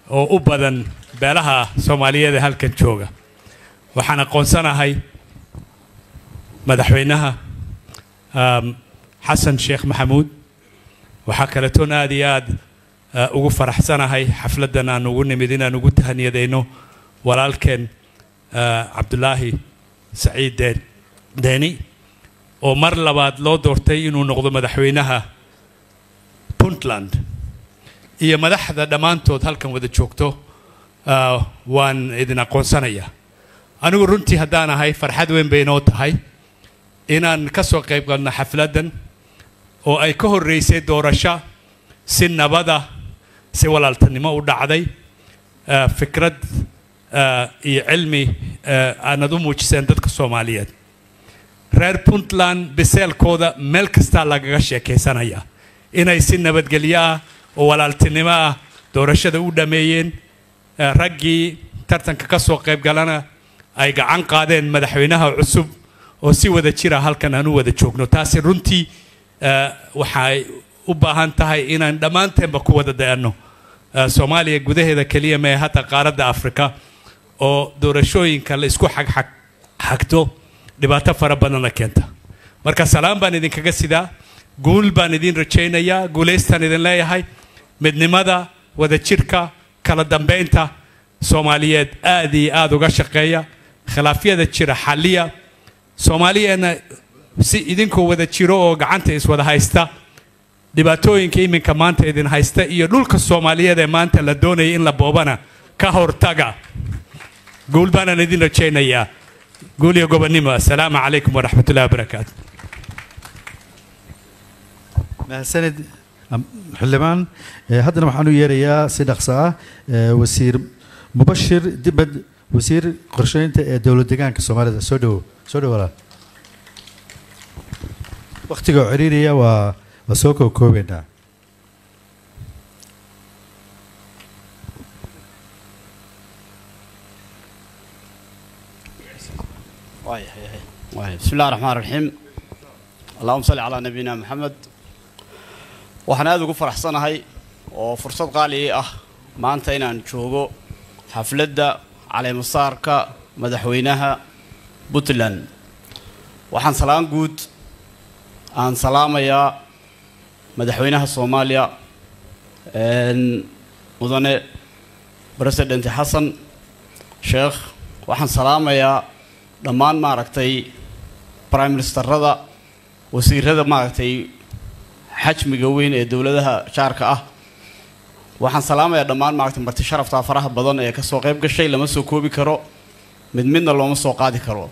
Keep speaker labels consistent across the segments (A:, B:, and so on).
A: oo u badan beelaha Soomaaliyeed ee halkan jooga waxaan aqoonsanahay madaxweynaha Xasan Sheekh Maxamuud waxa kale toon aad iyo aad ugu faraxsanahay xafladan aan ugu nimid inaan ugu tahaniyadeyno walaalkeen Cabdullaahi Saciid Deni oo mar labaad loo doortay inuu noqdo madaxweynaha Puntland iyo madaxda dhamaantood halkan wada joogto waan idin aqoonsanaya anigu runtii haddaan ahay farxad weyn bay noo tahay inaan ka soo qayb galno xafladan oo ay ka horeysay doorasho si nabada si walaaltinimo u dhacday fikrad iyo cilmi aanad u muujiseen dadka Soomaaliyeed reer Puntland biseelkooda meel kasta lagaga sheekaysanaya inay si nabadgelyo oo walaaltinimo doorashada u dhameeyeen raggii tartanka ka soo qayb galana ay gacan qaadeen madaxweynaha cusub oo si wada jira halkan aanu wada joogno taasi runtii waxay u baahan tahay inaan dhamaanteeba ku wada dayano Soomaaliya gudaheeda kaliya ma hata qaaradda Afrika oo doorashooyinka la isku xagto dhibaato fara badan keenta marka salaam baan idin kaga sidaa guul baan idin rajaynayaa guuleystaan idin leeyahay midnimada wada jirka kala dambeynta Soomaaliyeed aad iyo aad uga shaqeeya khilaafyada jira xalliya Soomaaliyeena si idinku wada jiro oo gacanta is wada haysta dhibaatooyinka iminka maanta idin haysta iyo dhulka Soomaaliyeed ee maanta la doonay in la boobana ka hortaga guul baan idin rajaynayaa قول يا جبنيمة السلام عليكم ورحمة الله وبركاته.
B: سند حلمان هذا محنو يريا صدق ساعة وسير مبشر دبد وسير قرشين دولة دجان كسومالي سودو ولا وقتك عريريا وسوكو كوبينا.
C: بسم الله الرحمن الرحيم اللهم صل على نبينا محمد waxaan aad ugu faraxsanahay oo fursad qaali ah maanta inaan joogo xafladda caleemasaarka madaxweynaha Puntland waxaan salaan guud aan salaamayaa madaxweynaha Soomaaliya mudane president Xasan Sheekh waxaan salaamayaa dhammaan maaragtay prime ministerada wasiirada maaragtay xajmiga weyn ee dawladaha jaarka ah waxaan salaamayaa dhammaan maaragtay marti sharafta faraha badan ee ka soo qayb gashay lama soo koobi karo midna looma soo qaadi karo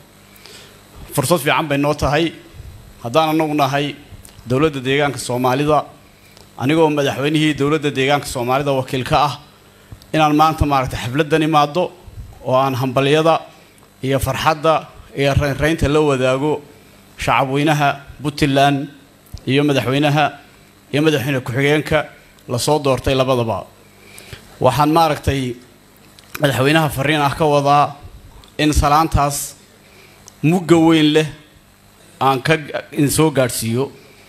C: fursad fiican bay noo tahay haddaan anagu nahay dawladda deegaanka Soomaalida anigoo madaxweynihii dawladda deegaanka Soomaalida wakiil ka ah inaan maanta maaragtay xafladan imaado oo aan hambaliyada iyo farxadda iyo reynta la wadaago shacabweynaha Puntland iyo madaxweynaha ku-xigeenka la soo doortay labadaba waxaan maaragtay madaxweynaha fariin ah ka wadaa in salaantaas mugga weyn leh aan ka soo gaarsiiyo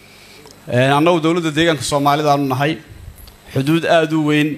C: annagu dawladda deegaanka Soomaalida aanu nahay xuduud aad u weyn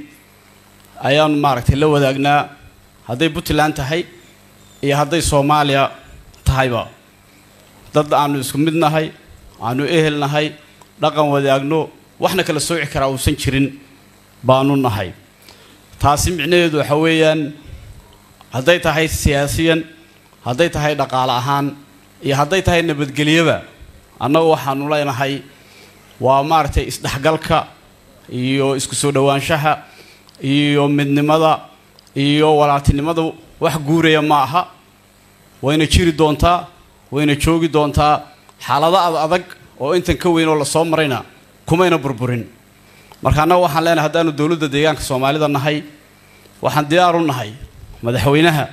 C: ayaan maaragtay la wadaagnaa hadday Puntland tahay iyo hadday Soomaaliya tahayba dad aanu isku mid nahay aanu ehel nahay dhaqan wadaagno waxna kala sooci kara uusan jirin baanu nahay taasi micnaheedu waxa weeyaan hadday tahay siyaasiyan hadday tahay dhaqaale ahaan iyo hadday tahay nabadgelyaba annagu waxaanu leenahay waa maartay isdhaxgalka iyo isku soo dhawaanshaha iyo midnimada iyo walaaltinimada wax guuraya ma aha wayna jiri doontaa wayna joogi doontaa xaalada adag oo intan ka weyn oo la soo marayna kumayna burburin marka anagu waxaan leenahay haddaanu dawladda deegaanka Soomaalida nahay waxaan diyaar u nahay madaxweynaha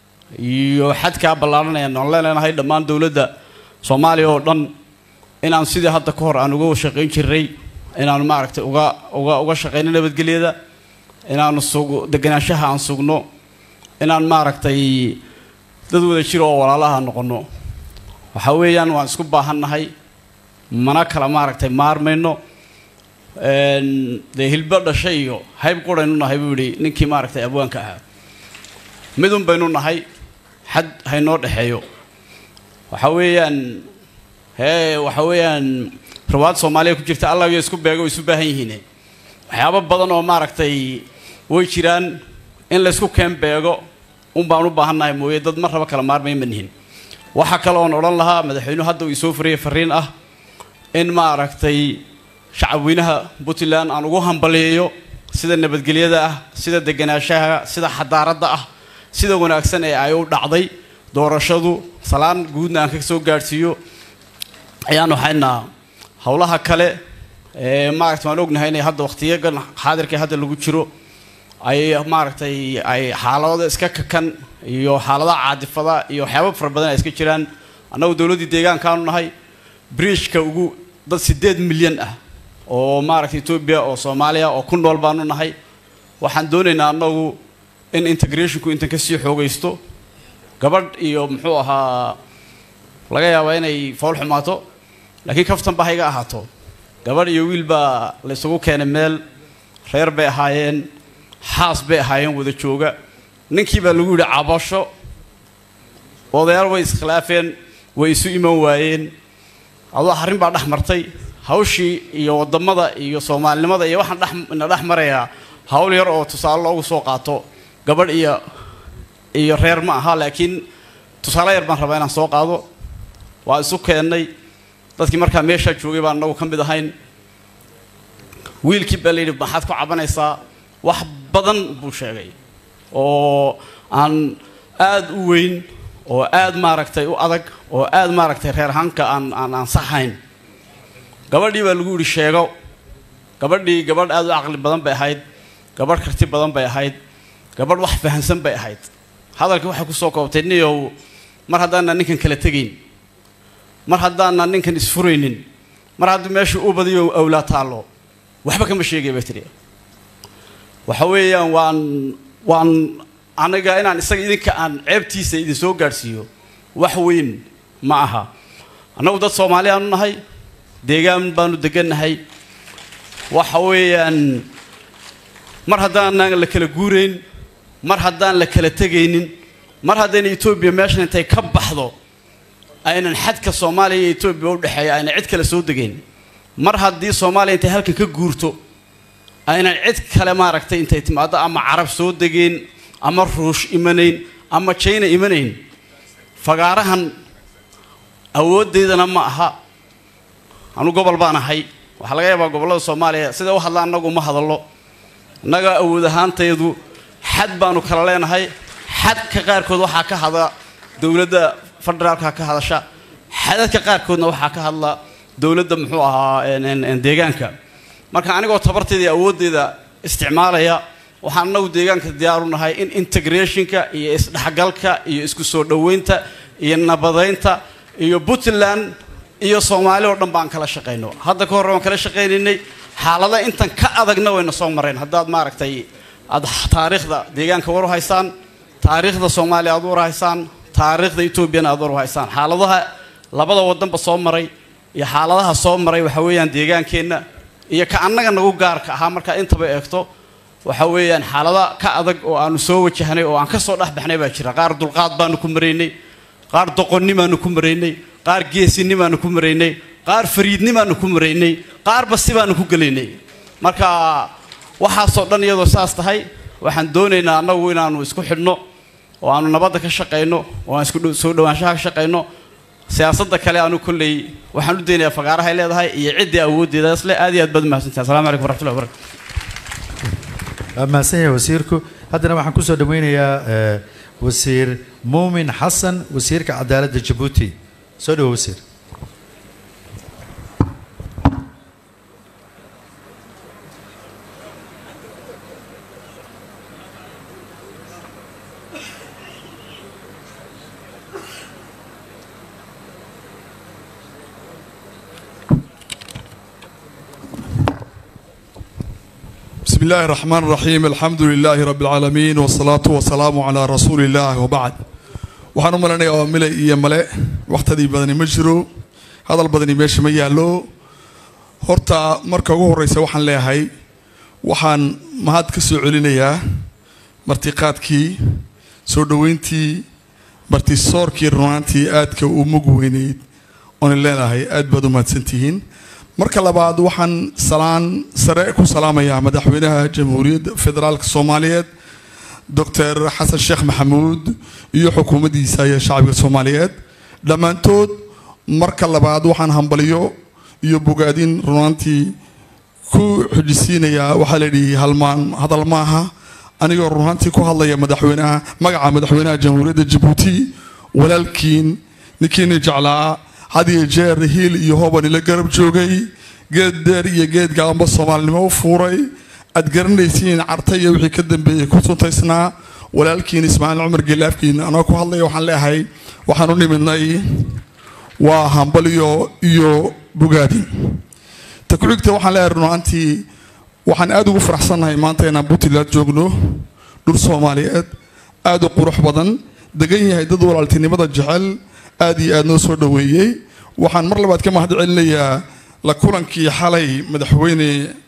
C: iyo xadka ballaaranaya aan leenahay dhammaan dawladda Soomaaliya oo dhan inaan sidii hadda ka hor aan uga shaqeyn jiray inaan maaragtay uga shaqeyno nabadgelyada inaan suugo deganaanshaha aan sugno inaan maaragtay dad wada jiro oo walaalaha noqono waxa weeyaan waan isku baahannahay mana kala maaragtay maarmayno dee hilba dhashay iyo hayb quraynu nahay buu yidhi ninkii maaragtay abwaanka ahaa midun baynu nahay xad haynoo dhexeeyo waxa weeyaan rawaad Soomaaliya ku jirta Allah iyo isku beego isu baahan yihiin waxyaabo badan oo maaragtay way jiraan in la isku keen beego baan u baahanahay mooyee dad mar raba kala maarmay manihin waxa kale oo oran lahaa madaxweynuhu hadda uu soo furiyay fariin ah in maaragtay shacabweynaha Puntland aan ugu hambaliyeeyo sida nabadgelyada ah sida deganaanshaha sida xadaaradda ah sida wanaagsan ee ay u dhacday doorashadu salaan guudna aan ka soo gaarsiiyo ayaan waxaynaa hawlaha kale maaragtay waan ognahay in hadda waqtiyadan xaadirka hadda lagu jiro ay maaragtay ay xaalado iska kakan iyo xaalada caadifada iyo waxyaabo fara badan ay iska jiraan annagu dawladda deegaanka aanu nahay bridge-ka ugu dad 8 milyan ah oo maaragtay Ethiopia oo Soomaaliya oo ku nool baanu nahay waxaan doonaynaa annagu in integrationku inta ka sii xoogaysto gabadh iyo muxuu ahaa laga yaabaa inay fool xumaato laakiin kaftan baa iga ahaato gabadh iyo wiil baa la isugu keenay meel reer bay ahaayeen xaas bay ahaayeen wada jooga ninkii baa lagu yiri cabasho odayaal way iskhilaafeen way isu iman waayeen adoo arrin baa dhex martay hawshii iyo wadamada iyo Soomaalinimada iyo waxaan dhex marayaa hawl yar oo tusaale loogu soo qaato gabadh iyo reer ma aha laakiin tusaale yar baan rabaa inaan soo qaado waa isu keenay dadkii markaa meesha joogay baan nagu ka mid ahayn wiilkii baa leeyahay maxaad ku cabanaysaa wax badan buu sheegay oo aan aad u weyn oo aad maaragtay u adag oo aad maaragtay reer hanka aan saxayn gabadhii baa lagu yiri sheego gabadh aad u aqli badan bay ahayd gabadh karti badan bay ahayd gabadh wax fahansan bay ahayd hadalkii waxa ku soo koobtay niyow mar haddaan ninkan kala tageyn mar haddaan ninkan isfureynin mar haddii meesha uu badiyo awlaad taalo waxba kama sheegay bacteria waxa weeyaan waan aniga inaan isaga idinka aan ceebtiisa idin soo gaarsiiyo wax weyn ma aha anagu dad Soomaali aanu nahay deegaan baanu deganahay waxa weeyaan mar haddaan la kala guureyn mar haddaan la kala tagaynin mar haddaan Ethiopia meeshan intay ka baxdo aynan xadka Soomaaliya iyo Ethiopia u dhaxeeyo ayna cid kale soo degayn mar haddii Soomaaliya intay halkan ka guurto aynan cid kale maaragtay intay timaado ama Carab soo degayn ama Ruush imanayn ama China imanayn fagaarahan awoodeedana ma aha anu gobol baan ahay waxa laga yaabaa gobolada Soomaaliya sida u hadlaan anagu ma hadallo naga awood ahaanteedu xad baanu kala leenahay xadka qaarkood waxa ka hada dawladda federaalka ka hadasha xadadka qaarkoodna waxa ka hadla dawladda muxuu ahaa deegaanka marka anigoo tabarteedii awoodeeda isticmaalaya waxaan anagu deegaanka diyaar u nahay in integrationka iyo isdhaxgalka iyo isku soo dhaweynta iyo nabadeynta iyo Puntland iyo Soomaaliya oo dhan baan kala shaqeyno hadda ka hor waan kala shaqeynay xaalada intan ka adagna wayna soo mareen haddaad maaragtay ad taariikhda deegaanka war u haysaan taariikhda Soomaaliya aad war haysaan taariikhda Ethiopia aad war haysaan xaaladaha labada wadanba soo maray iyo xaaladaha soo maray waxa weeyaan deegaankeena iyo ka annaga nagu gaarka aha marka intaba eegto waxa weeyaan xaalada ka adag oo aanu soo wajahnay oo aan ka soo dhaxbaxnay baa jira qaar dulqaad baanu ku mareynay qaar doqonnimaanu ku mareynay qaar geesinimaanu ku mareynay qaar fariidnimaanu ku mareynay qaar basi baanu ku galeynay marka waxa soo dhan iyadoo saas tahay waxaan doonaynaa anagu inaanu isku xidhno oo aanu nabadda ka shaqeyno oo aan isku soo dhawaanshaha ka shaqeyno siyaasadda kale aanu kulley waxaan u deenayaa fagaaraha ay leedahay iyo cidii awoodeeda isla aad iyo aad bad mahadsantahay assalaamu calaykum waraxmatullahi wabarakaatuh
B: mahadsanyahay wasiirku haddana waxaan kusoo dhaweynayaa wasiir muumin xasan wasiirka cadaaladda Jabuuti soo dhawo wasiir
D: بسم الله الرحمن الرحيم الحمد لله رب العالمين والصلاة والسلام على رسول الله وبعد waxaan u maleynayaa mile iyo male waqtadii badani ma jiro hadal badani meesha ma yaalo horta marka ugu horeysa waxaan leeyahay waxaan mahad ka soo celinayaa martiqaadkii soo dhaweyntii martisoorkii runaantii aadka u mug weyneyd oon leenahay aad baad u mahadsantihiin marka labaad waxaan salaan sare ku salaamayaa madaxweynaha jamhuuriyadda federaalka Soomaaliyeed Dr. Xasan Sheekh Maxamuud iyo xukuumaddiisa iyo shacabka Soomaaliyeed dhamaantood marka labaad waxaan hambaliyo iyo bogaadin runaantii ku xujisiinaya waxa la yidhi halmaan hadal maaha anigoo runaantii ku hadlaya madaxweynaha magaca madaxweynaha jamhuuriyadda Djibouti walaalkiin ninkiina jeclaa hadiye jeer hiil iyo hoban ila garab joogay geed dheer iyo geed gaamba Soomaalinimo u fuuray ad garanaysiin cartay iyo wixii ka dambeeyay ku suntaysnaa walaalkiin Ismaaciil Cumar Gilaafkiin anoo ku hadlaya waxaan leeyahay waxaan u nimidnay waa hambaliyo iyo bogaadin takuxigta waxaan leeyahay runaantii waxaan aad ugu faraxsanahay maanta inaan Puntland joogno dhul Soomaaliyeed aad u qurux badan degan yahay dad walaaltinimada jecel aad iyo aad noo soo dhaweeyay waxaan mar labaad ka mahad celinayaa la kulankii xalay madaxweyne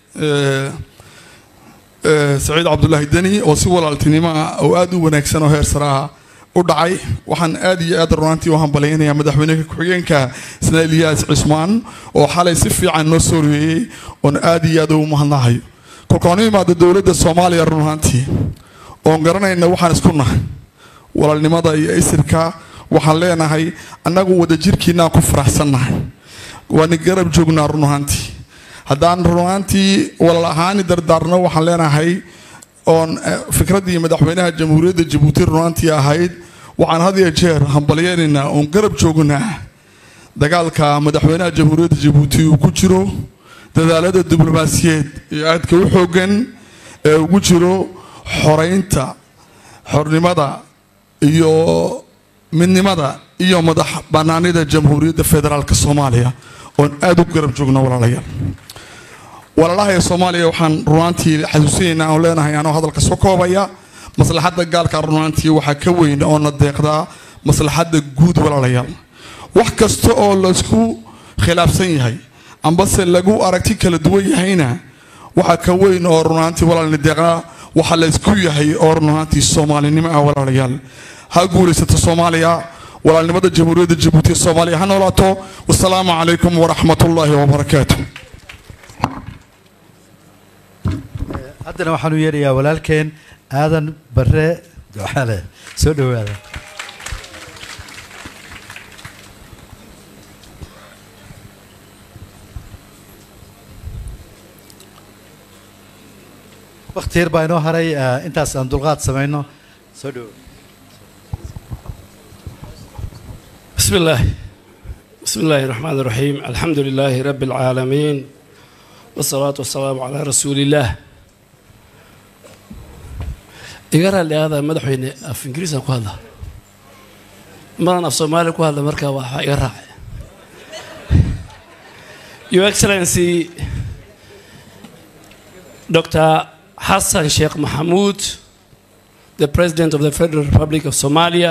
D: Saciid Cabdullaahi Dani oo si walaaltinimo oo aad u wanaagsan oo heer sare u dhacay waxaan aad iyo aad runaantii u hambaleynayaa madaxweynaha ku-xigeenka Ismaaciil Ilyas Cismaan oo xalay si fiican noo soo reeyay oo aad iyo aad u mahadnahay kolkaanimaada dawladda Soomaaliya runaantii oo garanayna waxaan isku nahay walaalnimada iyo isirka waxaan leenahay annagu wada jirkiina ku faraxsanahay waan garab joognaa runaantii haddaan runaantii walaal ahaan dardaarno waxaan leenahay oon fikradii madaxweynaha jamhuuriyadda Djibouti runaantii ahayd waxaan had iyo jeer hambalyeynaa oon garab joognaa dagaalka madaxweynaha jamhuuriyadda Djibouti uu ku jiro dadaalada diblomaasiyadeed ee aadka u xoogan ee ugu jiro xoreynta xornimada iyo midnimada iyo madax banaanida jamhuuriyadda federaalka Soomaaliya oon aad u garab joogno walaalayaal walaalaha Soomaaliya waxaan runaantii xasuusinaynaa oo leenahay anoo hadalka soo koobaya maslaxadda gaalka runaantii waxa ka weyn oo na deeqda maslaxadda guud walaalayaal wax kasta oo la isku khilaafsan yahay amba se lagu aragti kala duwan yahayna waxa ka weyn oo runaantii walaalna deeqa waxa la isku yahay oo runaantii Soomaalinimo ah walaalayaal ha guulaysato Soomaaliya walaalnimada jamhuuriyadda Djibouti Soomaaliya ha noolaato wassalaamu calaykum waraxmatullaahi wabarakaatuh
B: haddana waxaan u yeerayaa walaalkeen aadan bare ducaale soo dhawaada waqti yar baa inoo haray intaas aan dulqaad samayno soo dhawaada
E: بسم الله الرحمن الرحيم الحمد لله رب العالمين والصلاة والسلام على رسول الله إيجار اللي هذا مدحين في إنجليزي أقول هذا مرة في صومالي أقول هذا مركب واحد إيجار Your Excellency Dr. Hassan Sheikh Mohamud, the President of the Federal Republic of Somalia,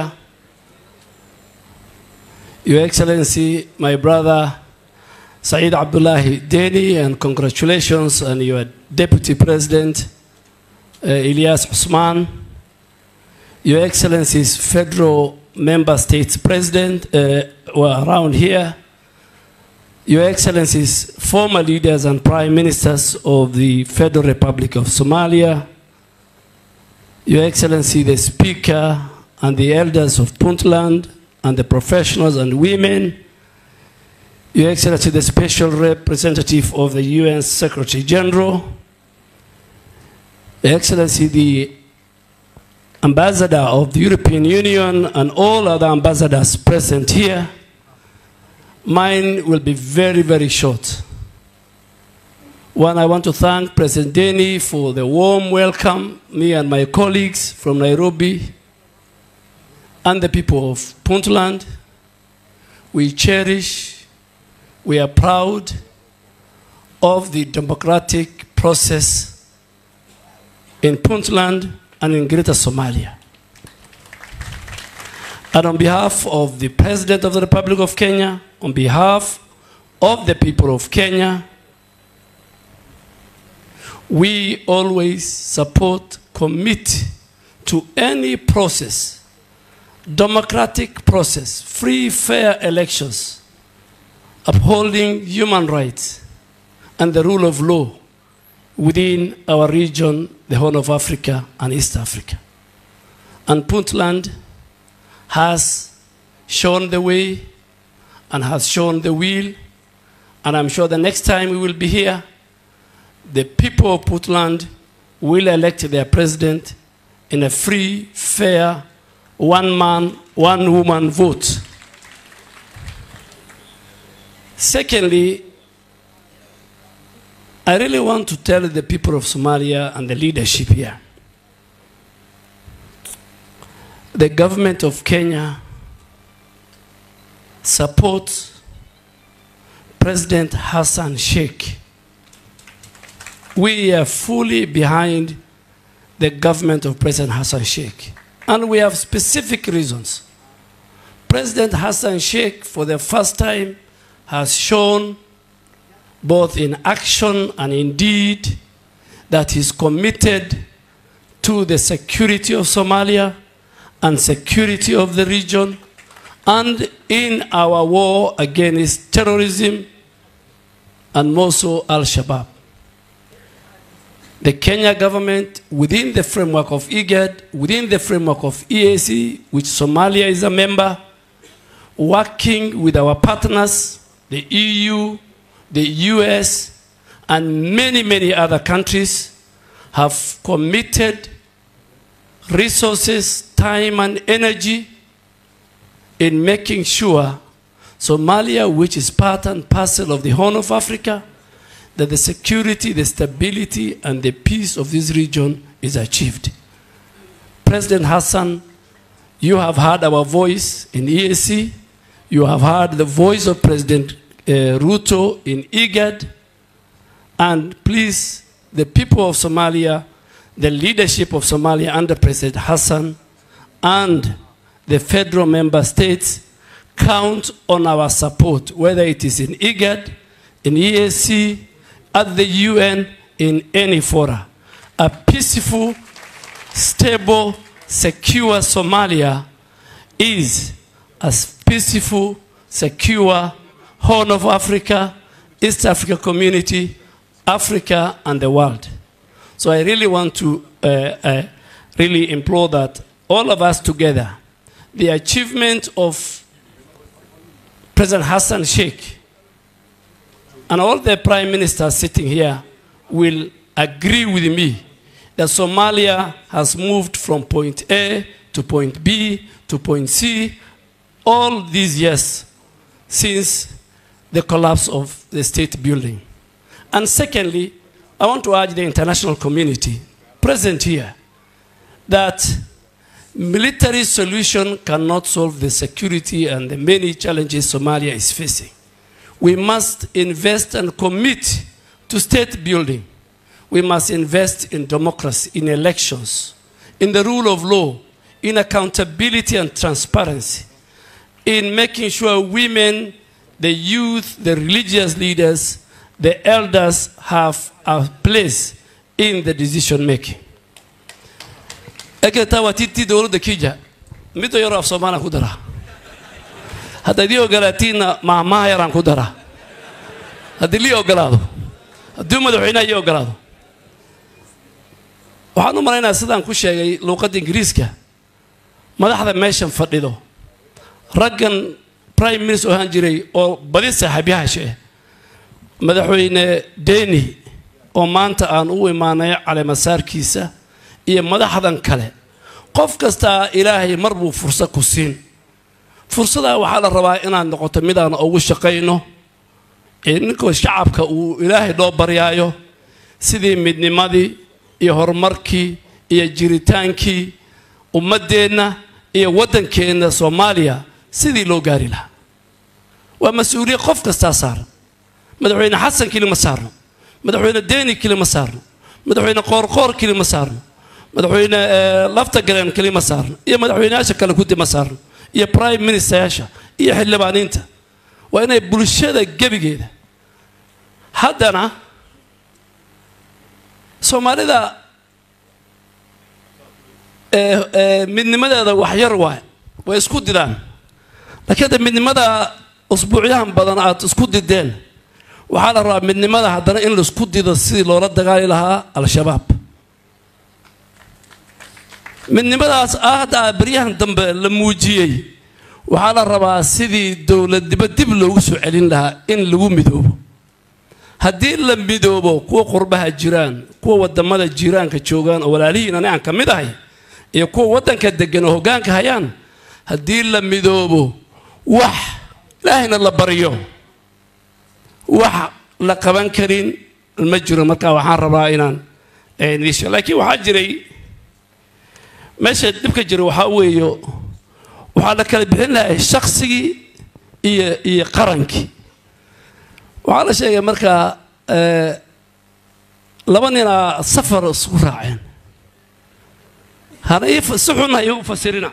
E: Your Excellency, my brother Saeed Abdullahi Deni, and congratulations on your Deputy President Ilyas Usman, Your Excellency's Federal Member States President were around here, Your Excellency's former leaders and Prime Ministers of the Federal Republic of Somalia, Your Excellency the Speaker and the elders of Puntland, and the professionals and women, Your Excellency the Special Representative of the UN Secretary General, Your Excellency the Ambassador of the European Union and all other ambassadors present here. Mine will be very, very short. One, I want to thank President Deni for the warm welcome, me and my colleagues from Nairobi, and the people of Puntland. We cherish, we are proud of the democratic process in Puntland and in Greater Somalia. And on behalf of the President of the Republic of Kenya, on behalf of the people of Kenya, we always support, commit to any process, democratic process, free, fair elections, upholding human rights and the rule of law within our region, the Horn of Africa and East Africa. And Puntland has shown the way and has shown the will, and I'm sure the next time we will be here, the people of Puntland will elect their president in a free, fair, one-man, one-woman vote. Secondly, I really want to tell the people of Somalia and the leadership here, the government of Kenya supports President Hassan Sheikh. We are fully behind the government of President Hassan Sheikh, and we have specific reasons. President Hassan Sheikh, for the first time, has shown both in action and in deed that he's committed to the security of Somalia and security of the region, and in our war against terrorism and also Al-Shabaab. The Kenya government, within the framework of IGAD, within the framework of EAC, which Somalia is a member, working with our partners, the EU, the US, and many, many other countries, have committed resources, time, and energy in making sure Somalia, which is part and parcel of the Horn of Africa, that the security, the stability, and the peace of this region is achieved. President Hassan, you have heard our voice in EAC. You have heard the voice of President Ruto in IGAD. And please, the people of Somalia, the leadership of Somalia under President Hassan, and the federal member states count on our support, whether it is in IGAD, in EAC, at the UN, in any fora. A peaceful, stable, secure Somalia is a peaceful, secure Horn of Africa, East Africa community, Africa, and the world. So I really want to really implore that all of us together, the achievement of President Hassan Sheikh and all the prime ministers sitting here will agree with me that Somalia has moved from point A to point B to point C all these years since the collapse of the state building. And secondly, I want to urge the international community present here that military solution cannot solve the security and the many challenges Somalia is facing. We must invest and commit to state building. We must invest in democracy, in elections, in the rule of law, in accountability and transparency, in making sure women, the youth, the religious leaders, the elders have a place in the decision making. Eke tawatiti dawladda Kenya mido yaro af Soomaaliya ku dara hadda idii ogolaatina maamaha yaraan ku dara haddii lii ogolaado haddii madaxweynaha ii ogolaado waxaan u malaynayaa sidaan ku sheegay luuqadda Ingiriiska madaxda meeshan fadhido raggan prime minister ahaan jiray oo badi saaxiibayaasha madaxweyne Deni oo maanta aan u imaanay caleemasaarkiisa iyo madaxdan kale qof kasta ilaahay mar buu fursad ku siin fursada waxa la rabaa inaan noqoto mid aan ugu shaqeyno inkoo shacabka uu ilaahay loo baryaayo sidii midnimadii iyo horumarkii iyo jiritaankii ummadeena iyo wadankeena Soomaaliya sidii loo gaari lahaa waa mas'uuliyad qof kasta saaran madaxweyne Xasan kilima saarno madaxweyne Deni kilima saarno madaxweyne Qoorqoor kilima saarno madaxweyne lafta galeen kilima saarno iyo madaxweynayaasha kale ku dima saarno iyo prime ministeryaasha iyo xildhibaaniinta waa inay bulshada gabigeeda haddana soomaalida midnimadeeda wax yar waay way isku didaan laakiin midnimada usbuucyahan badan aad isku dideen waxaa la rabaa midnimada haddana in la isku dido sidii loola dagaali lahaa al-shabaab midnimadaas hadda baryahan dambe la muujiyey waxaa la rabaa sidii dowladnimo dib loogu soo celin lahaa in lagu midoobo haddii la midoobo kuwa qurbaha jiraan kuwa wadamada jiraanka joogaan oo walaalihiin aan ka mid ahay iyo kuwa wadanka degan oo hoggaanka hayaan haddii la midoobo wax ilaahayna la baryo wax la qaban karin ma jiro marka waxaan rabaa inaan niisho laakiin waxaa jiray meesha dibka jira waxaa weeyo waxaa la kala bixin lahaa shakhsigii iyo qarankii waxaa la sheegay markaa laba ninaa safar isku raaceen hana si xun ha iigu fasirina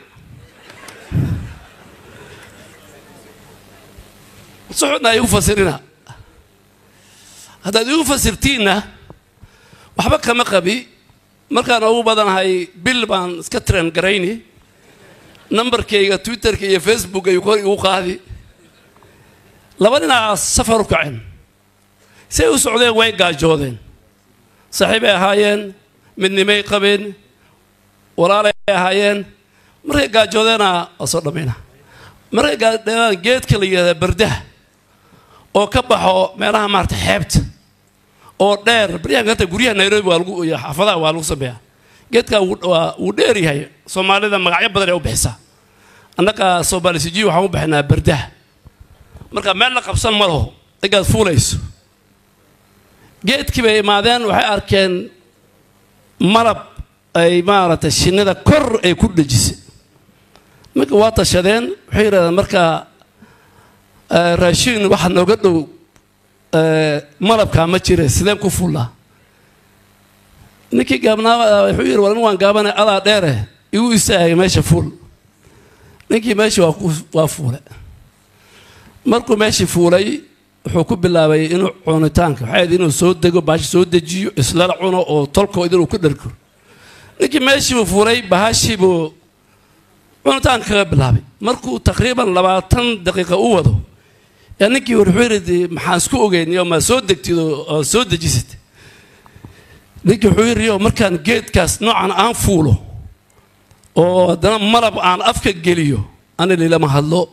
E: si xun ha iigu fasirina haddaad iigu fasirtiinna waxba kama qabi markaan ugu badanahay bil baan iska tren garayni nambarkayga twitterka iyo facebook ayuu kor igu qaadi laba ninaa safar u kaceen say u socdeen way gaajoodeen saaxiibay ahaayeen midnimay qabeen walaalay ahaayeen markay gaajoodeena waa soo dhammayna markay gaadheedaan geedka la yidhahda bardaha oo ka baxo meelaha maarata xeebta oo dheer baryahan kanta guryaha nairobi waa lagu iyo xaafadaha waa lagu sameeyaa geedka wuu dheer yahay soomaalida magacyo badan ee u bixisaa annaga soomaalisijiyi waxaan u bixinaa bardaha marka meel la qabsan ma laho igaad fuulayso geedkii bay imaadeen waxay arkeen malab ay maaragtay shinnida kor ay ku dhejisay marka waa tashadeen waxay yidhahdeen markaa raashiin waxa nooga dhow malabkaa ma jira sideen ku fuullaa ninkii gaabnaa wuxuu yidhi war nin waan gaabanay adaa dheere igu istaagay meesha fuul ninkii meeshii waa fuule markuu meeshii fuulay wuxuu ku bilaabay inuu cunitaanka waxay ahayd inuu soo dego baashi soo dejiyo islala cuno oo tolkooda inuu ku dhargo ninkii meeshiibuu fuulay bahashiibuu cunitaanka kaga bilaabay markuu taqriiban 20 daqiiqa u wado yaa ninkii wuxuu yidhi maxaan isku ogeyniyo ma soo degtid oo soo dejisid ninkii wuxuu yidhi markaan geedkaas noocan aan fuulo oo haddana malab aan afka geliyo ani lilama hadlo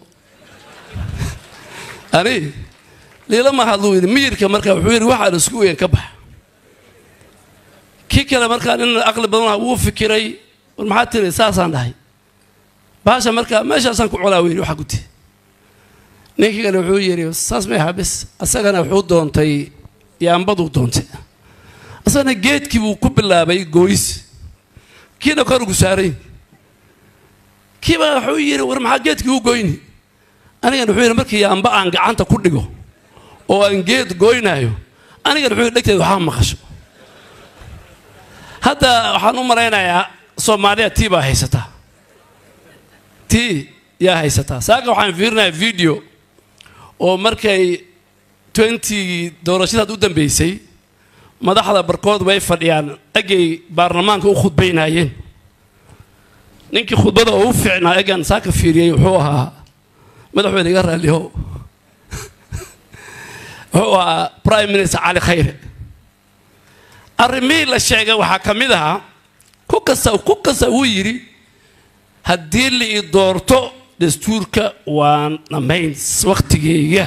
E: ani lilama hadlo yidhi miyirka markaa wuxuu yidhi waxaan isku ogeyn ka bax kii kale markaa nin aqli badan wuu fikiray war maxaa tiri saasaan dhahay baasha markaa meeshaasaan ku colaa weyni waxa guti ninkii kale wuxuu yidhi saas may habis asagana wuxuu doontay yaambaduu doontay asagana geedkii buu ku bilaabay gooys kiina kor ugu saaray kiiba wuxuu yidhi war maxaa geedkii u goyni anigana wuxuu yidhi markii yaamba aan gacanta ku dhigo oo aan geed goynaayo anigana wuxuu yidhi dhegteeda waxaa maqasho hadda waxaan u malaynayaa soomaaliya tii baa haysataa tii yaa haysataa saaka waxaan fiirinayaa video oo markay 20 doorashadaad u dambeysay madaxda barkood way fadhiyaan agay baarlamaanka u khudbaynayeen ninkii khudbada oo u fiicnaa egan saaka fiiriyay wuxuu ahaa madaxweyne iga raaliho wuxuu ahaa prime minister cali khayre arrimihii la sheegay waxaa ka mid ahaa ku kasta uu yidhi haddii la ii doorto dastuurka waan dhammayn wakhtigeyga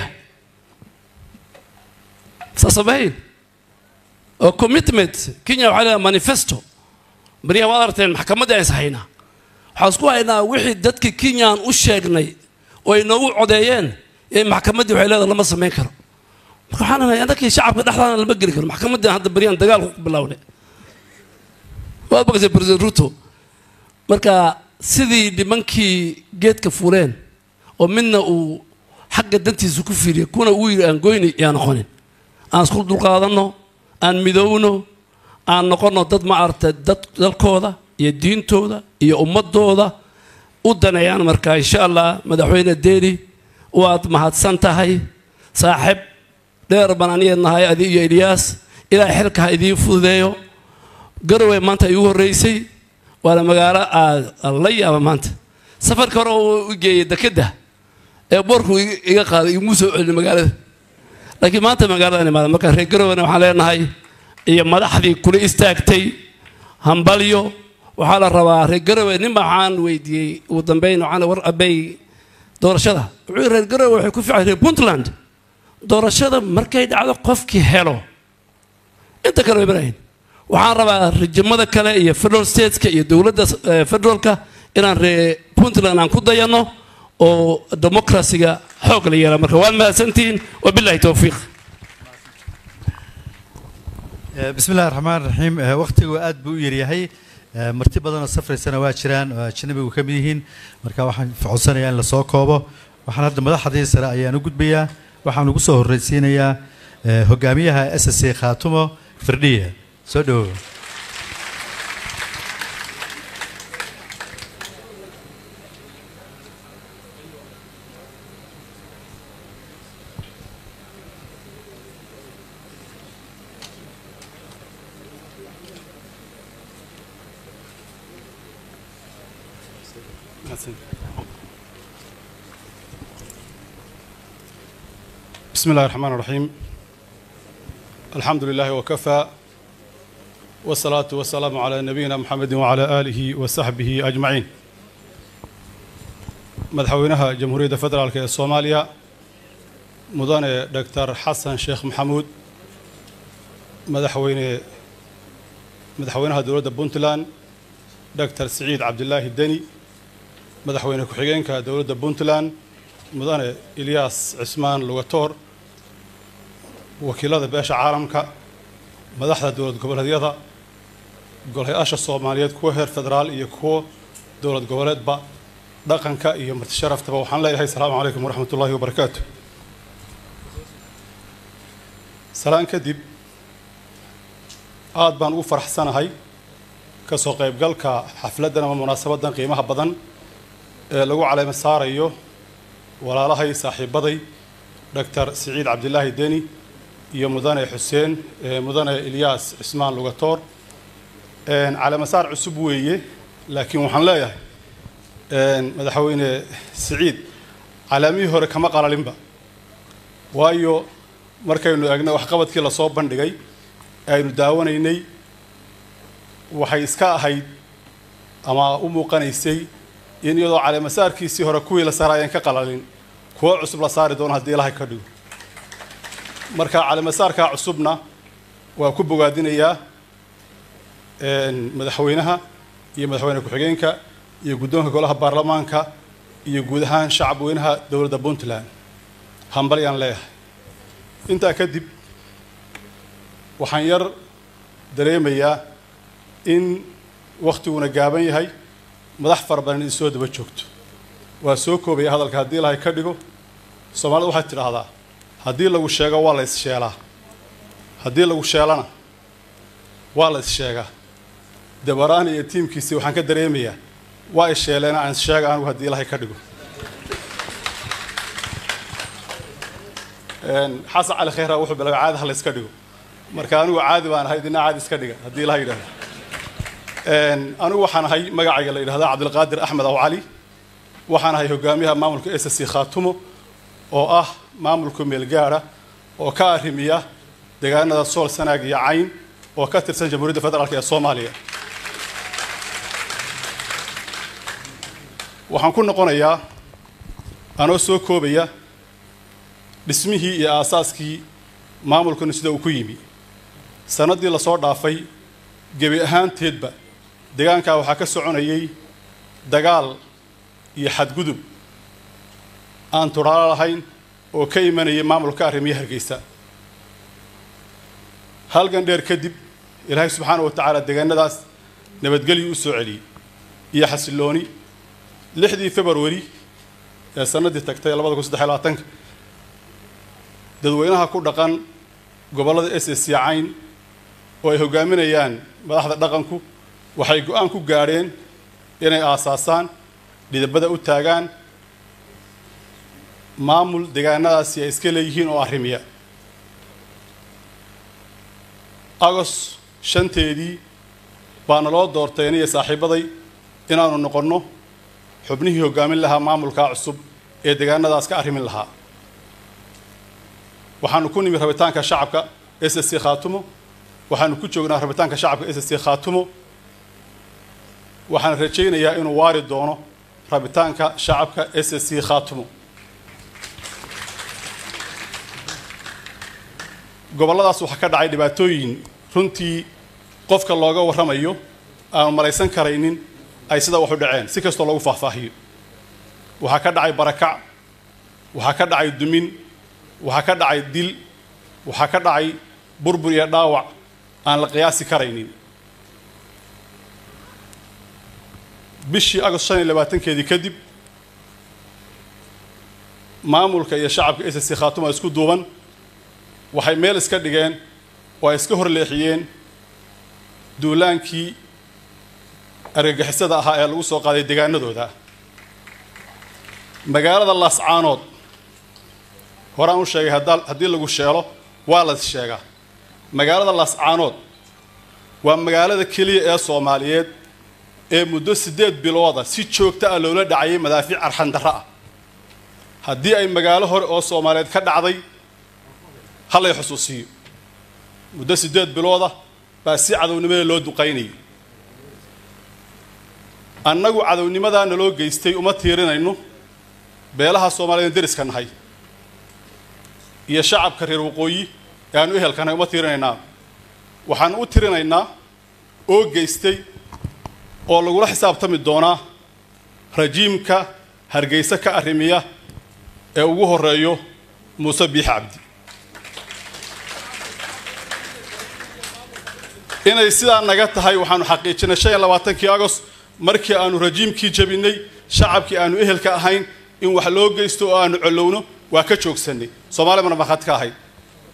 E: saasamahayn oo commitment kenya waxaa leedahay manifesto bariyaha waad aragteen maxkamaddii aan is haynaa waxaan isku haynaa wixii dadka kenya aan u sheegnay oo ay noogu codeeyeen ee maxkamaddii waxay leedahay lama samayn karo marka waxaan leeyahay annakii shacabka dhexdaana lama geli karo maxkamaddii hadda bariyaan dagaal ku bilownay waad maqashay president ruto marka sidii nimankii geedka fuuleen oo midna uu xagga dantiisa ku fiiriyay kuna uu yidhi aan goyni yaa noqonin aan isku dulqaadanno aan midowno aan noqonno dad ma aragtay dalkooda iyo diintooda iyo ummadooda u daneeyaan markaa insha allah madaxweyne deeni waad mahadsan tahay saaxiib dheer baan aniga nahay adi iyo Ilyas ilaahay xilka ha idiin fududeeyo garowe maanta ay ugu horreysay waana magaalo la yaaba maanta safarka hore uu geeyay dekedda ee boorku iga qaaday igu soo celin magaalada laakiin maanta magaalada imaada marka reer garowena waxaan leenahay iyo madaxdii kula istaagtay hambalyo waxaa la rabaa reer garowe nin waxaan weydiiyey ugu dambeyn waxaan war abay doorashada wuxuu reer garowe waxay ku fiican reer puntland doorashada markay dhacdo qofkii helo inta kale way barayn waxaan rabaa rajamada kale iyo federal stateska iyo dowladda federalka inaan reer puntland aan ku dayano oo democracy-ga xoog la yeela marka waan mahadsantihiin wabillahi towfiiq
B: بسم الله الرحمن الرحيم وقتي وآد بويريهي مرتبة بدنا سفر سنة واجران جنبي وكميهين مركا وحن في عصنا يعني لساقابه وحن هذا مدة حديث رأيي نوجد بيا وحن نقصه الرئيسين يا هجاميها أساسي خاتمه فردية سدو
F: بسم الله الرحمن الرحيم الحمد لله وكفى والصلاة والسلام على نبينا محمد وعلى آله وصحبه أجمعين مدحوينها جمهورية فدرالك الصومالية مدن دكتور حسن شيخ محمود مدحوينها دولة بونتلان دكتور سعيد عبد الله الدني مدحوينها كحيجينك دولة بونتلان مدن إلياس عثمان لوغاتور وكيلada beesha caalamka madaxda dawlad goboleedyada golayaasha Soomaaliyeed kuwa heer federaal iyo kuwa dawlad goboleedba dhaqanka iyo marti sharaftaba waxaan leeyahay assalaamu calaykum waraxmatullaahi wabarakaatuh salaan kadib aad baan ugu faraxsanahay ka soo qaybgalka xafladan ama munaasabadan qiimaha badan ee lagu caleema saarayo walaalahay saaxiibaday Dr. Saciid Cabdilaahi Deni iyo mudane Xuseen mudane Ilyas Cismaan Lugatoor على مسار cusub weeye laakiin waxaan leeyahay madaxweyne Saciid calaamii hore kama qalalinba waayo markaynu eegno wax qabadkii la soo bandhigay aynu daawanaynay waxay iska ahayd ama u muuqanaysay in iyadoo calaamad masaarkiisii hore kuwii la saarayeen ka qalalin kuwa cusub la saari doona hadii Ilaahay ka dhigo marka calaamad masaarka cusubna waa ku bogaadinayaa madaxweynaha iyo madaxweyne ku-xigeenka iyo guddoonka golaha baarlamaanka iyo guud ahaan shacab weynaha dawladda Puntland hambalyaan leeyahay intaa kadib waxaan yar dareemayaa in waqtiguna gaaban yahay madax farabadan soo daba joogto waa soo koobay hadalka hadii Ilaahay ka dhigo Soomaalidu waxay tiraahdaa hadii lagu sheego waa la is sheelaa hadii lagu sheelana waa la is sheegaa dabaraan iyo tiimkiisa waxaan ka dareemayaa waa ay sheeleena aan sheega anigu hadii Ilaahay ka dhigo xasan cali khayra wuxuu bilaabay caadi hal iska dhigo marka anigu caadi baan ahay dina caadi iska dhiga hadii Ilaahay yiraahdo anigu waxaan ahay magacayga la yiraahdo Cabdulqaadir Axmed Aw Cali waxaan ahay hogaamiyaha maamulka SSC Khaatumo oo ah maamulka meel gaara oo ka arrimiya deegaanada Sool Sanaag iyo Cayn oo ka tirsan Jamhuuriyadda Federaalka ee Soomaaliya waxaan ku noqonayaa anoo soo koobaya dhismihii iyo aasaaskii maamulkan sida uu ku yimi sanadii la soo dhaafay gabi ahaanteedba deegaanka waxa ka soconayay dagaal iyo xadgudub aan turaal lahayn oo ka imanayay maamulka arrimiyaha Hargeysa halgan dheer kadib Ilaahay subxaanahu wa ta'aala deegaanadaas nabadgelyo u soo celiyay iyo xasilooni 6 February ee sanadii tagtay 2023 dadweynaha ku dhaqan gobolada SSC Cayn oo ay hogaaminayaan madaxda dhaqanku waxay go'aan ku gaareen inay aasaasaan dhidabada u taagaan maamul deegaanadaasi ay iska leeyihiin oo arrimiya August 5teedii baana loo doortay aniga saaxiibaday inaanu noqonno xubnihii hogaamin lahaa maamulka cusub ee deegaanadaas ka arrimin lahaa waxaanu ku nimi rabitaanka shacabka SSC Khaatumo waxaanu ku joognaa rabitaanka shacabka SSC Khaatumo waxaan rajaynayaa inuu waari doono rabitaanka shacabka SSC Khaatumo goboladaas waxa ka dhacay dhibaatooyin runtii qofka looga warramayo aan maraysan karaynin ay sida wax u dhaceen si kastoo loogu faahfaahiyo waxa ka dhacay barakac waxa ka dhacay dumin waxa ka dhacay dil waxa ka dhacay burbur iyo dhaawac aan la qiyaasi karaynin bishii Agost 25 kadib maamulka iyo shacabka SSC Khaatumo isku duuban waxay meel iska dhigeen oo ay iska horleexiyeen duulaankii argagixisada ahaa ee lagu soo qaaday deegaanadooda magaalada Laascaanood horaan u sheegay haddii lagu sheelo waa la sheegaa magaalada Laascaanood waa magaalada kaliya ee Soomaaliyeed ee muddo 8 bilooda si joogto ah loola dhacay madaafiic arxan darro ah haddii ay magaalo hore oo Soomaaliyeed ka dhacday hal ay xusuusiyo muddo 8 bilooda baa si cadownimada loo duqaynay annagu cadownimadaana loo geystay uma tiirinayno beelaha Soomaaliyeed deriska nahay iyo shacabka reer waqooyi yaanu ehelkana uma tiirinaynaa waxaan u tiirinaynaa oo geystay oo lagu la xisaabtami doona rajiimka Hargeysa ka arrimiya ee ugu horeeyo Muuse Biix Cabdi inay sidaa naga tahay waxaanu xaqiijinay 25 Agost markii aanu rajiimkii jabinay shacabkii aanu ehelka ahayn in wax loo geysto oo aanu colowno waa ka joogsanay Soomaaliya ma marxad ka ahay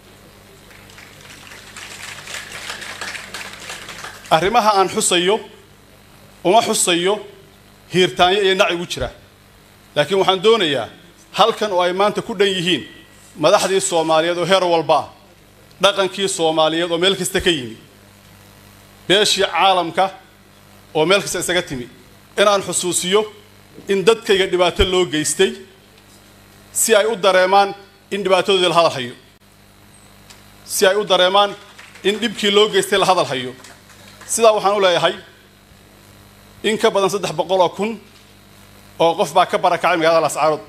F: arrimaha aan xusayo uma xusayo hiirtaanyo iyo nacigu jira laakiin waxaan doonayaa halkan oo ay maanta ku dhan yihiin madaxdii Soomaaliyeed oo heer walba dhaqankii Soomaaliyeed oo meel kasta ka yimi beeshii caalamka oo meel kasta isaga timi inaan xusuusiyo in dadkayga dhibaato loo geystay si ay u dareemaan in dhibaatadooda la hadal hayo si ay u dareemaan in dhibkii loo geystay la hadal hayo sidaa waxaan u leeyahay in ka badan 300,000 oo qof baa ka barakacay magaalada Laascaanood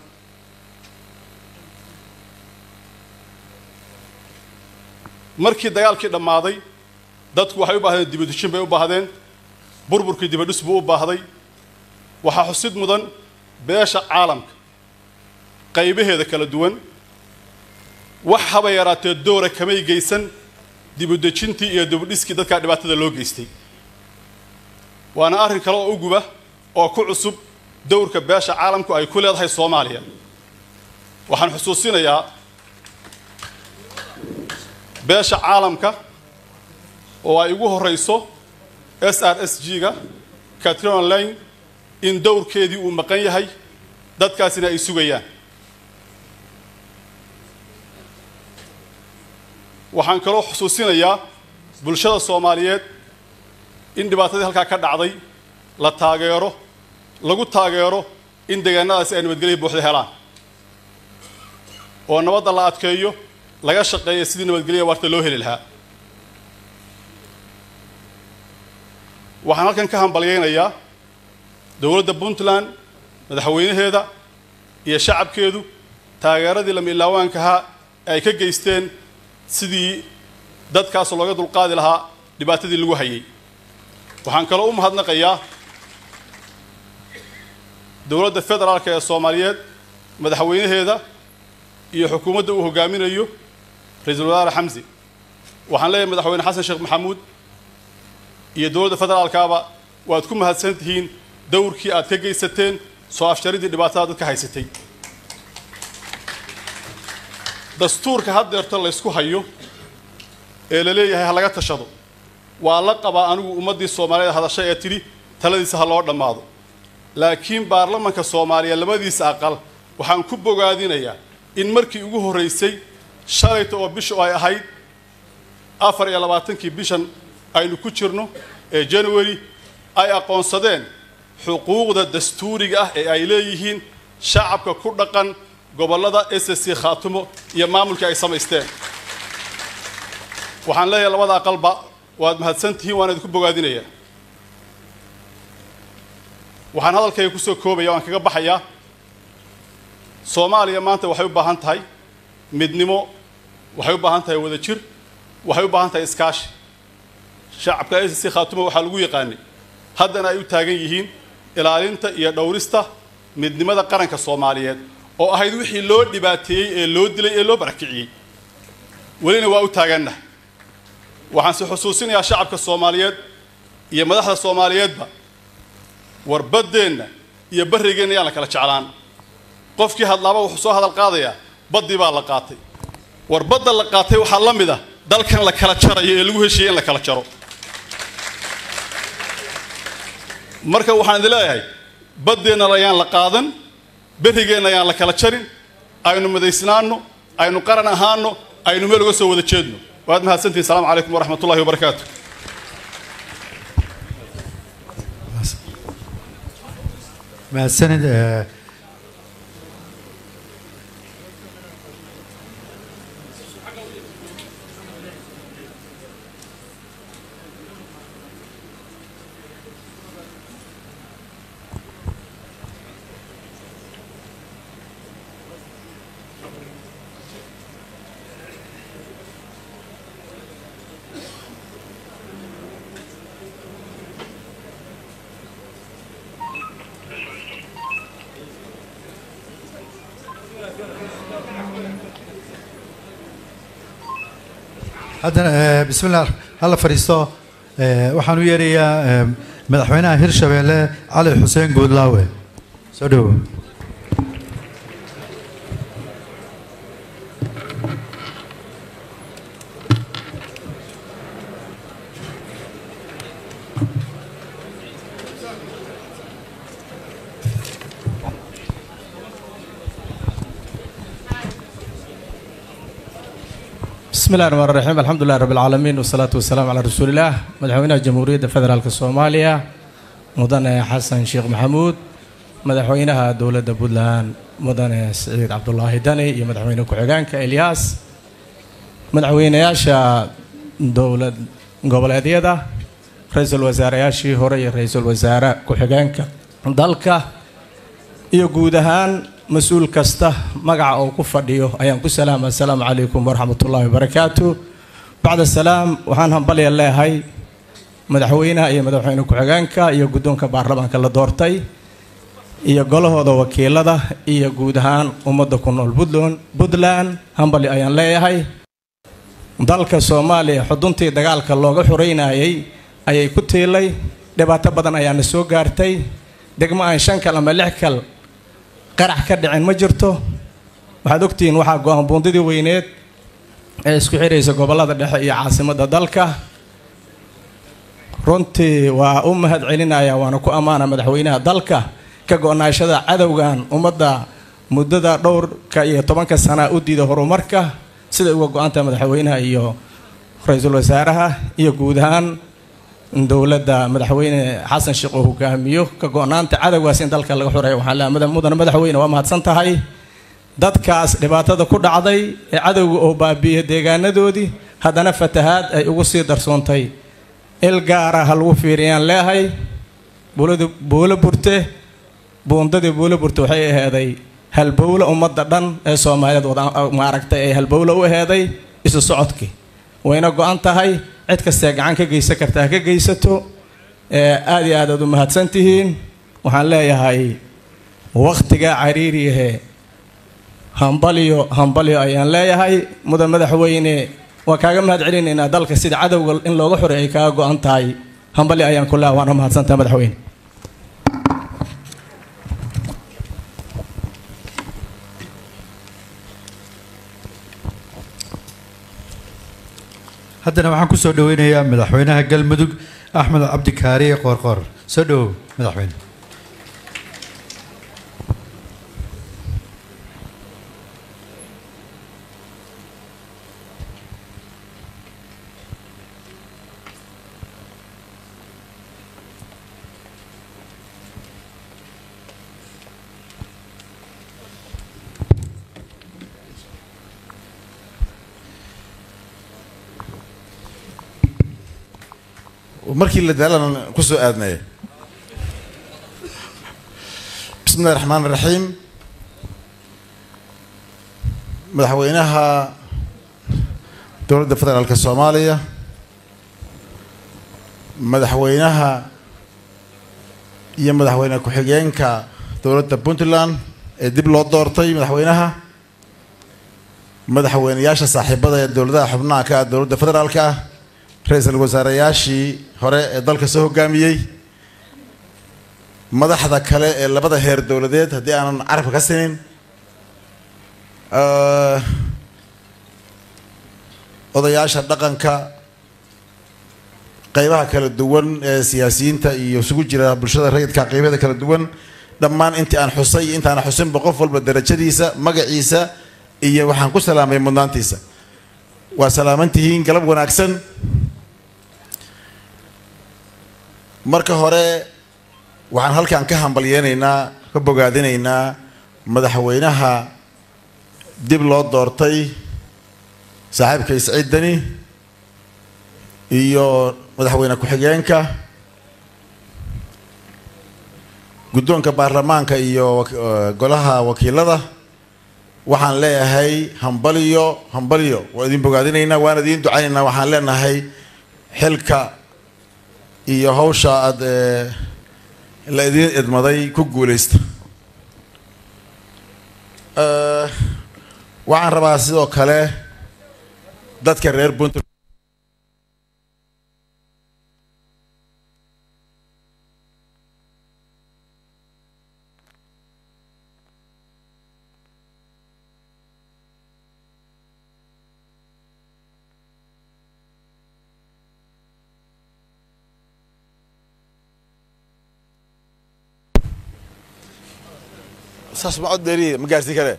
F: markii dagaalkii dhamaaday dadku waxay u baahdeen dibadushin bay u baahdeen burburkii dibadhis buu u baahday waxa xusid mudan beesha caalamka qaybaheeda kala duwan wax haba yaraatee doora kamay geysan dibadujintii iyo dibadhiskii dadka dhibaatada loo geystay waana arrin kale oo uguba oo ku cusub dowrka beesha caalamku ay ku leedahay Soomaaliya waxaan xusuusinayaa beesha caalamka oo ay ugu horeyso SRSG-ga Catherine Online in dowrkeedii uu maqan yahay dadkaasina ay sugayaan waxaan kaloo xusuusinayaa bulshada Soomaaliyeed in dhibaatadii halka ka dhacday la taageero lagu taageero in deegaanadaas ay nabadgelyo buuxda helaan oo nabadda la adkeeyo laga shaqeeyo sidii nabadgelyo waarta loo heli lahaa waxaan halkan ka hambalyeeynaya dawladda Puntland madaxweynaheeda iyo shacabkeedu taageeradii lama ilaawaanka ay ka geysteen sidii dadkaas looga dulqaadi lahaa dhibaatadii lagu hayay waxaan kale u mahadnaqayaa dawladda federaalka ee Soomaaliyeed madaxweynaheeda iyo xukuumadda uu hogaaminayo ra'iisul wasaare Xamsi waxaan leeyahay madaxweyne Xasan Sheekh Maxamuud iyo dawladda federaalkaaba waad ku mahadsantihiin dowrkii aad ka geysateen soo afjaridii dhibaatada dadka haysatay dastuurka haddeerta la isku hayo ee la leeyahay ha laga tashado waa la qabaa anigu ummadii Soomaaliyeed hadashay ee tiri taladiisa ha loo dhamaado laakiin baarlamaanka Soomaaliya labadiisa aqal waxaan ku bogaadinayaa in markii ugu horeysay shalayta oo bisha ay ahayd 24 bishan aynu ku jirno January ay aqoonsadeen xuquuqda dastuuriga ah ee ay leeyihiin shacabka ku dhaqan gobolada SSC Khaatumo iyo maamulka ay samaysteen waxaan leeyahay labada aqalba waad mahadsantihiin waan idinku bogaadinayaa waxaan hadalkayga ku soo koobaya waan kaga baxayaa Soomaaliya maanta waxay u baahan tahay midnimo waxay u baahan tahay wadajir waxay u baahan tahay iskaashi shacabka SSC Khaatumo waxa lagu yaqaanay haddana ay u taagan yihiin ilaalinta iyo dhowrista midnimada qaranka Soomaaliyeed oo ahayd wixii loo dhibaateeyay ee loo dilay ee loo barakiciyay walina waa u taagannahay waxaan si xusuusinayaa shacabka Soomaaliyeed iyo madaxda Soomaaliyeedba warbadeenna iyo barigeena yaan la kala jeclaan qofkii hadlaaba wuxuu soo hadal qaadaya baddi baa la qaatay warbadda la qaatay waxa la mid ah dalkan la kala jarayo ee lagu heshiiyay in la kala jaro marka waxaan idin leeyahay baddeena la yaan la qaadan barigeena yaan la kala jarin aynu madaysnaano aynu qaran ahaano aynu meel uga soo wada jeedno waad mahadsantihiin salaamu calaykum waraxmatullaahi wabarakaatuh
B: mahadsanid haddana bismillah halla fariisto waxaan u yeerayaa madaxweynaha Hirshabeelle Cali Xuseen Guudlaawe soo dhawo
G: بسم الله الرحمن الرحيم الحمد لله رب العالمين والصلاة والسلام على رسول الله مدحوينها جمهورية فدرالك الصومالية مدن حسن شيخ محمود مدحوينها دولة بودلان مدن سعيد عبد الله دني مدحوينها كوحيغانك إلياس مدحوينها ياشا دولة قبل أديدة رئيس الوزراء ياشي هوري رئيس الوزراء كوحيغانك دالك يقودهان مسؤول كسته مقع أو كفرديو أيام كسلام السلام عليكم ورحمة الله وبركاته بعد السلام وحنهم بلي الله هاي مدحوينها يا مدحوين كوحيغانك يا قدونك بارلمانك الله دورتي يا قاله هذا وكيل هذا يا قودهان ومدكون البودلان هم بلي أيام الله هاي دالك الصومالي حضنتي دجالك الله حرينا أي كتيلي دبعت بدن أيام السوق قارتي دقما عشان كلام لحكل قرح كدعين ما جرته waxaad ogtiin waxa go'aan boondadii weyneed ee isku xiraysa gobolada dhexe iyo caasimada dalka runtii waa u mahad celinaya waana ku amaana madaxweynaha dalka ka go'naashada cadawgan ummadda muddada dhowrka iyo 10 sano u diiday horumarka sida uga go'aanta madaxweynaha iyo ra'iisul wasaaraha iyo guud ahaan dowladda madaxweyne xasan sheekh oo hogaamiyo ka go'naanta cadawgaas in dalka laga xoreeyo waxaan la mudan madaxweyne waa mahadsan tahay dadkaas dhibaatada ku dhacday ee cadawga oo baabiye deegaanadoodii haddana fatahaad ay ugu sii darsoontay il gaara hal ugu fiiriyaan leeyahay buulo burte buundadii buulo burte waxay aheeday halbowle ummadda dhan ee Soomaaliyeed wada maaragtay ay halbowle u aheeday isu socodkii wayna go'an tahay cid kasta gacan ka geysan kartaa ka geysato aad iyo aad u mahadsantihiin waxaan leeyahay waqtiga cariiriye hambaliyo ayaan leeyahay mudan madaxweyne waa kaaga mahad celinaynaa dalka sida cadawga in looga xoreeyay ay kaaga go'an tahay hambali ayaan ku leeyahay waan mahadsantahay madaxweyne
B: haddana waxaan ku soo dhaweynayaa madaxweynaha galmudug Axmed Cabdi Kaariye Qoorqoor soo dhaw madaxweyne
H: markii la daalan ku soo aadnay bismillahir rahmaanir rahiim madaxweynaha dowladda federaalka Soomaaliya madaxweynaha iyo madaxweyne ku-xigeenka dowladda Puntland ee dib loo doortay madaxweynaha madaxweynayaasha saaxiibada ee dowladaha xubnaha ka dowladda federaalka ra'iisul wasaarayaashii hore ee dalka soo hogaamiyay madaxda kale ee labada heer dowladeed haddii aanan carabka ka sinin odayaasha dhaqanka qaybaha kala duwan ee siyaasiyiinta iyo isugu jira bulshada rayidka qaybaha kala duwan dhammaan intii aan xusay intaan xusin qof walba darajadiisa magaciisa iyo waxaan ku salaamay mudnaantiisa waa salaamantihiin galab wanaagsan marka hore waxaan halkan ka hambalyeeynaa ka bogaadinaynaa madaxweynaha dib loo doortay saaxiibkay Saciid Dani iyo madaxweyne ku-xigeenka guddoonka baarlamaanka iyo golaha wakiilada waxaan leeyahay hambaliyo waa idin bogaadinaynaa waan idin ducaynaynaa waxaan leenahay xilka iyo hawsha aad la idin idmaday ku guuleysta waxaan rabaa sidoo kale dadka reer Puntland سأسمع الدري مقاسي كله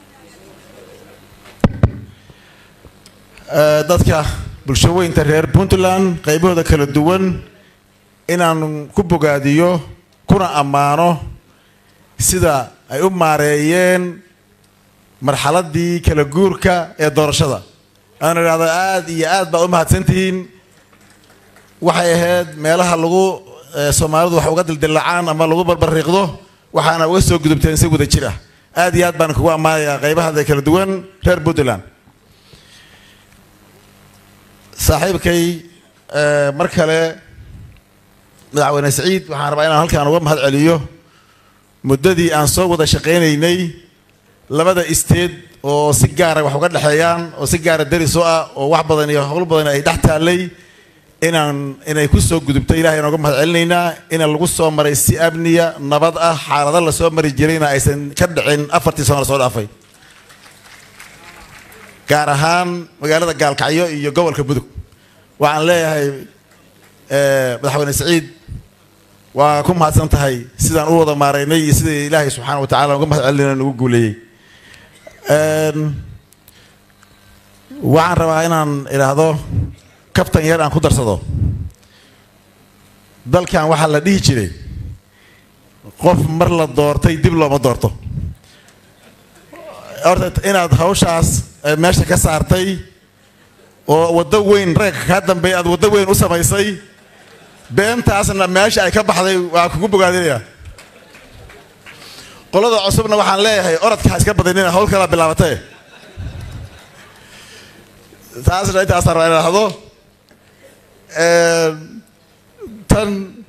H: dadka bulshooyinka reer Puntland qaybahooda kala duwan inaan ku bogaadiyo kuna amaano sida ay u maareeyeen marxaladii kala guurka ee doorashada aan raada aad iyo aad baa u mahadsantihiin waxay ahayd meelaha lagu Soomaalidu wax uga dildilacaan ama lagu barbariiqdo waxaana uga soo gudubteen si wada jir ah aad iyo aad baan kugu amaanayaa qaybaha kala duwan reer Puntland saaxiibkay mar kale madaxweyne Saciid waxaan rabaa inaan halkaan uga mahad celiyo muddadii aan soo wada shaqeynaynay labada isteed oo si gaar ah wax uga dhaxeeyaan oo si gaar ah daris oo ah oo wax badan iyo hawl badan ay dhax taalay inay ku soo gudubtay ilaahay nooga mahad celinaynaa in lagu soo maray si amniya nabad ah xaalado la soo mari jirayna aysan ka dhicin 4 sano soo dhaafay gaar ahaan magaalada Gaalkacyo iyo gobolka Mudug waxaan leeyahay madaxweyne Saciid waa ku mahadsan tahay sidaan u wada maareynay iyo sida ilaahay subxaanahu wa ta'aala uga mahad celinayna nagu guuleeyay waxaan rabaa inaan iraahdo kabtan yar aan ku darsado dalkan waxa la dhihi jiray qof mar la doortay dib looma doorto horta inaad hawshaas meesha ka saartay oo wado weyn reeg ka dambeey aad wado weyn u samaysay beentaasna meesha ay ka baxday waa kugu bogaadinaya qolada cusubna waxaan leeyahay orodka iska badinina hawl kala bilaabatay taasna intaas raacdo tan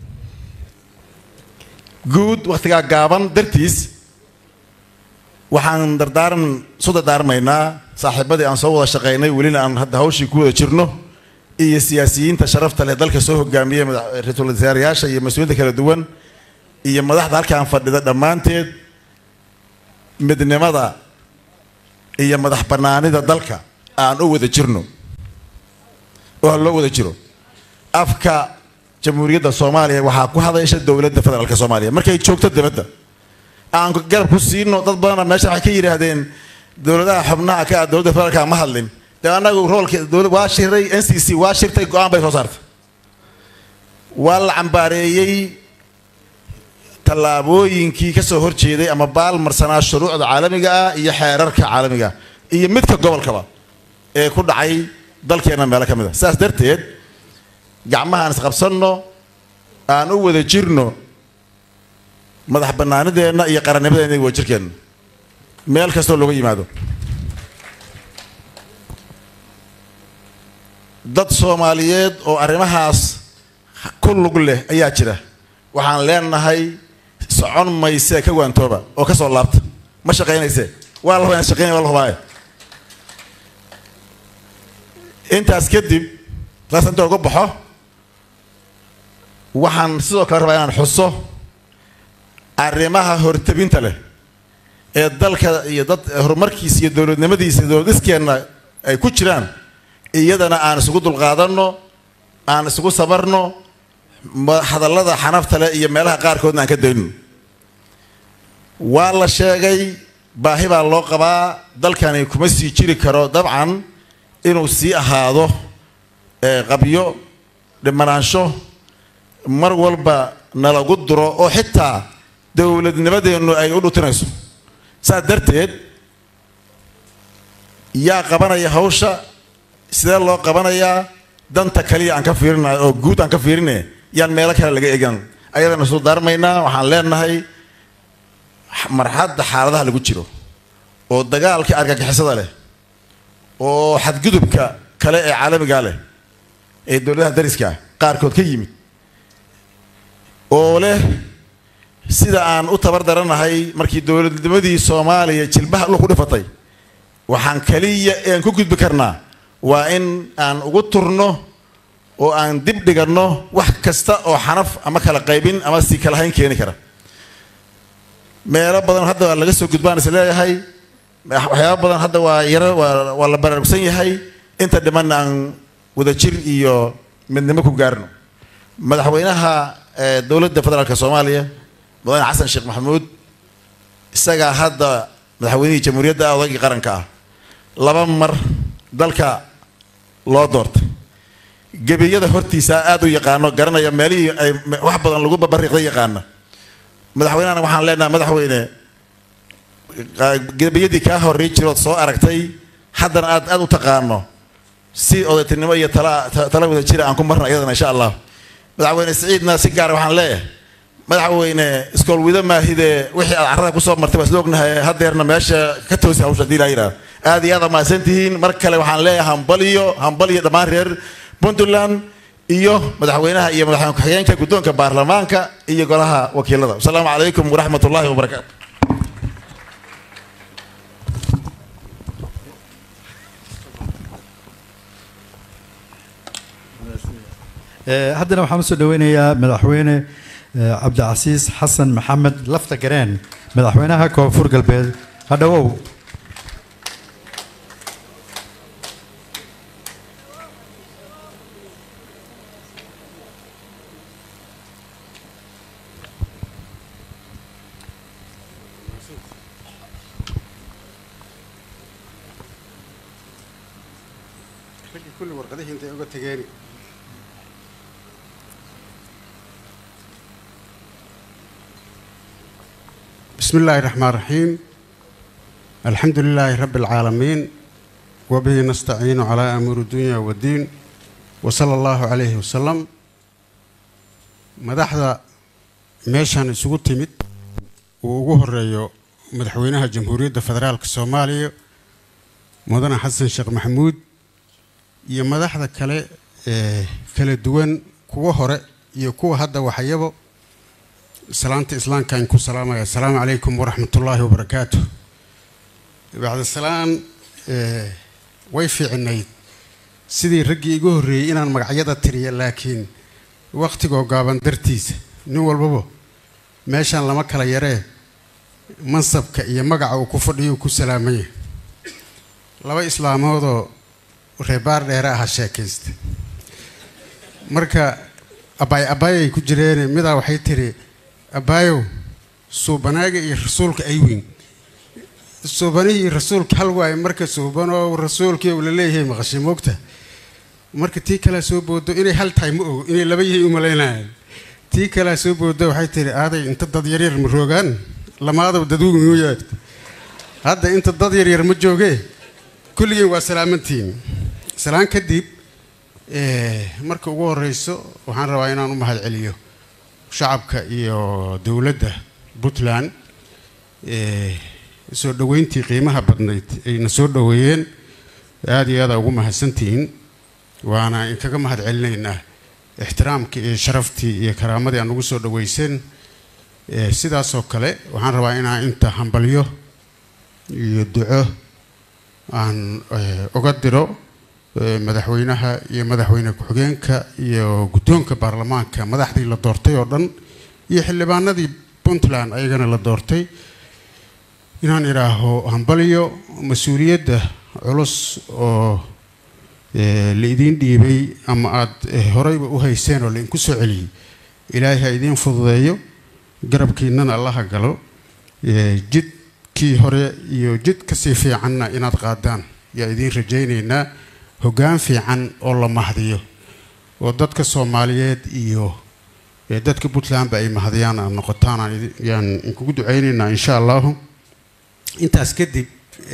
H: guud waqtiga gaaban dartiis waxaan dardaarmaynaa saaxiibadii aan soo wada shaqeynay welina aan hadda hawshii ku wada jirno iyo siyaasiyiinta sharafta leh dalka soo hogaamiyay ra'iisul wasaarayaasha iyo mas'uuliyiinta kala duwan iyo madaxda halkaan fadhida dhammaanteed midnimada iyo madax banaanida dalka aan u wada jirno oo loo wada jiro afka jamhuuriyadda Soomaaliya waxa ku hadasha dawladda federaalka Soomaaliya markay joogto dibadda aan garab ku siino dad badan meesha waxay ka yiraahdeen dawladaha xubnaha ka dawladda federaalka ma hadlin anagu roolka dawladda waa shiray NCC waa shirtay go'aan bay soo saartay waa la cambaareeyay tallaabooyinkii ka soo horjeeday ama baalmarsanaa shuruucda caalamiga ah iyo xeerarka caalamiga iyo midka gobolkaba ee ku dhacay dalkeena meel ka mid ah saas darteed gacmaha aan isqabsanno aan u wada jirno madax bannaanideenna iyo qarannimadeenna iyo wadajirkeenna meel kastoo looga yimaado dad Soomaaliyeed oo arrimahaas ku lug leh ayaa jira waxaan leenahay socon mayse ka waantooba oo ka soo laabta ma shaqeynayse waa la rabaa shaqeyn waa la rabaa intaas kadib raasanta uga baxo waxaan sidoo kale rabaa inaan xuso arrimaha hortabinta leh ee dalka iyo dad horumarkiisa iyo dawladnimadiisa dawladiskeena ay ku jiraan iyadana aan isugu dulqaadanno aan isugu sabarno hadallada xanafta leh iyo meelaha qaarkoodna aan ka dayno waa la sheegay baahi baa loo qabaa dalkani kuma sii jiri karo dabcan inuu sii ahaado qabyo dhimanaansho mar walba nalagu duro oo xitaa dawladnimadeennu ay u dhutinayso saa darteed yaa qabanaya hawsha sidee loo qabanayaa danta kaliya aan ka fiirinayo oo guud aan ka fiirine yaan meelo kale laga eegan ayadana soo daarmaynaa waxaan leenahay marxadda xaaladaha lagu jiro oo dagaalka argagixisada leh oo xadgudubka kale ee caalamiga leh ee dawladaha dariska qaarkood ka yimid oo leh sida aan u tabar daranahay markii dawladnimadii Soomaaliya jilbaha ku dhifatay waxaan kaliya aan ku gudbi karnaa waa in aan ugu turno oo aan dib dhigano wax kasta oo xanaf ama kala qaybin ama si kala hayn keeni kara meelo badan hadda laga soo gudbaan is leeyahay waxyaabo badan hadda waa la baraarugsan yahay inta dhiman aan wada jir iyo midnimo ku gaarno madaxweynaha dawladda federaalka Soomaaliya madaxweyne Xasan Sheekh Maxamuud isaga hadda madaxweynihii jamhuuriyadda odaygii qaranka ah laba mar dalka loo doortay gabiyada hortiisa aad u yaqaano garanaya meelihii ay wax badan lagu barbariiqday yaqaana madaxweynahana waxaan leenahay madaxweyne gabiyadii ka horreey jirood soo aragtay haddana aad u taqaano si odaytinimo iyo tala wada jira aan ku marna iyadana insha Allah madaxweyne Saciidna si gaar waxaan leeyahay madaxweyne iskool wida maahide wixii aad carrada ku soo martay bas loognahay hadeerna meesha ka toosi hawsha diilayra aad iyo aad ma santihiin mar kale waxaan leeyahay hambaliyo dhammaan reer Puntland iyo madaxweynaha iyo madaxweyne ku-xigeenka guddoonka baarlamaanka iyo golaha wakiilada assalaamu calaykum waraxmatullaahi wabarakaatuh
B: haddana waxaan usoo dhaweynayaa madaxweyne cabdicasiis xasan maxamed lafta gareen madaxweynaha koonfur galbeed hadhawow
I: كل ورقته انت uga tageeni بسم الله الرحمن الرحيم الحمد لله رب العالمين وبه نستعين على أمور الدنيا والدين وصلى الله عليه وسلم مدحدا meeshan isugu timid uu ugu horeeyo madaxweynaha jamhuuriyadda federaalka Soomaaliya mudane Xasan Sheekh Maxamuud iyo madaxda kale kala duwan kuwa hore iyo kuwa hadda waxayabo salaanta islaamka in ku salaamaya assalaamu calaykum waraxmatullaahi wabarakaatuh bacda salaan way fiicnayd sidii raggii igu horreeyay inaan magacyada tiriyo laakiin waqtigoo gaaban dartiisa nin walbaba meeshan lama kala yaree mansabka iyo magaca uu ku fadhiyo ku salaamay laba islaamoodoo reebaar dheer ah sheekaysta marka abay ku jireen midaa waxay tiri abayo suubanaaga iyo rasuulka ay weyn suubanihi rasuulka hal waay marka suubano rasuulkii uu leeyahay maqashay moogta marka tii kala soo boodo inay hal tahay ma og inay laba yahay u maleynayaan tii kala soo boodo waxay tiri aaday inta dad yar yar ma roogaan lamaada dadweygu u yaad hadda inta dad yar yar ma joogee kulligeen waa salaamantiin salaan kadib marka ugu horeyso waxaan rabaa inaan u mahadceliyo shacabka iyo dowladda Puntland soo dhaweyntii qiimaha badnayd ayna soo dhaweeyeen aad iyo aad ugu mahadsantihiin waana in kaga mahadcelinaynaa ixtiraamka iyo sharaftii iyo karaamadii aan ugu soo dhaweyseen sidaas oo kale waxaan rabaa inaan inta hambalyo iyo duco aan uga diro madaxweynaha iyo madaxweyne ku-xigeenka iyo guddoonka baarlamaanka madaxdii la doortay oo dhan iyo xildhibaanadii Puntland ayagana la doortay inaan iraaho hambalyo mas'uuliyadda culus oo la idin dhiibay ama aad horeyba u hayseen oo la idinku soo celiyay ilaahay ha idin fududeeyo garabkiinana allaha galo jidkii hore iyo jid kasii fiicanna inaad qaadaan yaa idin rajaynaynaa hoggaan fiican oo la mahdiyo oo dadka Soomaaliyeed iyo dadka Puntland ay mahdiyaan aan noqotaan yaan kugu duceynaynaa insha Allah intaas kadib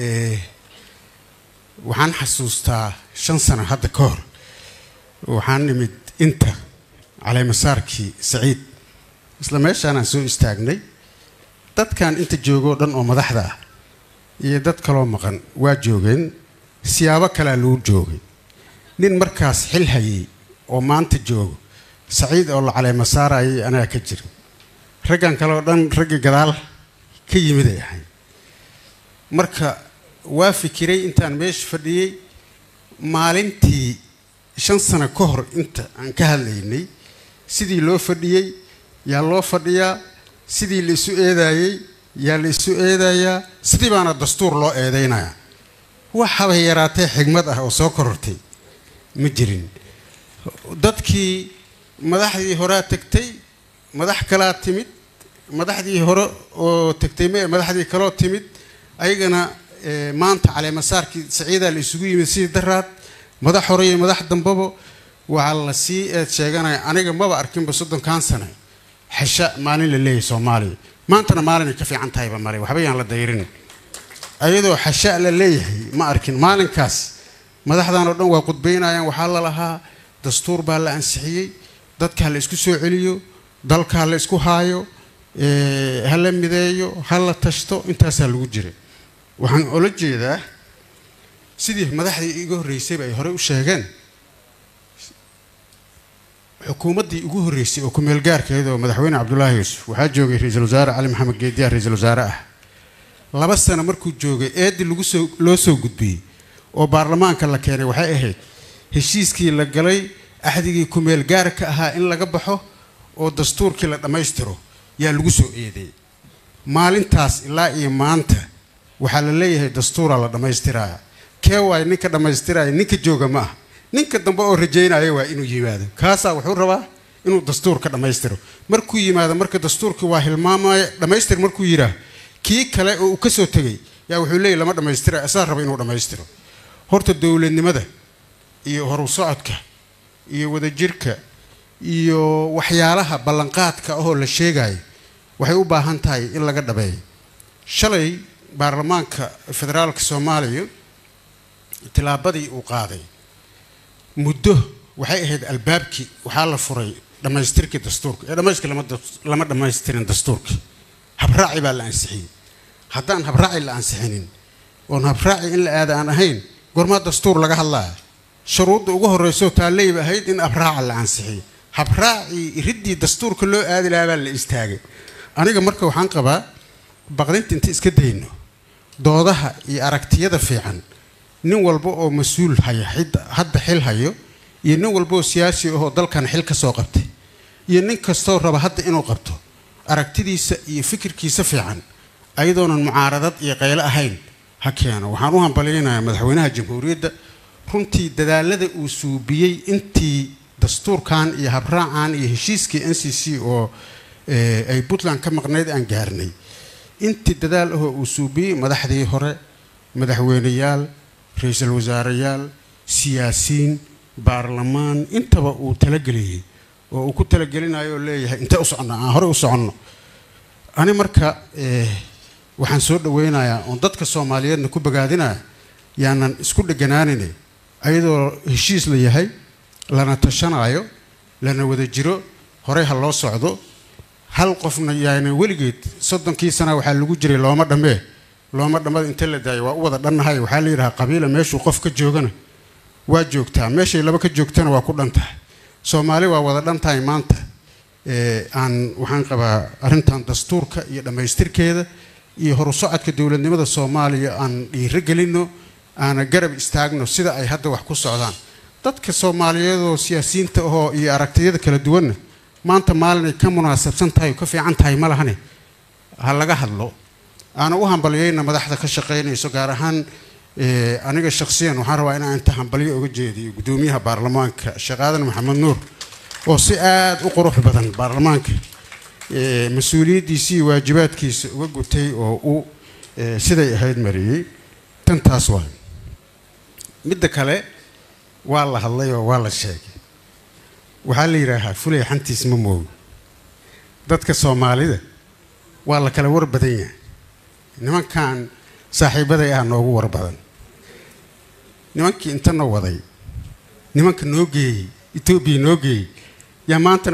I: waxaan xasuustaa 5 sano hadda ka hor waxaan nimid inta caleemasaarkii Saciid isla meeshaan aan soo istaagnay dadkan inta joogo dhan oo madaxda ah iyo dad kale oo maqan waa joogeen siyaabo kale loo joogay nin markaas xil hayay oo maanta joogo Saciid oo la caleemasaarayay anaa ka jir raggan kale oo dhan ragga gadaal ka yimid ay ahayn marka waa fikiray intaan meesha fadhiyay maalintii 5 sano ka hor inta aan ka hadlaynay sidii loo fadhiyay yaa loo fadhiyaa sidii la isu eedaayay yaa la isu eedayaa sidii baana dastuur loo eedeynaya waxa ay yaraatay xigmad ah oo soo korortay ma jirin dadkii madaxdii hore tagtay madax kala timid madaxdii hore oo tagtay madaxdii kale timid ayagana maanta caleemasaarkii Saciida la isugu yimid si daraad madax hore iyo madax dambaba waxa la sii sheeganay aniga maba arkinba 30 sano xasha maalin la leeyahay Soomaaliya maantana maalin ka fiican tahay ba maray waxba yaan la dayrin ayadoo xasha la leeyahay ma arkin maalinkaas madaxdan oo dhan waa qudbeynayaan waxa la lahaa dastuur baa la ansixiyay dadka la isku soo celiyo dalka la isku haayo hala mideeyo hala tashto intaas lagu jiray waxaan ula jeedaa sidii madaxdii iga horeysay ay hore u sheegeen xukuumaddii ugu horeysay oo ku meel gaarkeeda oo madaxweyne Cabdullaahi Yuusuf waxa joogay ra'iisul wasaare Ali Maxamed Geediye ra'iisul wasaare ah 2 sano markuu joogay eedi loo soo gudbiyay oo baarlamaanka la keenay waxay ahayd heshiiskii la galay axdigii ku meel gaarka ahaa in laga baxo oo dastuurkii la dhameystiro yaa lagu soo eeday maalintaas ilaa iyo maanta waxa la leeyahay dastuura la dhameystiraa keeway ninka dhameystiraa ninka jooga ma ninka dambe oo rajeynaya waa inuu yimaado kaasa wuxuu rabaa inuu dastuurka dhameystiro markuu yimaado marka dastuurka waa hilmaamay dhameystir markuu yiraa kii kale oo uu ka soo tagay yaa wuxuu leeyahay lama dhameystiro asaa raba inuu dhameystiro horta dawladnimada iyo horu socodka iyo wadajirka iyo waxyaalaha ballanqaadka oo la sheegay waxay u baahan tahay in laga dhabeeyo shalay baarlamaanka federaalka Soomaaliya tilaabadii uu qaaday muddo waxay ahayd albaabkii waxa la furay dhameystirka dastuurka dhameystirka lama dhameystirin dastuurka habraaci baa la ansixiyay haddaan habraaci la ansixinin oo habraaci in la aad aan ahayn gorma dastuur laga hadlaa shuruudda ugu horeyso taaleyba ahayd in habraaca la ansixiyo habraaci ridii dastuurka loo aadi lahaa la istaagay aniga marka waxaan qabaa baqdinta inta iska dayno doodaha iyo aragtiyada fiican nin walba oo mas'uul haya hadda xil hayo iyo nin walba oo siyaasi ah oo dalkan xil ka soo qabtay iyo nin kastoo raba hadda inuu qabto aragtidiisa iyo fikirkiisa fiican ayadoonan mucaaradad iyo qaylo ahayn ha keeno waxaan u hambaleynayaa madaxweynaha jamhuuriyadda runtii dadaalada uu suubiyay intii dastuurkan iyo habraacan iyo heshiiskii NCC oo ay Puntland ka maqnayd aan gaarnay intii dadaal ah uu suubiyay madaxdii hore madaxweynayaal ra'iisul wasaareyaal siyaasiin baarlamaan intaba uu talageliyay oo uu ku talagelinayo leeyahay inta u socno aan hore u socono ani marka waxaan soo dhaweynayaa oo dadka Soomaaliyeedna ku bogaadinaa yaanan isku dhaganaanine ayadoo heshiis la yahay lana tashanayo lana wada jiro horey ha loo socdo hal qofna yaana weligeed 30 sano waxa lagu jiray looma dhamada inta la daayo waa u wada dhannahay waxa la yiraahdaa qabiila meeshuu qof ka joogana waa joogtaa meeshay laba ka joogtana waa ku dhantahay Soomaali waa wada dhantahay maanta aan waxaan qabaa arintan dastuurka iyo dhameystirkeeda iyo horu socodka dawladnimada Soomaaliya aan dhiirigelino aan garab istaagno sida ay hadda wax ku socdaan dadka Soomaaliyeed oo siyaasiyiinta oo iyo aragtiyada kala duwan maanta maalin ka munaasabsan tahay ka fiican tahay ma lahane ha laga hadlo أنا أوهم بلينا مدحت كشقين يسوع رهان أنا شخصيا وحروا أنا أنت هم بلي أوجدي قدوميها برلمانك شغالنا محمد نور وسئات وقروح بدن برلمانك مسؤولية دي سي واجبات كيس وقتي أو سيدي هيد مري تنتاسوا مدك عليه والله الله والله الشيء وحالي راح فلي حنتي اسمه مو ضدك الصومالي ده والله كلا ورب بدنيا niman kan saaxiibaday ah noogu war badan nimankii inta noo waday nimanka noo geeyay Itoobiya noo geeyay yaa maanta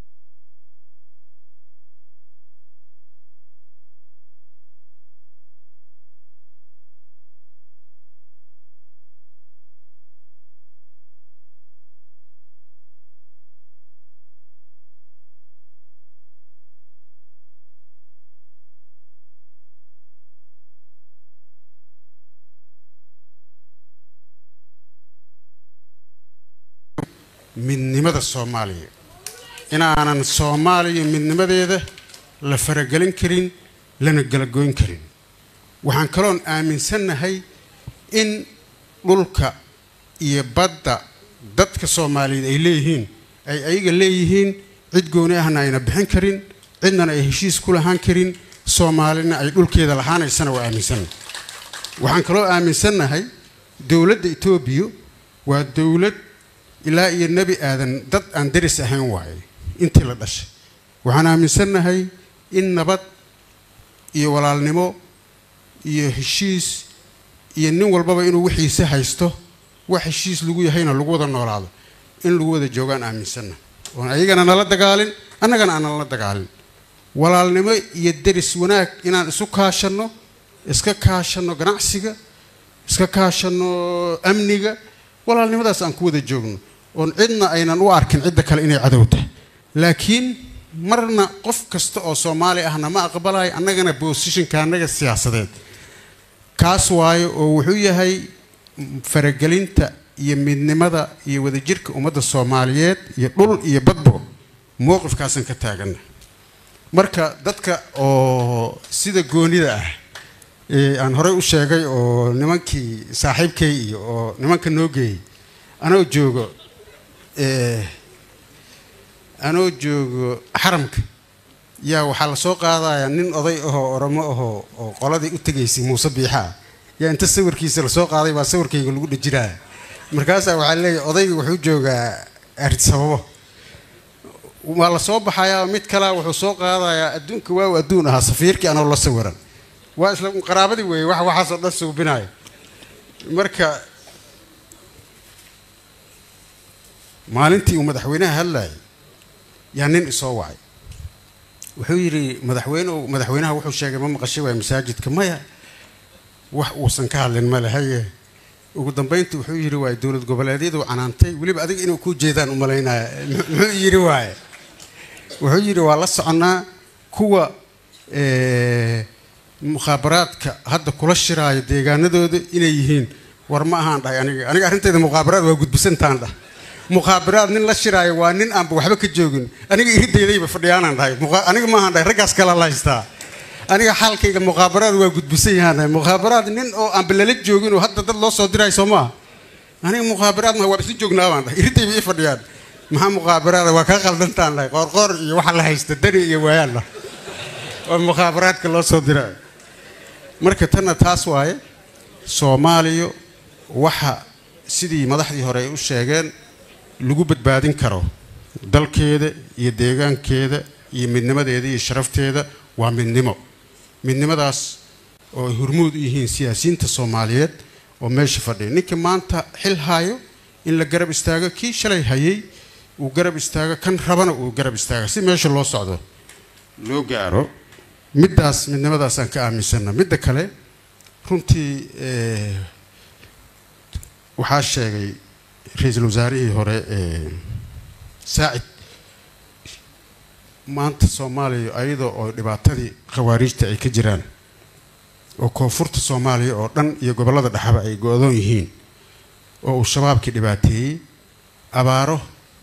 I: من نمط الصومالية أنا الصومالي من نمط هذا لفرقلين كرين لنقلقين كرين وحن كلون آمن سنة هاي إن لولك يبدأ ضدك الصومالي إليهين أي إليهين عد جونها هنا ينبحن كرين عندنا يهشيس كلها هان كرين صومالينا أي لولك هذا لحنا السنة وآمن سنة وحن كلون آمن سنة هاي دولة إثيوبيا ودولة إلى النبي آدم ضد أن درس هين واعي أنت لا دش وأنا من سنة هاي إن نبض يولى النمو يهشيس ينوم والبابا إنه وحي سهيسته وحشيس لقوي هين لقوه النور هذا إن لقوه الجوجان آمن سنة وأنا يجينا أنا لا تقالين أنا كان أنا لا تقالين ولا النمو يدرس هناك إن سكاشنو إسكاشنو جناسيجا إسكاشنو أمنيجا ولا النمو ده سأنكود الجوجن وعندنا أين نواركن عدة كلا إني عدوته لكن مرنا قف كستو صومالي إحنا ما أقبلها أنا جنا بوزيشن كان نجس السياسة كاسواي وحوية هاي فرجلين تا يمين ماذا يودجيرك ومدى الصوماليات يقول يبدو موقف كاسن كتاجنا مركا دتك أو سيد جوني ده أن هراء الشيء أو نمانكي صاحب كي أو نمانك نوجي أنا وجوجو أنا وجوجو حرمك يا وحال سوق هذا يعني أضيئه رماه قلادي أتجيسي مصبيحة يا أنت تصور كيس السوق هذا بصور كي يقولوا الجيران مركزه وحالي أضيء وحجوجا أرتسوه وما صوب حياة متكلا وحسوق هذا يا أدون كوا وأدونها صفيرك أنا الله صورا وأسلم قرابتي وحصل نفسه بناي مركا مالنتي ومدحوينها هلا يعني نسوي وحيري مدحوينها وحو شيء ما مقشوا مساجد كمايا وحوسن كهل الملهية وقدام بينتي وحيري واي دولة قبلاديد وعنانتي ولي بعدين إنه كود جيدان وملاينا وحيري واي وحيري والله صعنا كوا مخابرات هذا كل الشراء ديجان دود إنيهين ورما هاندا يعني أنا قرنت هذا مخابرات وجود بسنتان ده مخابرات نين الشراء وانين أم بوحبك الجوجن أنا قريت ديلي بفريانا ده أنا ما هاندا رجعس كلا الله يستا أنا حال كي المخابرات وجود بسين هذا مخابرات نين أو أم بلالك جوجن وحتى الله صدر أي سما أنا مخابرات ما هو بس جوجن هذا قريت بفريان ما مخابرات وكاكل دنتان ده قرقر يوحل هيستدري يويانا والمخابرات كله صدر مركتنا تاسواي سوماليو وحا سيدي مدحدي هوري u sheegeen lagu badbaadin karo dalkeeda iyo deegaankeeda iyo midnimadeeda iyo sharafteeda waa midnimadaas oo hormuud yihiin siyaasiyiinta Soomaaliyeed oo meesha fadhiya ninka maanta xil haayo in la garab istaago kii shalay hayay uu garab istaago kan rabana uu garab istaago si meesha loo socdo loo gaaro middaas midnimadaasaan ka aaminsana midda kale runtii waxaa sheegay ra-iisul wasaarihii hore saacid maanta soomaaliya ayadoo oo dhibaatadii khawaariijta ay ka jiraan oo koonfurta soomaaliya oo dhan iyo gobollada dhexaba ay go-doon yihiin oo uu shabaabkii dhibaateeyey abaaro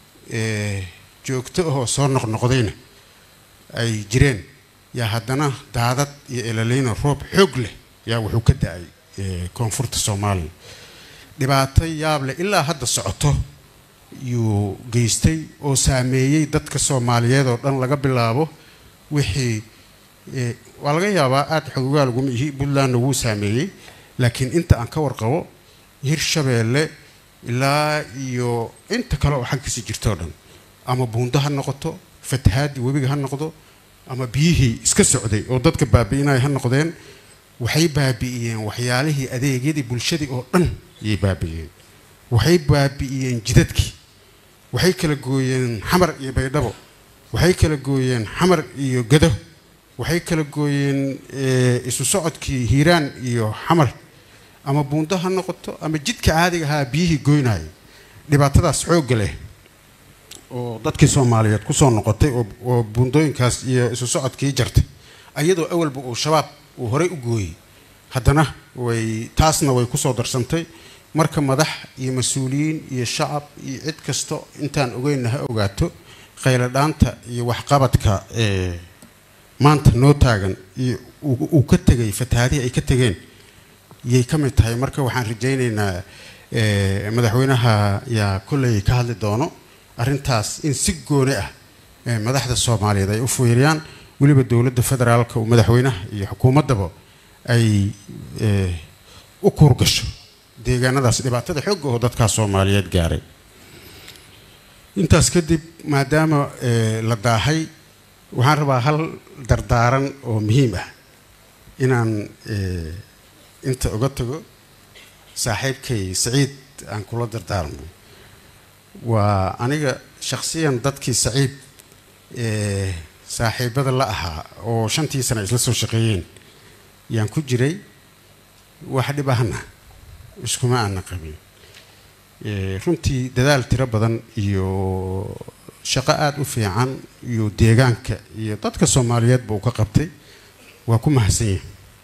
I: joogto ahoo soo noqnoqdayna ay jireen yaa haddana daadad iyo elaliino roob xoog leh yaa wuxuu ka da-ay koonfurta soomaaliya dhibaato yaab leh ilaa hadda socoto yuu geystay oo saameeyey dadka soomaaliyeed oo dhan laga bilaabo wixii waa laga yaabaa aada xogogaa laguma ihi puntlandna wuu saameeyey laakiin inta aan ka warqabo hirshabeelle ilaa iyo inta kale oo xagkasi jirtoo dhan ama buundo ha noqoto fatahaadii webiga ha noqdo ama biyihii iska socday oo dadka baabi'inaya ha noqdeen waxay baabi'iyeen waxyaalihii adeegyadii bulshadii oo dhan ayay baabi'iyeen waxay baabi'iyeen jidadkii waxay kala gooyeen xamar iyo baydhabo waxay kala gooyeen xamar iyo gado waxay kala gooyeen isu socodkii hiiraan iyo xamar ama buundo ha noqoto ama jidka caadiga ahaa biyihii goynaya dhibaatadaas xoogga leh oo dadkii soomaaliyeed kusoo noqotay oo buundooyinkaas iyo isu socodkii jartay ayadoo awalba uu shabaab uu horey u gooyey haddana taasna way kusoo darsantay marka madax iyo mas-uuliyiin iyo shacab iyo cid kasto intaan ogeynna ha ogaato khayladhaanta iyo waxqabadka maanta noo taagan iyo uu ka tegay fatahaadihii ay ka tegeen yay ka mid tahay marka waxaan rajaynaynaa madaxweynaha yaa kolley ka hadli doono arrintaas in si gooni ah madaxda soomaaliyeed ay u fiiriyaan weliba dowladda federaalka uu madaxweynaha iyo xukuumaddaba ay u kuurgasho deegaanadaas dhibaatada xoogga oo dadkaas soomaaliyeed gaaray intaas kadib maadaama la daahay waxaan rabaa hal dardaaran oo muhiim ah inaan inta uga tago saaxiibkay saciid aan kula dardaarmo waa aniga shakhsiyan dadkii saciid saaxiibada la ahaa oo 5 sano isla soo shaqeeyeen yaan ku jiray wax dhib ahna iskuma aan qabin runtii dadaal tiro badan iyo shaqo aad u fiican iyo deegaanka iyo dadka Soomaaliyeed buu ka qabtay waa ku mahadsan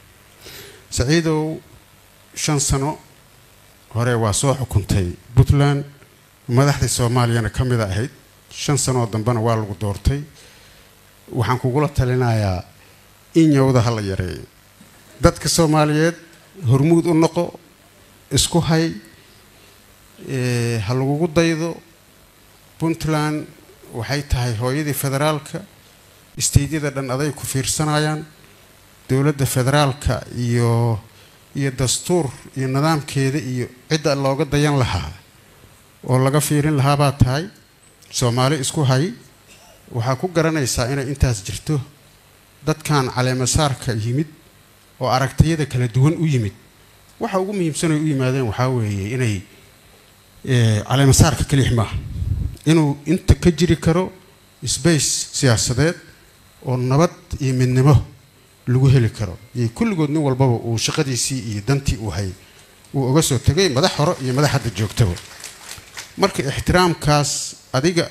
I: saciidow 5 sano hore waa soo xukuntay Puntland madaxda Soomaaliyana kamid ahayd 5 sano dambana waa lagu doortay waxaan kugula talinayaa in yowda hal yareeyo dadka Soomaaliyeed hormuud u noqo isku hay hal lagu daydo Puntland waxay tahay hooyadii federaalka isteediyada dhan aday ku fiirsanayaan dawladda federaalka iyo dastuur iyo nidaamkeeda iyo cidda looga dayan lahaa oo laga fiirin lahaa baa tahay Soomaali isku hay waxa ku garanaysaa inay intaas jirto dadkan caleemasaarka yimid oo aragtiyada kala duwan u yimid waxa ugu muhiimsan ay u yimaadeen waxa weeye inay caleemasaarka kaliya ma inuu inta ka jiri karo space siyaasadeed oo nabad iyo midnimo lagu heli karo iyo kulligood nin walba uu shaqadiisii iyo dantii uu hay uu uga soo tagay madax hore iyo madax hadda joogtaba marka ixtiraamkaas adiga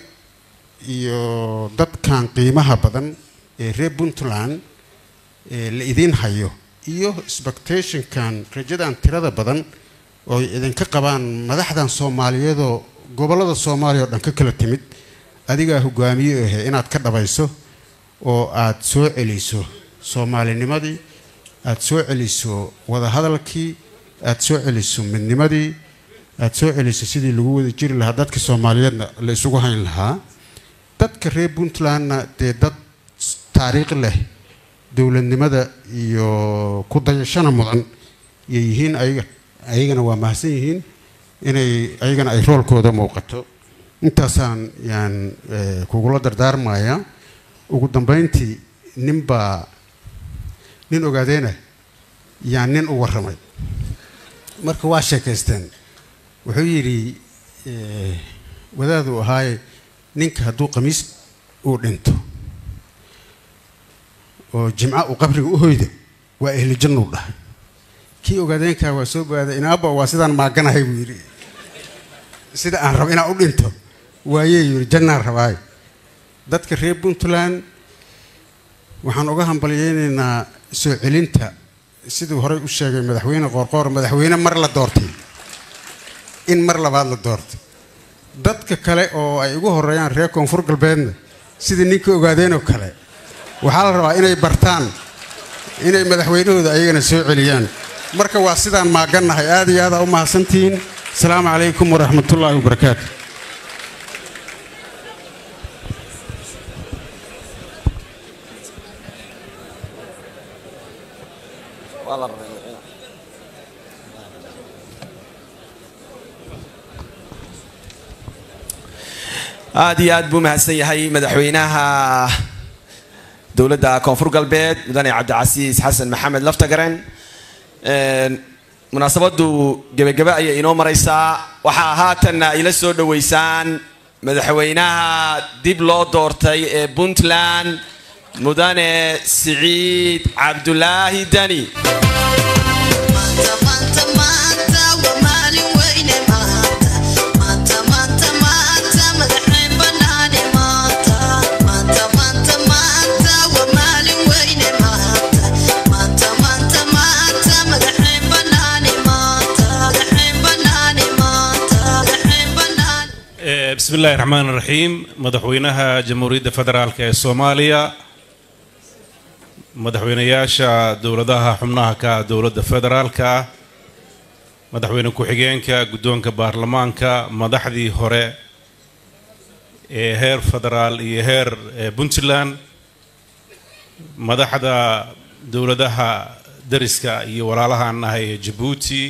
I: iyo dadkan qiimaha badan ee reer Puntland la idin hayo iyo expectationkan rajadan tirada badan oo idinka qabaan madaxdan Soomaaliyeed oo gobolada Soomaaliya oo dhan ka kala timid adiga hogaamiye ah inaad ka dhabayso oo aad soo celiso Soomaalinimadii aad soo celiso wada hadalkii aad soo celiso midnimadii aad soo celiso sidii lagu wada jiri lahaa dadka Soomaaliyeedna la isugu hayn lahaa dadka reer Puntlandna dad taariikh leh dawladnimada iyo ku dayashana mudan yihiin ayagana waa mahadsan yihiin inay ayagana ay roolkooda muuqato intaasaan yaan kugula dardaarmaya ugu dambeyntii nin ogaadeena yaa nin u waramay marka waa sheekaysteen wuxuu yiri wadaadu ahaay ninka hadduu qamiis uu dhinto oo jimca uu qabriga u hoydo waa ehli jannu dhahay kii ogaadeenkaa waa soo baaday inaaba waa sidaan maaganahay buu yidhi sida aan rabo inaan u dhinto waayee yidhi jannaan rabaay dadka reer Puntland waxaan uga hambalyeynaynaa soo celinta siduu horey u sheegay madaxweyne qoorqoor madaxweyne mar la doortay in mar labaad la doortay dadka kale oo ay ugu horeeyaan reer koonfur galbeedna sidii ninkii ogaadeen oo kale waxaa la rabaa inay bartaan inay madaxweynahooda ayagana soo celiyaan marka waa sidaan maaganahay aad iyo aad u mahadsantihiin asalaamu calaykum waraxmatullaahi wabarakaatu
J: aad iyo aad buu mahadsan yahay madaxweynaha dowladda koonfur galbeed mudane cabdicasiis xasan maxamed laftagaren munaasabadu gabagaba ayay inoo maraysaa waxaa haatanna ila soo dhaweysaan madaxweynaha dib loo doortay ee Puntland mudane Siciid Cabdulaahi Dani
K: بسم الله الرحمن الرحيم مدحوينها جمهورية فدرالك الصومالية مدحوينياشا دولدها حمناها كدولة فدرالك مدحوين كوحيجينك قدونك بارلمانك مدحدي هوري هير فدرال هير بنتلان مدحدا دولدها درسكا يورالها انها جيبوتي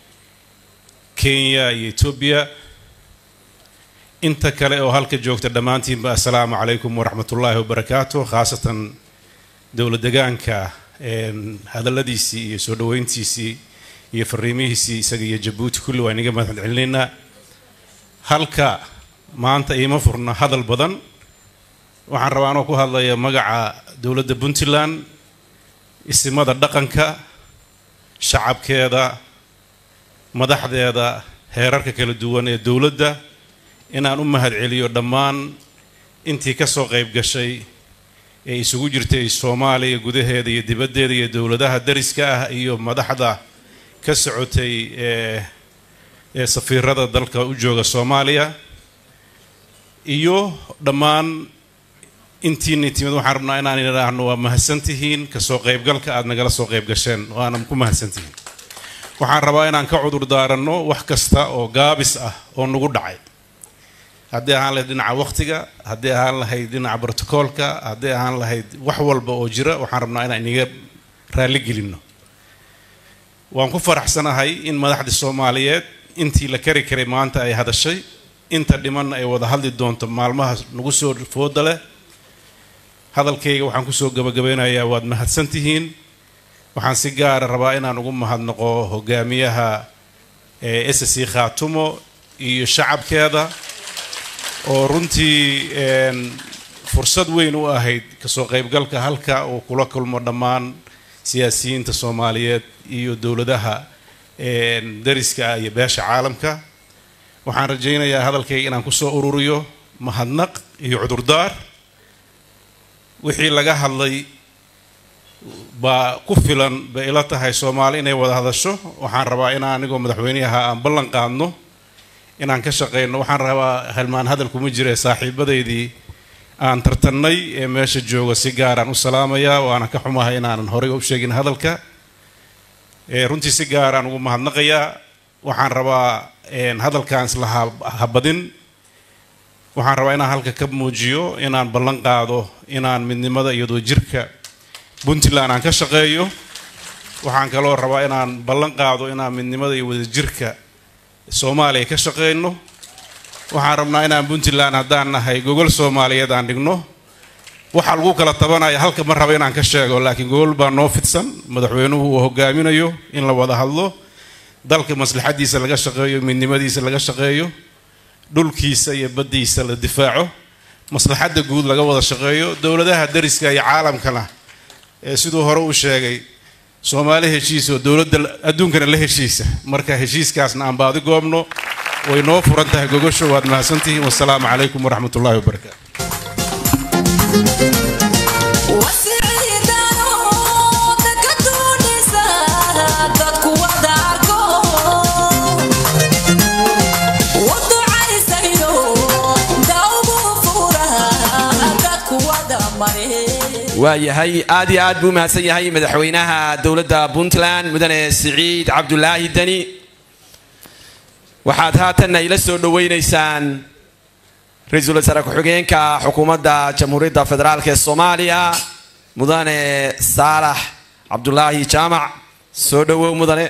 K: كينيا إثيوبيا inta kale oo halka joogta dhamaantiinba assalaamu calaykum waraxmatullaahi wabarakaatuh khaasatan dowladdegaanka hadalladiisii iyo soo dhaweyntiisii iyo fariimihiisii isaga iyo Jabuuti kulli waa inaga mahad celinaynaa halka maanta iima furna hadal badan waxaan rabaa inaan ku hadlayo magaca dowladda Puntland ismada dhaqanka shacabkeeda madaxdeeda heerarka kala duwan ee dowladda inaan u mahad celiyo dhammaan intii ka soo qayb gashay ee isugu jirtay Soomaaliya gudaheeda iyo dibaddeeda iyo dawladaha dariska ah iyo madaxda ka socotay ee safiirada dalka u jooga Soomaaliya iyo dhammaan intii timid waxaan rabnaa inaan idhaahno waa mahadsantihiin ka soo qaybgalka aad nagala soo qayb gasheen waana ku mahadsantihiin waxaan rabaa inaan ka cudur daarano wax kasta oo gaabis ah oo nagu dhacay haddii aan lahayd dhinaca waqtiga haddii aan lahayd dhinaca protocolka haddii aan lahayd wax walba oo jira waxaan rabnaa inaan inaga raali gelino waan ku faraxsanahay in madaxda Soomaaliyeed intii la kari karay maanta ay hadashay inta dhiman ay wada hadli doonto maalmaha nagu soo fooda leh hadalkayga waxaan ku soo gabagabeynayaa waad mahadsantihiin waxaan si gaar ah rabaa inaan ugu mahadnaqo hogaamiyaha SSC Khaatumo iyo shacabkeeda oo runtii fursad weyn u ahayd ka soo qaybgalka halka oo kula kulmo dhammaan siyaasiyiinta Soomaaliyeed iyo dawladaha dariska iyo beesha caalamka waxaan rajaynayaa hadalkayga inaan ku soo ururiyo mahadnaq iyo cudurdaar wixii laga hadlay ba ku filan ba ila tahay Soomaali inay wada hadasho waxaan rabaa inaan anigu madaxweynaha aan ballan qaadno inaan ka shaqeyno waxaan rabaa halmaan hadal kuma jira saaxiibadeydii aan tartanay ee meesha jooga si gaar ah u salaamaya waana ka xumahay inaan horey u sheegin hadalka runtii si gaar ah ugu mahadnaqaya waxaan rabaa hadalkan isla habadin waxaan rabaa inaan halka ka muujiyo inaan ballan qaado inaan midnimada iyo wadajirka Puntland aan ka shaqeeyo waxaan kaloo rabaa inaan ballan qaado inaan midnimada iyo wadajirka Soomaaliya ka shaqeyno waxaan rabnaa inaan Puntland haddaan nahay gogol Soomaaliyeed aan dhigno waxa lagu kala tabanayo halka ma rabo inaan ka sheego laakiin gogol baa noo fidsan madaxweynuhu uu hogaaminayo in la wada hadlo dalka maslaxadiisa laga shaqeeyo midnimadiisa laga shaqeeyo dhulkiisa iyo baddiisa la difaaco maslaxadda guud laga wada shaqeeyo dowladaha dariska iyo caalamkana sidoo hore uu sheegay Soomaali heshiis oo dowladda adduunkana la heshiisa marka heshiiskaasna aan baadi goobno way noo furan tahay gogosho waad mahadsantihiin wassalaamu calaykum waraxmatullaahi wabarakaatu
J: waayahay aad iyo aad buu mahadsan yahay madaxweynaha dowladda Puntland mudane Siciid Cabdulaahi Dani waxaad haatan ila soo dhaweynaysaan ra'iisul wasaare ku-xigeenka xukuumadda Jamhuuriyadda Federaalka ee Soomaaliya mudane Saalax Cabdulaahi Jaamac soo dhawow mudane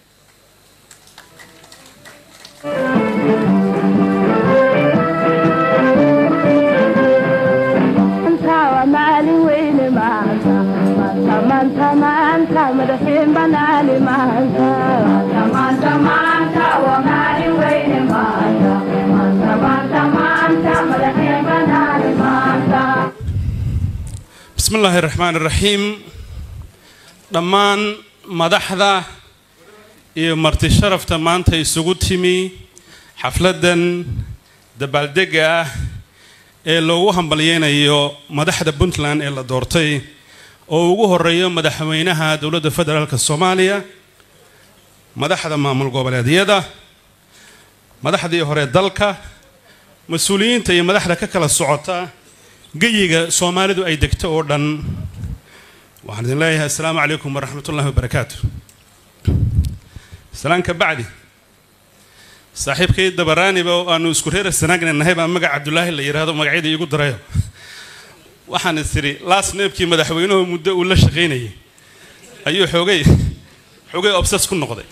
L: مدحين بنالي مانتا مانتا مانتا ومالي وين مانتا مانتا مانتا مانتا مدحين بنالي مانتا
A: بسم الله الرحمن الرحيم دمان مدحدا iyo marti sharafta maanta isugu timi xafladan dabaaldega ee loogu hambalyeeyo madaxda Puntland ee la doortay oo ugu horeeyo madaxweynaha dowladda federaalka Soomaaliya madaxda maamul goboleedyada madaxdii hore dalka mas'uuliyiinta iyo madaxda ka kala socota gayiga Soomaalidu ay degto oo dhan waxaan idin leeyahay assalaamu calaykum waraxmatullaahi wabarakaatuh salaanka bacdi saaxiibkay dabaraani oo aanu isku reer sanaagnahay baa magac Cabdulaahi la yiraahdo magaceeda igu darayo waxaan isiri laas neebkii madaxweynuhu muddo uu la shaqeynayay ayuu xoogay obsess ku noqday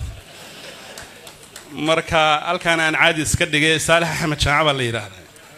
A: marka halkaan aan caadi iska dhigay Saalax Axmed Jaamac baa la yiraahdaa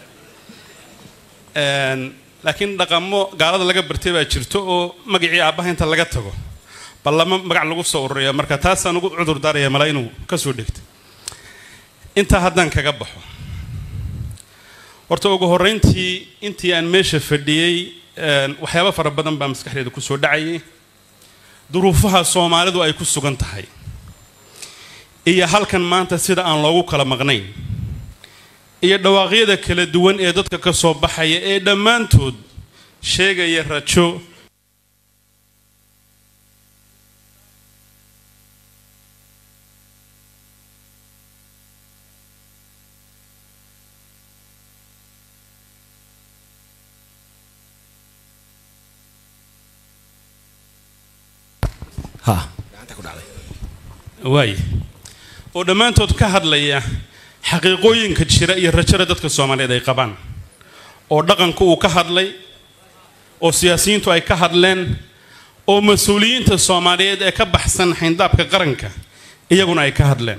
A: laakiin dhaqamo gaalada laga bartay baa jirto oo magacii aabaha inta laga tago ballama magac lagu soo ururiyo marka taas aan ugu cudur daaraya mala inuu ka soo dhigtay inta haddaan kaga baxo horta ugu horeyntii intii aan meesha fadhiyay waxyaabo fara badan baa maskaxdeeda ku soo dhacayay duruufaha Soomaalidu ay ku sugan tahay iyo halkan maanta sida aan loogu kala maqnayn iyo dhawaaqyada kala duwan ee dadka ka soo baxaya ee dhammaantood sheegaya rajo واي ودمانتود ka hadlaya xaqiiqooyinka jira iyo rajada dadka Soomaaliyeed ay qabaan oo dhaqanku uu ka hadlay oo siyaasiyiintu ay ka hadleen oo mas'uuliyiinta Soomaaliyeed ee ka baxsan xindaabka qaranka iyaguna ay ka hadleen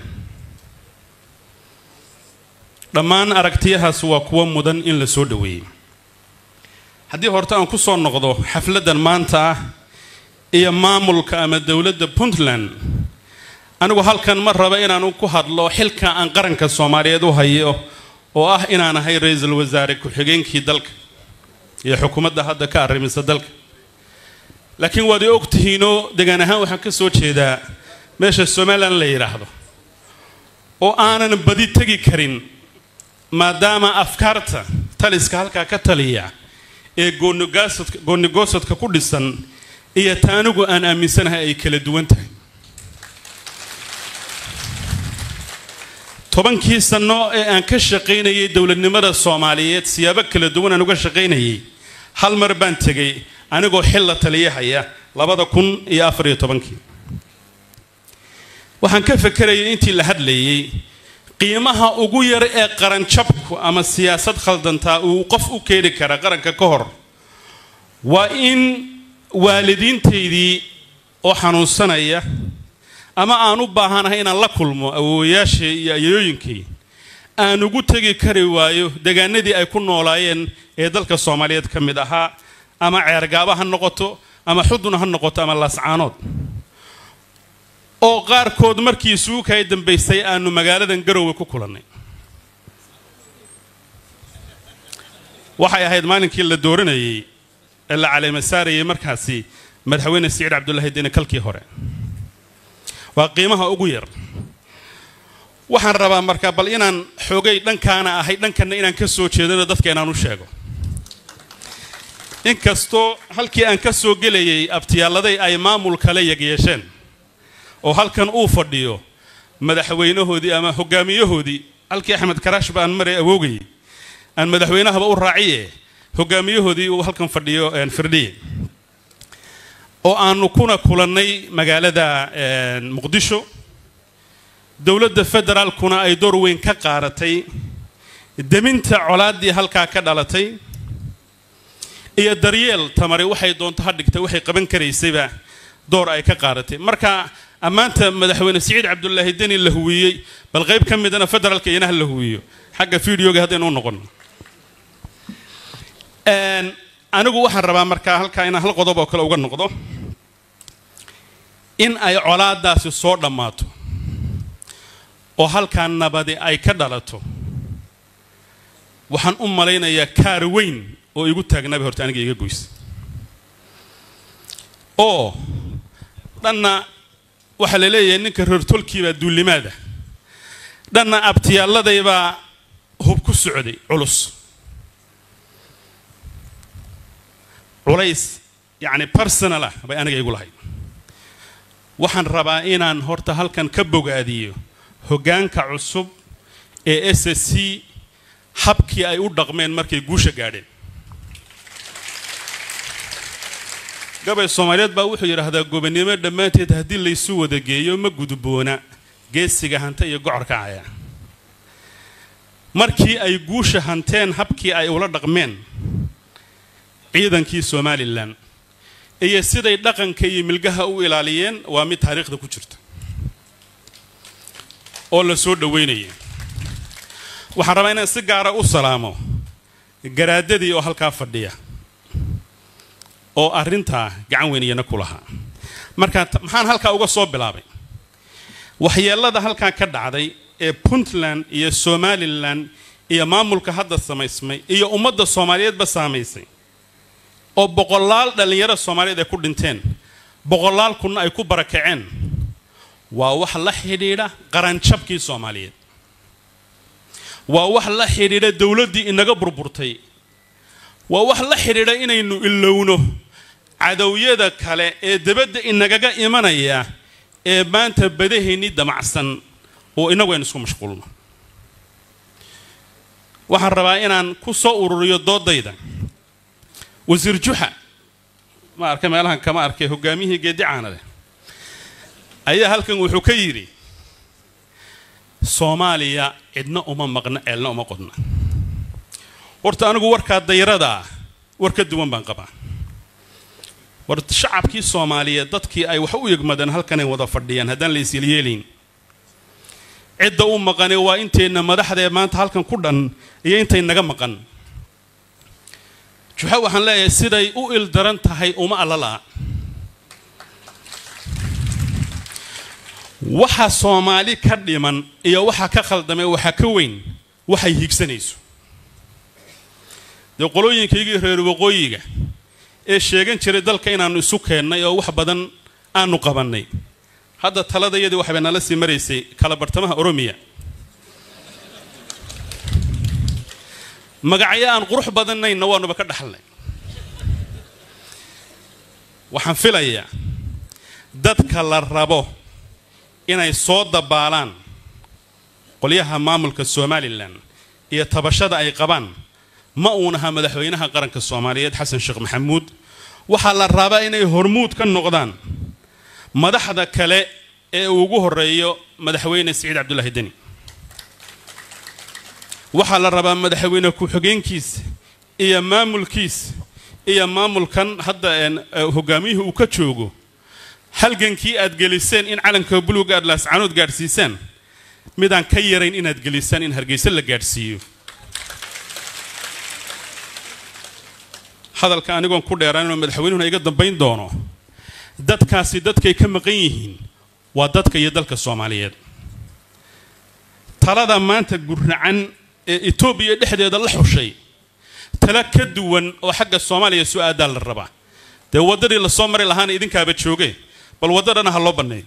A: dhammaan aragtiyahaas waa kuwa mudan in la soo dhaweeyo haddii horta aan ku soo noqdo xafladan maanta iyo maamulka ama dawladda Puntland anigu halkan ma raba inaan ku hadlo xilka aan qaranka Soomaaliyeed u hayo oo ah inaan ahay ra'iisul wasaare ku-xigeenkii dalka iyo xukuumadda hadda ka arrimisa dalka laakiin waad ogtihiino deegaan ahaan waxaan ka soo jeedaa meesha Soomaaliland la yiraahdo oo aanan badi tagi karin maadaama afkaarta taliska halka ka taliya ee goonigosadka ku dhisan iyo taanigu aan aaminsanahay ay kala duwan tahay tobankii sano ee aan ka shaqeynayay dawladnimada Soomaaliyeed siyaabo kala duwan aan uga shaqeynayay hal mar baan tagay anigoo xil la taliyahaya 2014 waxaan ka fakarayay intii la hadlayay qiimaha ugu yar ee qaran jabku ama siyaasad khaldanta uu qof u keeni kara qaranka ka hor waa in waalidiinteedii oo xanuunsanaya ama aan u baahanahay inaan la kulmo awooyaashay iyo ayooyinkii aan ugu tagi kari waayo deegaanadii ay ku noolaayeen ee dalka Soomaaliyeed ka mid ahaa ama ceergaaba ha noqoto ama xudun ha noqoto ama lascaanood oo qaarkood markii suuqa ay dambeysay aanu magaaladan Garowe ku kulannay
M: waxay ahayd maalinkii la dooranayay ee la caleema saarayay markaasi madaxweyne Siciid Cabdullaahi Deni kalkii hore waa qiimaha ugu yar waxaan rabaa markaa bal inaan xoogay dhankaana ahay dhankana inaan ka soo jeedano dadka inaan u sheego inkastoo halkii aan ka soo gelayay abtiyaaladay ay maamul kale yeesheen oo halkan uu fadhiyo madaxweynahoodii ama hogaamiyahoodii halkii Axmed Karaash baan maray awoogay aan madaxweynahaba u raaciye hogaamiyahoodii uu halkan fadhiyo firdhiye oo aanu kuna kulannay magaalada Muqdisho dawladda federaalkuna ay door weyn ka qaadatay deminta colaadii halka ka dhalatay iyo daryeel tamari waxay doonto hadhigtay waxay qaban karaysayba door ay ka qaadatay marka amaanta madaxweyne Siciid Cabdullaahi Deni la huwiyay bal qayb ka midana federaalka iyana la huwiyo xagga fiidiyooga hadaynu noqon anigu waxaan rabaa marka halka inaan hal qodob oo kale uga noqdo in ay colaadaasi soo dhamaato oo halkaan nabadi ay ka dhalato waxaan u malaynayaa kaar weyn oo igu taagnaa horta aniga iga goys oo dhanna waxa la leeyahay ninka reer tolkiiba duulimaada dhanna abtiyaaladayba hub ku socday culus culays yani personal ah bay aniga igu lahayd waxaan rabaa inaan horta halkan ka bogaadiyo hogaanka cusub ee SSC habkii ay u dhaqmeen markay guusha gaadheen gabay Soomaaliyeed baa wuxuu yiraahdaa gobonimo dhamaanteed hadii la isu wada geeyo ma gudboona geesiga hanta iyo gocorka aya markii ay guusha hanteen habkii ay ula dhaqmeen ciidankii Somaliland iyo siday dhaqanka iyo milgaha u ilaaliyeen waa mid taariikhda ku jirta oo la soo dhaweynayay waxaan rabaa inaan si gaar ah u salaamo garaadadii oo halka fadhiya oo arinta gacan weyniyana ku lahaa marka maxaan halka uga soo bilaabay waxyeelada halka ka dhacday ee Puntland iyo Somaliland iyo maamulka hadda samaysmay iyo ummadda Soomaaliyeed ba saameysay oo boqolaal dhalinyaro Soomaaliyeed ay ku dhinteen boqolaal kun ay ku barakaceen waa wax la xiriira qaran jabkii Soomaaliyeed waa wax la xiriira dawladii inaga burburtay waa wax la xiriira inaynu ilowno cadawiyada kale ee dibadda inaga imanaya ee maanta badaheeni damacsan oo inagu aynu isku mashquulno waxaan rabaa inaan ku soo ururiyo doodayda wasiir Juxa ma arkay meelahan kama arkay hogaamiyihii geedicaanada ayaa halkan wuxuu ka yiri Soomaaliya cidna uma maqna eelna uma qodna horta anigu warka dayrada warka duwan baan qabaa war shacabkii Soomaaliyeed dadkii ay wax u yigmadeen halkan ay wada fadhiyaan hadaan la isyeelin cidda u maqanay waa inteena madaxda maanta halkan ku dhan iyo intay naga maqan Juxa waxaan leeyahay siday u il daran tahay uma alala waxa Soomaali ka dhiman iyo waxa ka khaldamay waxa ka weyn waxay higsanayso qolooyinkaygii reer waqooyiga ee sheegan jiray dalka inaanu isu keennay oo wax badan aanu qabanay hadda taladayadii waxay nala sii mareysay kala bartamaha Oromiya magacyo aan qurux badanayna waanu ka dhaxalnay waxaan filayaa dadka la rabo inay soo dabaalaan qoliyaha maamulka Somaliland iyo tabashada ay qabaan ma uunaha madaxweynaha qaranka Soomaaliyeed Xasan Sheekh Maxamuud waxa la rabaa inay hormuud ka noqdaan madaxda kale ee ugu horeeyo madaxweyne Siciid Cabdullaahi Deni waxa la rabaa madaxweyne ku xigeenkiisa iyo maamulkiisa iyo maamulkan hadda hogaamiyuhu uu ka joogo halgankii aad geliseen in calanka buluug aad laascanood gaarsiisaan midaan ka yarayn inaad gelisaan in Hargeysa la gaarsiiyo hadalka anigoon ku dheeraan inuu madaxweynuhu iga dambeyn doono dadkaasi dadkay ka maqan yihiin waa dadka iyo dalka Soomaaliyeed talada maanta gurnacan ee Itoobiya dhexdeeda la xushay tala ka duwan oo xagga Soomaaliya su'aadaal la rabaa de wadadii la soo maray lahaan idinkaaba joogay bal wadadana ha loo banneey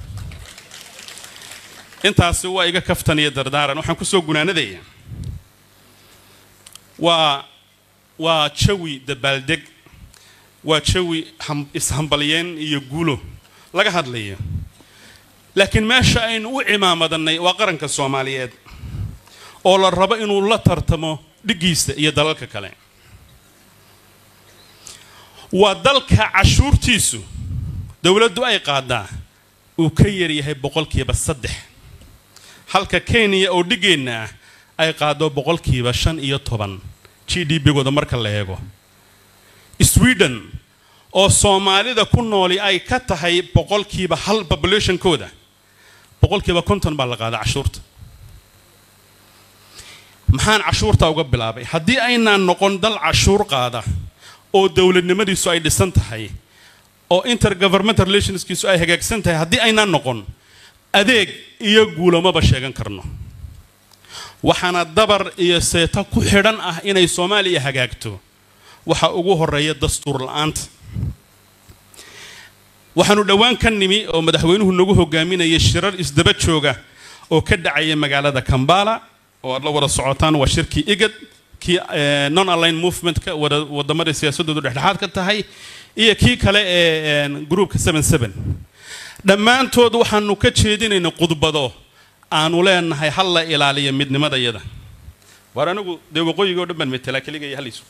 M: intaas waa iga kaftan iyo dardaaran waxaan ku soo gunaanadaya waa jawi dabaaldeg waa jawi ishambaliyeen iyo guulo laga hadlayo laakiin meesha aynu u cimaamadanay waa qaranka Soomaaliyeed oo la rabo inuu la tartamo dhigiisa iyo dalalka kale waa dalka cashuurtiisu dawladdu ay qaadaa uu ka yar yahay 3% halka Kenya oo dhigeena ay qaado 5% GDP-gooda marka la eego Sweden oo Soomaalida ku nooli ay ka tahay 1% population-kooda 50% baa la qaadaa cashuurta maxaan cashuurta uga bilaabay haddii aynaan noqon dal cashuur qaada oo dawladnimadiisu ay dhisan tahay oo intergovernmental relationskiisu ay hagaagsan tahay haddii aynaan noqon adeeg iyo guulamaba sheegan karno waxaana dabar iyo seeta ku xidhan ah inay Soomaaliya hagaagto waxa ugu horeeya dastuur la'aanta waxaanu dhawaan ka nimi oo madaxweynuhu nagu hogaaminayay shirar isdaba jooga oo ka dhacaya magaalada Kampala oo la wada socotaan waa shirkii IGAD kii non-aligned movement-ka wadamada siyaasadoodu dhexdhexaad ka tahay iyo kii kale ee groupka 77 dhammaantood waxaanu ka jeedinaynaa qudbado aanu leenahay hal la ilaaliyo midnimadayada war anigu de waqooyiga oo dhan metela kaliya halisu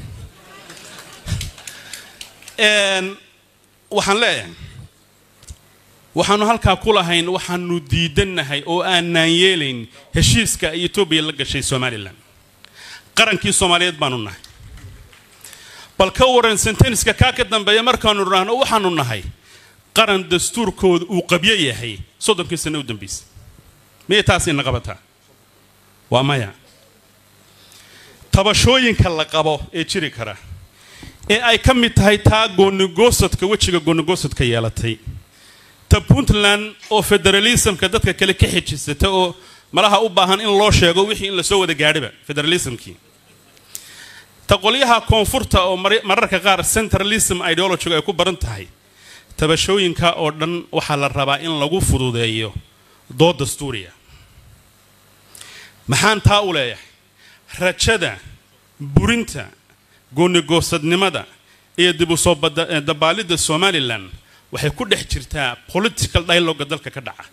M: waxaan leeyahay waxaanu halkaa ku lahayn waxaanu diidanahay oo aanan yeelayn heshiiska Ethiopia la gashay Somaliland qarankii Soomaaliyeed baanu nahay bal ka waran sentence-ka ka dambeeya markaanu raahno waxaanu nahay qaran dastuurkooda uu qabyo yahay 30 sano u dambeysay meetaas in qabataa waa maya tabashooyinka la qabo ee jiri kara ee ay ka mid tahay taa goonigosadka wajiga goonigosadka yeelatay ta Puntland oo federalismka dadka kale ka xijisata oo malaha u baahan in loo sheego wixii in la soo wada gaadhiba federalismkii ta qoliyaha koonfurta oo mararka qaar centralism ideology ay ku baran tahay tabashooyinka oo dhan waxa la rabaa in lagu fududeeyo dood dastuuriya maxaan taa u leeyahay rajada burinta goonigosadnimada iyo dib u soo dabaalida Somaliland waxay ku dhex jirtaa political dialogue dalka ka dhaca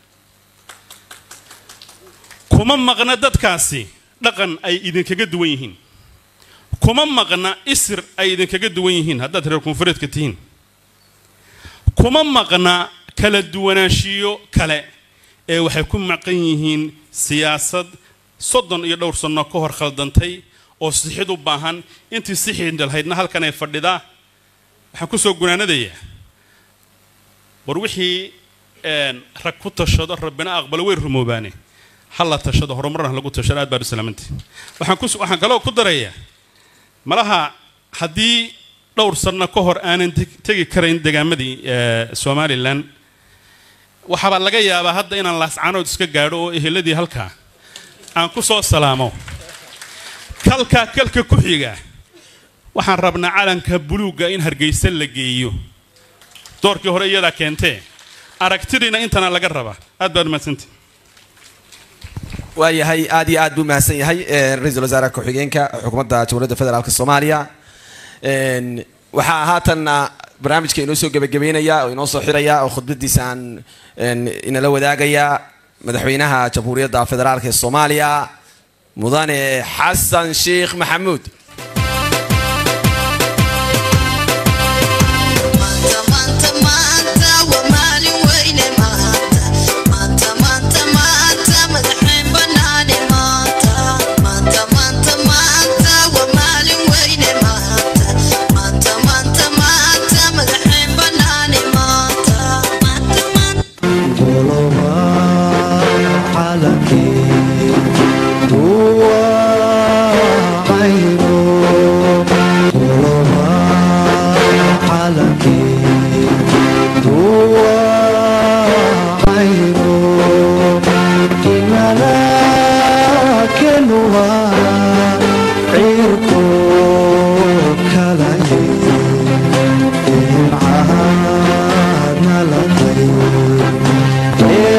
M: kuma maqna dadkaasi dhaqan ay idinkaga duwan yihiin kuma maqna isir ay idinkaga duwan yihiin haddaad reer koonfureedka tihiin kuma maqna kala duwanaanshiyo kale ee waxay ku maqan yihiin siyaasad 30 iyo dhowr sano ka hor khaldantay oo sixid u baahan intii sixid dalhaydna halkan ay fadhidaa waxaan ku soo gunaanadayaa war wixii rag ku tashado rabbina aqbalo way rumoobaane hal tashado horumarna lagu tashado aad baa salaamantii waxaan kaloo ku darayaa malaha haddii dhowr sano ka hor aanan tagi karayn deegaamadii Somaliland waxaa laga yaabaa hadda inaan laascaanood iska gaadho oo eheladii halkaa aan ku soo salaamo kalka ku xiga waxaan rabnaa calanka buluuga in Hargeysa la geeyo doorkii hore iyada keentay aragtidina intana laga raba aad baad mahadsantii
J: waayahay aad iyo aad buu mahadsan yahay ra'iisul wasaaraha ku-xigeenka xukuumadda Jamhuuriyadda Federaalka Soomaaliya waxaa haatan barnaamijka inoo soo gabagabeynaya oo inoo soo xiraya oo khudbadiisa aan inala wadaagaya madaxweynaha Jamhuuriyadda Federaalka Soomaaliya mudane Xasan Sheekh Maxamuud
N: Hallelujah.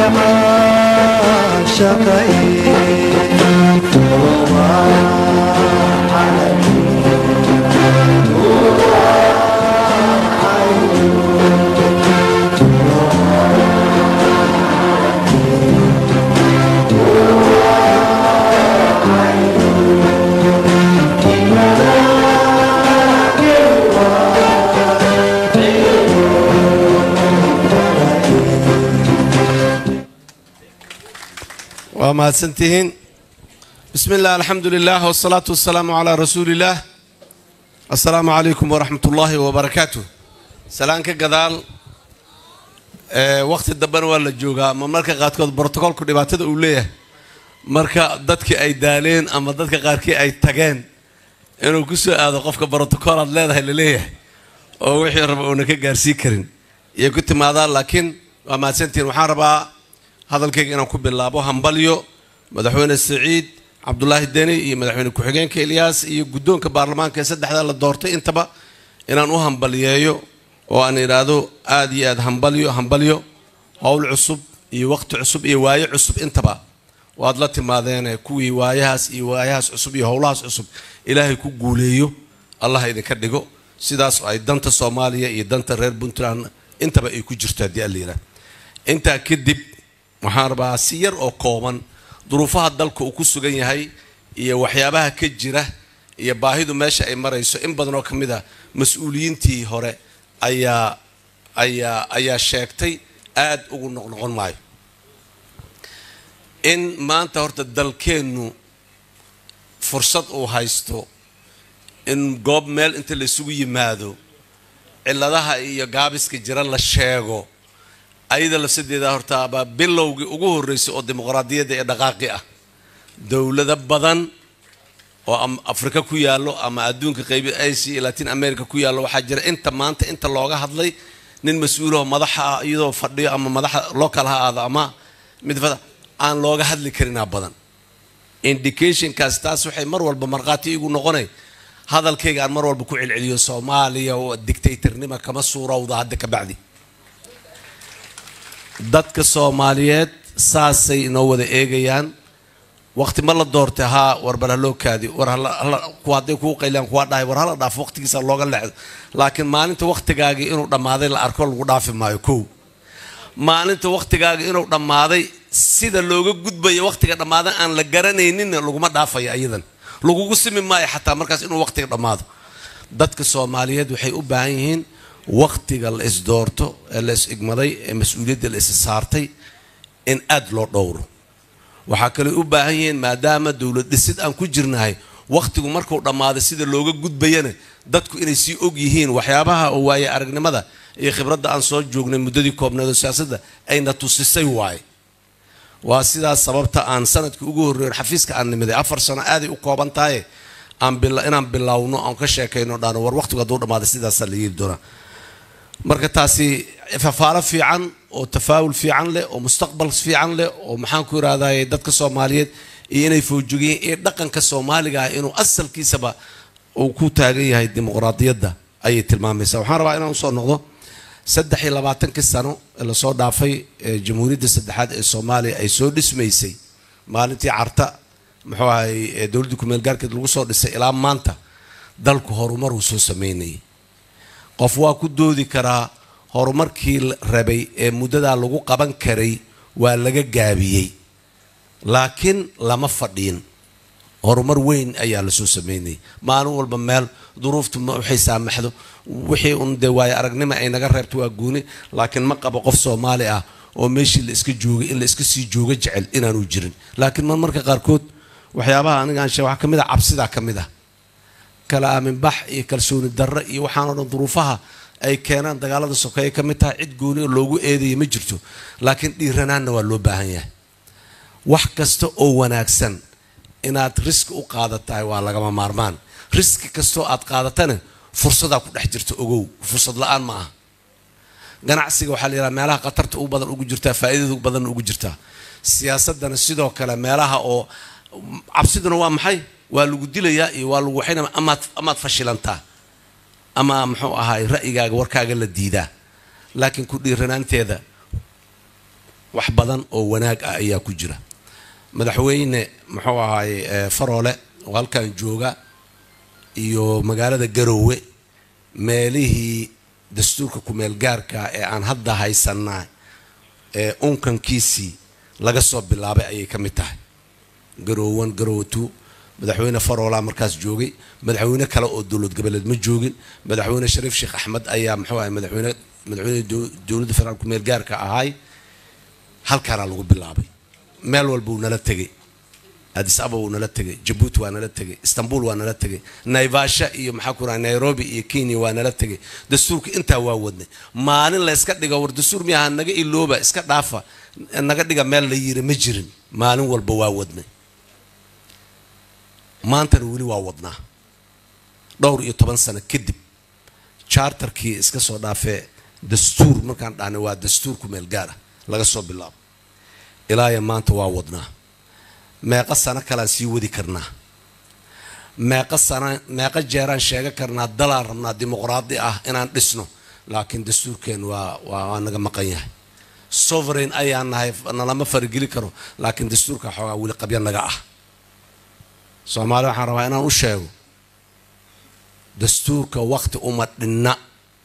N: وما سنتهين بسم الله الحمد لله والصلاة والسلام على رسول الله السلام عليكم ورحمة الله وبركاته سلامك قدال وقت الدبان ولا الجوغا ما مركا قادكود بروتوكول كل دباتة أولية مركا دتك أي دالين أما دتك غاركي أي تجان إنه كسر هذا قفك بروتوكول لا ده اللي أو وحي ربعونك جارسي كرين يكنت ماذا لكن وما سنتين محاربة هذا الكيك أنا كوب اللابو همبليو مدحونا السعيد عبد الله الدني مدحونا كحجين كإلياس يقدون كبرلمان كسد هذا الدورتي انتبه إن أنا همبليو وأنا إرادو آدي آد همبليو هول عصب وقت عصب واي عصب انتبه وأضلت ماذا كوي وايهاس عصب هولاس عصب إلهي كو قوليو الله إذا كدقو سيداس أي دنت الصومالية دنت الرير بنتران انتبه يكو جرتا دي الليلة انت كدب محاربة سير أو كومن ظروفها الدلك وكسو جنيه هاي وحيابها كجرة يباهدو ماشي أي مرة يسو إن بدنو كمدا مسؤولين تي هراء أي شاكتي آد أقول نقول معي إن ما أنت هرت الدلكينو فرصة أو هايستو إن جوب مال أنت اللي سوي مادو إلا ده هي جابس كجرا للشاغو أيضا لسدي ده هرتابا بلو وجوه الرئيس الديمقراطية ده دقائق دولة بدن وأم أفريقيا كويالو أما أدون كقريب آسيا لاتين أمريكا كويالو حجر أنت ما أنت اللوجا هذلي نين مسؤوله مضحى أيضا فردي أما مضحى لوكال هذا أما مدفع عن لوجا هذلي كرينا بدن indication كاستاس وحي مرول بمرقاتي يقول نغني هذا الكيك عن مرول بكوع العليو الصومالية والدكتاتور نما كما الصورة وضعدك بعدي dadka Soomaaliyeed saasay inoo wada eegayaan waqti ma la doortaha warbara loo kaadi war ku haday ku qaylaan ku dhahay war hala dhaaf waqtigiisa looga leexdo laakiin maalinta waqtigaaga inuu dhamaaday la arko lagu dhaafi maayo ko maalinta waqtigaaga inuu dhamaaday sida looga gudbayo waqtiga dhamaadan aan la garanaynin lagu ma dhaafayo ayadan lagu simi maayo xataa markaas inuu waqtiga dhamaado dadka Soomaaliyeed waxay u baahan yihiin وقتك الإصدارته الإسقمضي مسؤولية الإسسارتي إن أدلو دوره وحكى لي أباهين ما دام الدولة السيد أن كجرناهي وقتك مركو لما هذا السيد اللوجا جود بينه دتك إن سي أوجيهين وحيابها ويا أرجع ماذا يخبرت عن صوت جوجنا مدة كوبنا السياسة أين تسيسي واي واسيد السبب عن سنة كوجور حفيزك عن مدة أفر سنة هذه وكوبان تاي أم بالله إن أم بالله ونو أم كشيء كأنه دارو ووقتك دور ما هذا السيد السليل دوره مركتاسي ففعل في عن وتفاؤل في عن له ومستقبل في عن له ومحاكور هذا يدك الصوماليين إنه يفوجين دقن كالصومالي جا إنه أصل كيسبة وكوتاجي هاي الديمقراطية ده أي تلمام سو حنا إنه نصور نقطة سدح إلى بعدين كسرنا اللي صار ضعفي جمهورية السدحات الصومالي أي سود اسميسي ما أنتي عرتا محوي دولتكم الجار كده الوصول إلى مانتا دلك هرمر وسوس ميني قفوا كدودي كرا هرمركي ربي مدة لغو قبان كري ولغا جابيي لكن لما فردين هرمر وين أيها لسوس ميني ما نقول بمال ظروف وحي سامحدو وحي دواي أرقنما أي نقر ربتوا أقوني لكن ما قبا قف صومالي وماشي اللي اسكي جوغي اللي اسكي سي جوغي جعل إنا نوجرين لكن من مركا قاركود وحيابها أنا قان شوحا كميدا عبسيدا كميدا كلام بح كلسون الدر وحنا ظروفها أي كان دجالة السكاي كمتها عد جوني اللوجو إيدي مجرته لكن ديرنا واللو بهنيه وحكستو أو وناكسن إن ريسك وقادتها ولا جماعة مارمان ريسك كستو أتقادتنا فرصة أكون حجرت أجو فرصة الآن معه جناعسي وحالي مالها قطرت أو بدل أجو جرتها فائدة بدل أجو جرتها سياسة دنا السيدو كلام مالها أو عبسيدنا وام حي والوجودية يا والوحين أما تفشلنتها أما محوها هاي رأيك وركاك الجديدة لكن كل رنان تذا wax badan oo wanaag ah ayaa ku jira madaxweyne muxuu ahaay faroole oo halkan jooga iyo magaalada Garowe meelihii dastuurka ku meel gaarka ee aan hadda haysanaa unkankiisi laga soo bilaabay ayay ka mid tahay Garowe 1 Garowe 2 madaxweyne faroole markaas joogay madaxweyne kale oo dawlad goboleed ma joogin madaxweyne Shariif Sheekh Axmed ayaa muxuu ahaay madaxweyne dawladda federaalka ku meel gaarka ahay halkaana lagu bilaabay meel walba uu nala tagay Addis Ababa uu nala tagay Djibouti waa nala tagay Istanbul waa nala tagay Naivasha iyo maxaa ku raacay Nairobi iyo Kenya waa nala tagay dastuurka inta waa wadnay maalin la iska dhiga war dastuur miyaha naga ilooba iska dhaafa naga dhiga meel la yiri ma jirin maalin walba waa wadnay maanta wali waa wadnaa dhowr iyo 10 sano kadib charterkii iska soo dhaafay dastuur markaan dhahnay waa dastuur ku meel gaar ah laga soo bilaabo ilaa maanta waa wadnaa meeqa sano kala sii wadi karnaa meeqa jeeraan sheega karnaa dalaan rabnaa dimuqraadi ah inaan dhisno laakiin dastuurkeen waa naga maqan yahay sovereign ayaan nahay lama fargeli karo laakiin dastuurka xoogaa wali qabya naga ah Soomaaliya waxaan rabaa inaan u sheego dastuurka waqti uma dhinna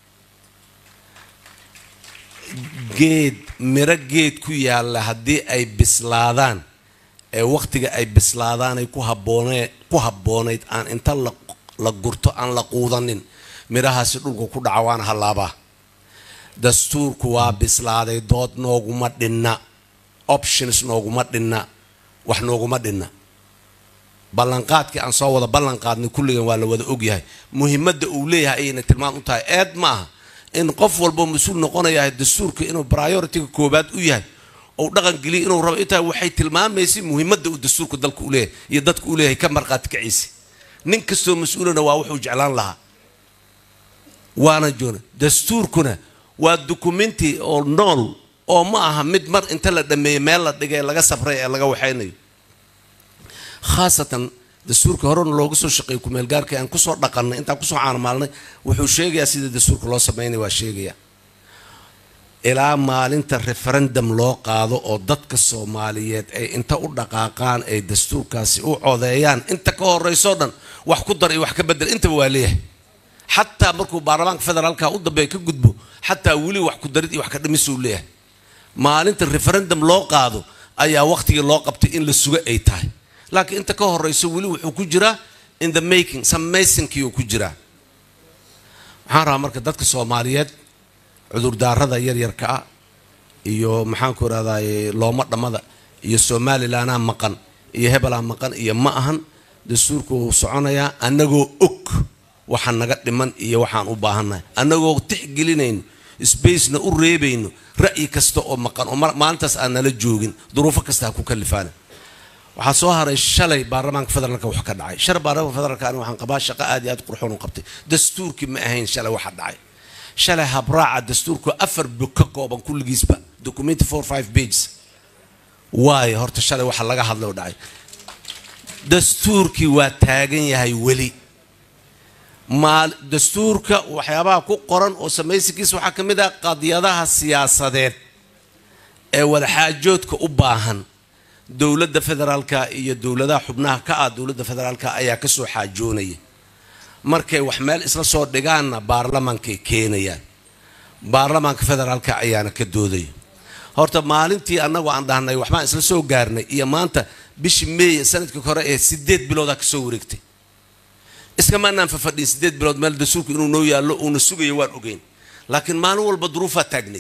N: geed mira geed ku yaala haddii ay bislaadaan ee waqtiga ay bislaadaan ay ku habboonayd aan inta la gurto aan la quudanin mirahaasi dhulka ku dhaca waana halaabaa dastuurku waa bislaaday dood nooguma dhinna options nooguma dhinna wax nooguma dhinna ballanqaadkii aan soo wada ballanqaadnay kulligan waa la wada ogyahay muhiimadda uu leeyahay ayna tilmaan u tahay eed maaha in qof walba mas'uul noqonayaa dastuurka inuu priority koobaad u yahay oo dhaqan geli inuu rabo inta waxay tilmaamaysaa muhiimadda uu dastuurka dalka u leeyahay iyo dadka u leeyahay ka marqaad kiciisi nin kastoo mas'uulana waa wuxuu jeclaan lahaa waana joona dastuurkuna waa dokumenti oo nool oo ma aha mid mar inta la dhameeyo meel la dhigay laga sabray ee laga waxaynayo khaasatan dastuurka horena looga soo shaqeeyay ku meel gaarka aan ku soo dhaqannay inta ku soo caanmaalnay wuxuu sheegayaa sida dastuurka loo sameeyay waa sheegaya ilaa maalinta referendum loo qaado oo dadka Soomaaliyeed ay inta u dhaqaaqaan ay dastuurkaasi u codeeyaan inta ka horeyso dhan wax ku dar iyo wax ka bedel inta waa leeyahay hatta markuu baarlamaanka federaalka u dambeeyay ka gudbo hatta wali wax ku darid iyo wax ka dhimis uu leeyahay maalinta referendum loo qaado ayaa waqtiga loo qabtay in la sugo ay tahay laakiin inta ka horeyso wali wuxuu ku jiraa in the making some making uu ku jiraa waxaan rabaa marka dadka Soomaaliyeed cudur daarada yar yar ka iyo maxaan ku raadaay looma dhamada iyo Somaliland maqan iyo hebela maqan iyo ma ahan dastuurku soconaya anagoo og waxaan naga dhiman iyo waxaan u baahanahay anagoo tixgelinayno space na u reebayno ra'yi kasta oo maqan oo maalintaas aan nala joogin duruufo kasta ku kalifaan waxa soo haray shalay baarlamaanka federaalka wax ka dhacay shar baarlamaanka federaalka waxaan qabaa shaqo aad iyo aad qurxoon u qabtay dastuurkii ma ahayn shalay waxa dhacay shalay habraaca dastuurku 4 book ka kooban kulligiisba document 4-5 pages waay horta shalay waxa laga hadlay dhacay dastuurkii waa taagan yahay wali maal dastuurka waxyaabaha ku qoran oo samaysigiisa waxa kamid ah qadiyadaha siyaasadeed ee wada xaajoodka u baahan dawladda federaalka iyo dawladaha xubnaha ka ah dawladda federaalka ayaa ka soo xaajoonaya markay wax meel isla soo dhigaana baarlamaanka keenayaan baarlamaanka federaalka ayaana ka dooday horta maalintii anagu aan dhahnay waxba isla soo gaarnay iyo maanta bishii May sanadkii hore ee 8 bilood ka soo wareegtay iska maanaan fadhiin 8 bilood meel dastuurku inuu noo yaalo oo na sugayo waan ogeyn laakiin maalin walba duruufa taagneed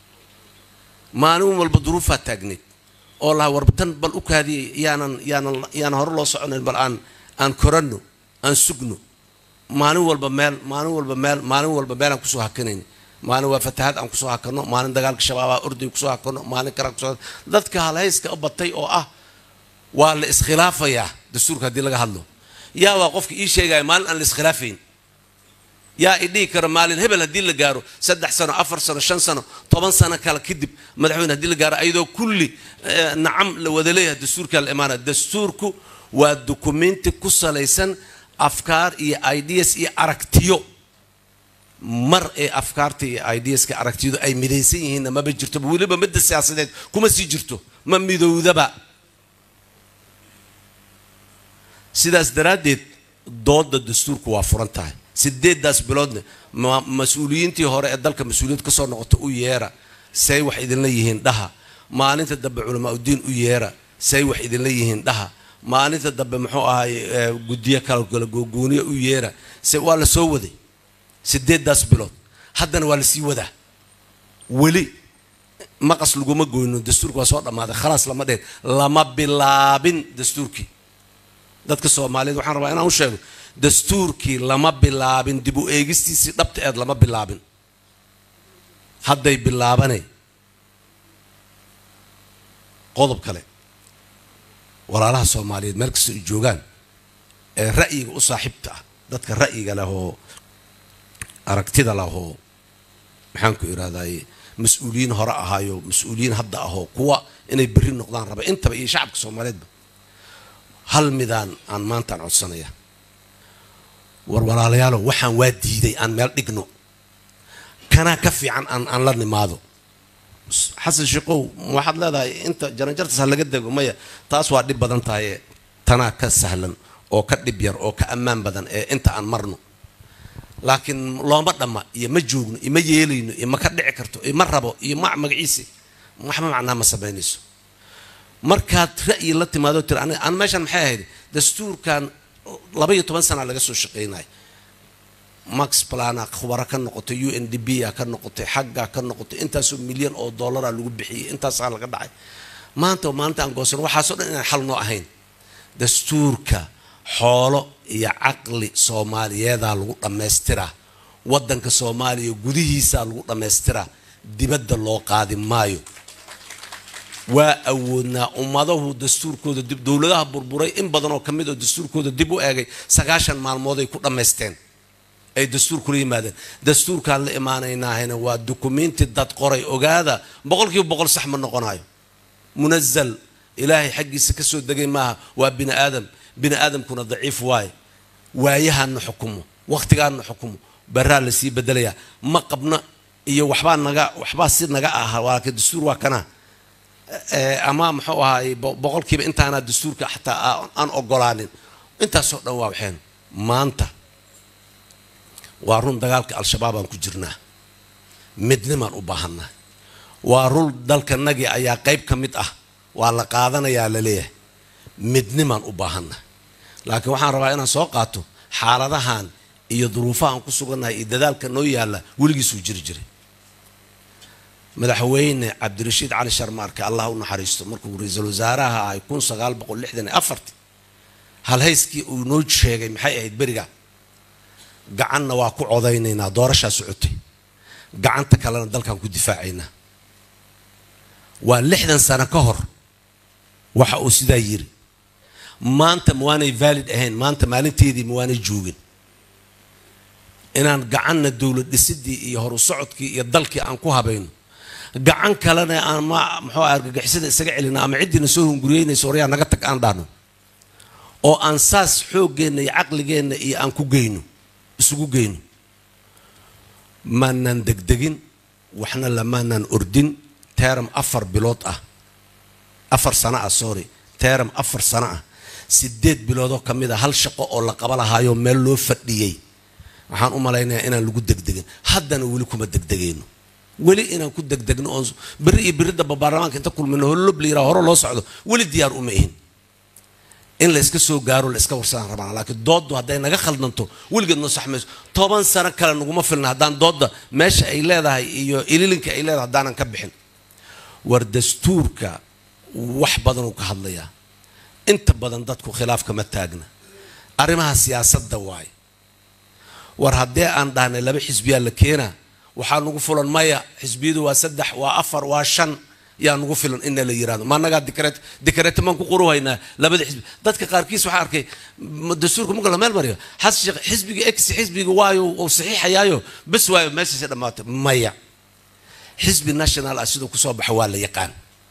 N: oo la warbatan bal u kaadiyay yaanan hore loo soconayn bal aan koranno aan sugno maalin walba meel aan ku soo hakanayn maalin waa fatahaad aan ku soo hakano maalin dagaalka shabaab orday ku soo hakano maalin kara ku soo dadka haleyska u batay oo ah waa la iskhilaafaya dastuurka hadii laga hadlo yaa waa qofka ii sheegay maalin aan la iskhilaafayn yaa idii kara maalin hebel hadii la gaaro 3 sano 4 sano 5 sano 10 sano kala kadib madaxweyne hadii la gaaro ayadoo kulli nacam la wada leeyahay dastuurka al-imaana dastuurku waa dokumenti ku salaysan afkaar iyo ideas iyo aragtiyo mar ee afkaarta iyo ideaska aragtiyadu ay midaysan yihiinna maba jirto weliba midda siyaasadeed kuma sii jirto ma midowdaba sidaas daraaddeed dooda dastuurku waa furan tahay 8daas biloodna mas-uuliyiintii hore ee dalka mas-uuliyiinta kasoo noqota u yeera say wax idinla yihiin dhaha maalinta dambe culamaauddiin u yeera say wax idinla yihiin dhaha maalinta dambe muxuu ahay guddiyo kala googooniya u yeera se waa la soo waday 8daas bilood haddana waa la sii wadaa weli maqas laguma goyno dastuurka waa soo dhammaaday khalaas lama dheen lama bilaabin dastuurkii dadka soomaaliyeed waxaan rabaa inaan u sheego dastuurkii lama bilaabin dib u eegistiisii dhabta eed lama bilaabin hadday bilaabane qodob kale walaalaha soomaaliyeed meel kasta ay joogaan ee ra'yiga u saaxiibta ah dadka ra'yiga leh oo aragtida leh oo maxaan ku irahdaye mas-uuliyiin hore ahaayo mas-uuliyiin hadda ahoo kuwa inay berri noqdaan raba intaba iyo shacabka soomaaliyeedba hal midaan aan maantaan codsanaya war walaalayaalo waxaan waa diiday aan meel dhigno kanaa ka fiican aan la nimaado xasan sheekow waxaad leedahay inta jaranjartaas ha laga dego maya taas waa dhib badan tahay tanaa ka sahlan oo ka dhib yar oo ka ammaan badan ee inta aan marno laakiin looma dhamma iyo ma joogno iyo ma yeelayno iyo ma ka dhici karto iyo ma rabo iyo magaciisi waxba macnaa ma samaynayso markaad ra'yi la timaado tir aan meeshan maxay ahayd dastuurkan 12 sano laga soo shaqeynay max plan khubara ka noqotay UNDP ka noqotay xagga ka noqotay intaasoo milyan oo dollar lagu bixiyay intaas laga dhacay maanta aan goosan waxa soo dhan inaan xal noo ahayn dastuurka xoolo iyo aqli Soomaaliyeed lagu dhameystira wadanka Soomaaliya gudihiisa lagu dhameystira dibadda loo qaadi maayo waa awoodnaa ummadahu dastuurkooda dib dowladaha burburay in badan oo kamid oo dastuurkooda dib u eegay 9 maalmood ay ku dhameysteen ay dastuurku la yimaadeen dastuurkaan la imaanaynaa waa dukumenti dad qoray ogaada 100% sax ma noqonayo munazal ilaahay xaqiisa ka soo degay maaha waa bini aadamkuna daciif waayahan xukumo waqtigaan xukumo baraa la sii bedelaya ma qabna iyo waxba si naga ah waa ka dastuur waa kana ama muxuu ahay 100% intaana dastuurka xataa aan ogolaanin intaas oo dhan waa waxeen maanta waa run dagaalka al-shabaab aan ku jirnaa midnimaan u baahanaa waa run dalkanagii ayaa qayb ka mid ah waa la qaadanayaa la leeyahay midnimaan u baahanaa laakiin waxaan rabaa inaan soo qaato xaaladahan iyo duruufahan ku sugannahay iyo dadaalka noo yaala weligiisuu jiri jiray madaxweyne cabdirashiid cali sharmaarke allah u naxariisto markuu ra'iisul wasaaraha ay 1964 hal hayskii uu noo sheegay maxay ahayd beriga gacanna waa ku codaynaynaa doorashaa socotay gacanta kalena dalkan ku difaacaynaa waa 60 sano ka hor waxa uu sidaa yiri maanta mawaanay valid ahayn maanta maalinteedii mawaanay joogin inaan gacanna dowlad dhisidii iyo horu socodkii iyo dalkii aan ku habayno gacan kalena aan muxuu argagixisada isaga celina ama ciidina soo hunguriyeynayso oriyaa naga tag aan dhaano oo aan saas xooggeena iyo caqligeena iyo aan ku geyno isugu geyno maanan degdegin waxna lamaanan ordin teeram 4 bilood ah 4 sano ah sorry teeram 4 sano ah 8 biloodoo kamid ah hal shaqo oo la qaba lahaayo meel loo fadhiyay waxaan u malaynayaa inaan lagu degdegin haddana weli kuma degdegayno weli inaan ku degdegno oo biri daba baarlamaanka inta kulmino holob liira hore loo socdo weli diyaar uma ihin in la iska soo gaaro la iska warsan rabaan laakiin dooddu haday naga khaldanto weligeed noo saxmayso 10 sano kale naguma filna haddaan doodda meesha ay leedahay iyo ililinka ay leedahay haddaanan ka bixin war dastuurka wax badan uu ka hadlayaa inta badan dadku khilaaf kama taagna arrimaha siyaasadda waay war haddii aan dhahnay 2 xisbiya la keenaa waxaa nagu fulan maya xisbiyadu waa 3 waa 4 waa 5 yaa nagu filan in la yiraahdo ma naga dikreet man ku qoruhaynaa labada xisbi dadka qaarkiis waxa arkay dastuurka muga la meel mariyo xisbiga x xisbiga waayo oo saxiixayaayo bas waayo meesha dhamaatay maya xisbi national asidu ku soo baxay waa la yaqaan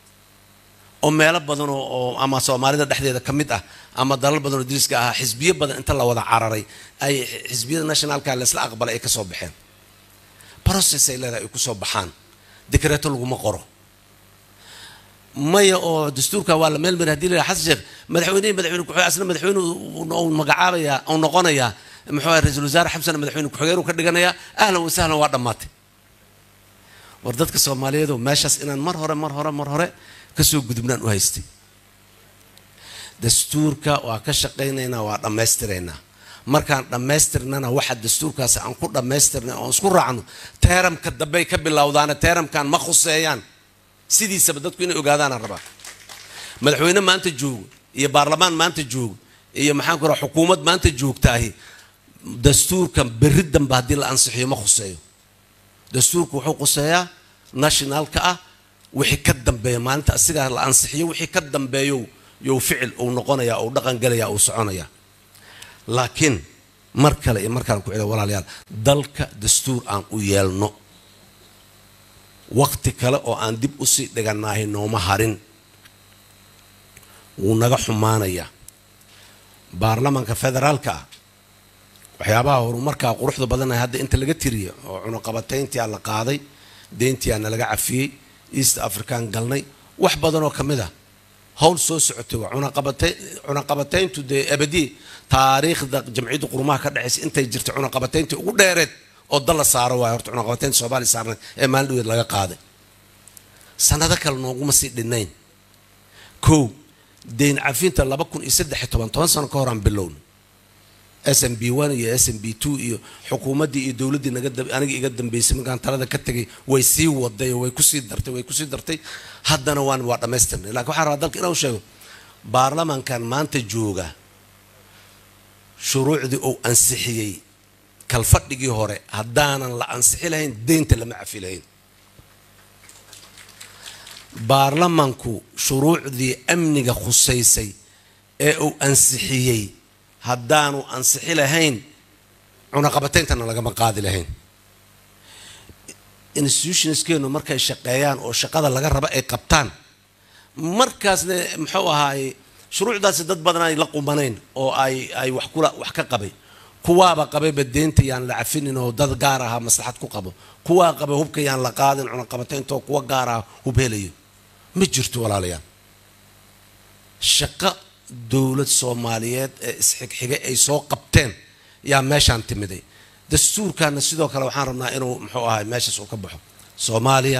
N: oo meelo badan oo ama Soomaalida dhexdeeda kamid ah ama dalal badan oo diriska ah xisbiyo badan inta la wada cararay ay xisbiyada nationalka la isla aqbalay ay ka soo baxeen process ay leedahay ay ku soo baxaan dekreeto laguma qoro maya oo dastuurka waa la meel mar haddii la xasan sheekh madaxweyne ku asna madaxweyne uu magacaabaya oo noqonaya muxuu ra'iisul wasaare xabsan madaxweyne ku xigeen uu ka dhiganaya ahlan wa sahlan waa dhamaatay war dadka Soomaaliyeed oo meeshaas inaan mar hore ka soo gudubnaan u haystay dastuurka waa ka shaqeynayna waa dhameystirayna markaan dhameystirnana waxa dastuurkaas aan ku dhameystirnay oo isku raacno teeramka dambe ka bilowdaan teeramkan ma khuseeyaan sidiisaba dadku inay ogaadaan raba madaxweyne maanta joogo iyo baarlamaan maanta joogo iyo maxaan ku raxay xukuumad maanta joogtaahi dastuurkan beridan baadii la ansixiyo ma khuseeyo dastuurku wuxuu khuseeyaa nationalka ah wixii ka dambeeya maalinta asiga la ansixiyo wixii ka dambeeyo yoo ficil uu noqonaya oo dhaqan galaya oo soconaya laakiin mar kale iyo markaan ku celiyo walaalayaal dalka dastuur aan u yeelno waqti kale oo aan dib u sii dhiganahay nooma harin wuu naga xumaanaya baarlamaanka federaalka waxyaabaha horumarka quruxda badan hadda inta laga tiriyo oo cunaqabatayntii la qaaday deyntii aan laga cafiyay East African galnay wax badan oo kamid ah hawl soo socotay cunaqabatayntu de abadi taariikhda jamciyadda qurumaha ka dhaxaysa intay jirtay cunaqabatayntii ugu dheereed oo dal la saaro waa horta cunaqabataynta Soomaaliya saarnay ee maalin laga qaaday sanado kale nooguma sii dhinayn deyn cafinta 2013 sano ka hor aan bilowno SMB1 iyo SMB2 iyo xukuumadii iyo dawladii aniga iga dambeysay markaan talada ka tagay way sii waday way ku sii dartay haddana waa dhameystirnay laakiin waxa rabaa dalka inuu sheego baarlamaankan maanta jooga shuruucdii oo ansixiyay kalfadhigii hore haddaanan la ansixi lahayn deynta lama cafi lahayn baarlamaanku shuruucdii amniga khuseysay ee uu ansixiyay haddaanu ansixi lahayn cunaqabatayntan lagama qaadi lahayn institutionskeenu markay shaqeeyaan oo shaqada laga raba ay qabtaan markaasna muxuu ahaay shuruucdaas dad badan ay la qumanayn oo ay wax ka qabay kuwaaba qabay badeenta yaan la cafinin oo dad gaar ah maslaxad ku qabo kuwa qabay hubka yaan la qaadin cunaqabataynta kuwa gaar ah hub helayo ma jirto walaalayaal shaqa dawlad Soomaaliyeed ee isxigxiga ay soo qabteen yaa meeshaan timiday dastuurkana sidoo kale waxaan rabnaa inuu muxuu ahay meeshaas uu ka baxo Soomaaliya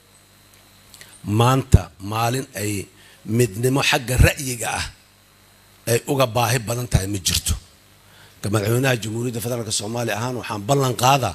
N: maanta maalin ay midnimo xagga ra'yiga ah ay uga baahi badan tahay ma jirto madaxweynaha jamhuuriyadda federaalka Soomaaliya ahaan waxaan ballan qaadaa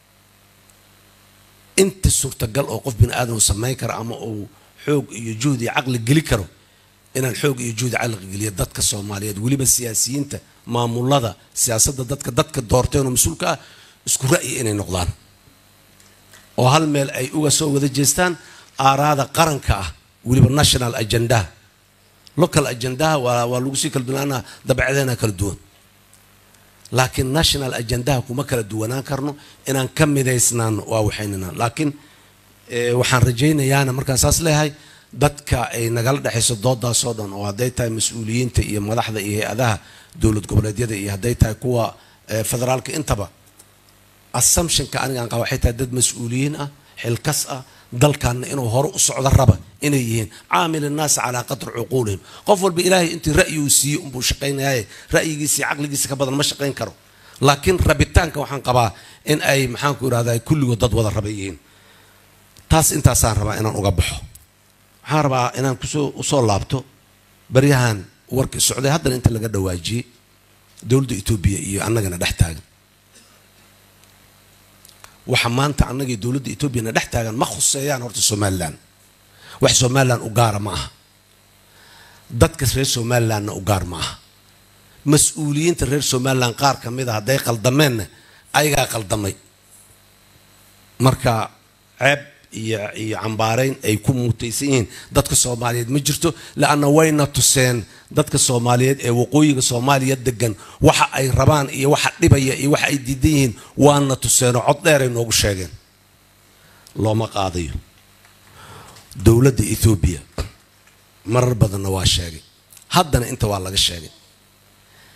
N: inta suurtagal oo qof bini'aadam sameyn kara ama uu xoog iyo juhd iyo aqli geli karo inaan xoog iyo juhd aqli geliyo dadka Soomaaliyeed waliba siyaasiyiinta maamulada siyaasadda dadka doorteen oo mas'uulka ah isku ra'yi inay noqdaan oo hal meel ay uga soo wada jeestaan aaraada qaranka ah waliba national agenda local agenda waa lagu sii kala duwanaa dabcadeena kala duwan laakiin national agenda kuma kala duwanaan karno inaan ka midaysnaan waa waxaynana laakiin waxaan rajaynayaa markaan saas leeyahay dadka ay nagala dhaxayso doodaas oo dhan oo haday tahay mas'uuliyiinta iyo madaxda iyo hay'adaha dawlad goboleedyada iyo haday tahay kuwa federaalka intaba assumption-ka aniga aan qabo waxay tahay dad mas'uuliyiin ah xilkas ah dalkan inuu hore u socdo raba inay yihiin caamil الناس على قدر عقولهم qof walba ilaahay intii ra'yi uu siiyo uu shaqeynayay ra'yigiisa aqligiisa ka badan ma shaqeyn karo laakiin rabitaanka waxaan qabaa in ay maxaan ku iraahdaa kulligood dad wada rabayeen taas intaasaan rabaa inaan uga baxo waxaan rabaa inaan u soo laabto baryahan warka socday haddana inta laga dhawaajiyay dawladda Itoobiya iyo annagana dhex taagan waxa maanta annagii dawladda Itoobiya dhex taagan ma khuseeyaan horta Somaliland wax Somaliland u gaar ma aha dadka reer Somaliland u gaar ma aha mas'uuliyiinta reer Somaliland qaar kamid ah haday qaldameen ayaga qaldamay marka ceeb iyo cambaarayn ay ku muutaysan yihiin dadka Soomaaliyeed ma jirto laana wayna tuseen dadka Soomaaliyeed ee waqooyiga Soomaaliya degan waxa ay rabaan iyo waxa dhibaya iyo waxa ay diidan yihiin waana tuseen cod dheer ay noogu sheegeen looma qaadayo dawladda Itoobiya marar badan waa sheegay haddana inta waa laga sheegay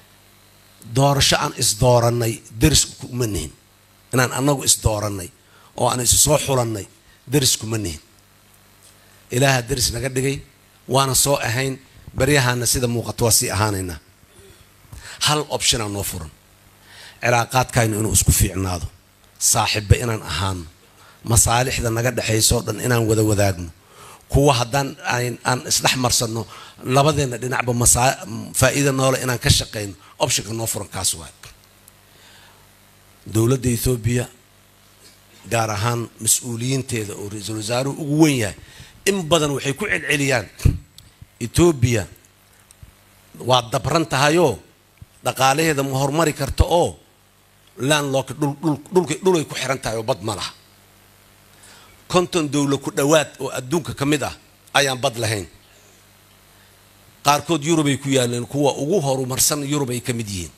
N: doorasho aan isdooranay daris ku manihin inaan anagu isdooranay oo aan isu soo xulannay daris kuma nihin ilaaha daris naga dhigay waana soo ahayn baryahaana sida muuqato waa sii ahaanaynaa hal option aan noo furan cilaaqaadkaynu inuu isku fiicnaado saaxiibba inaan ahaano masaalixda naga dhexaysoo dhan inaan wada wadaagno kuwa haddaan aan isdhex marsanno labadeenna dhinacba faa'iido noole inaan ka shaqayno optionka noo furan kaas waay dowladda Ethiopia gaar ahaan mas-uuliyiinteeda oo ra'iisul wasaaruhu ugu weyn yahay in badan waxay ku celceliyaan Ethiopia waa dabran tahayoo dhaqaalaheeda ma hormari karto oo landlock dhulkay ku xiran tahay oo bad ma laha konton dowlo ku dhawaad oo adduunka ka mid ah ayaan bad lahayn qaarkood Yurub ay ku yaaleen kuwa ugu horumarsan Yurub ay ka mid yihiin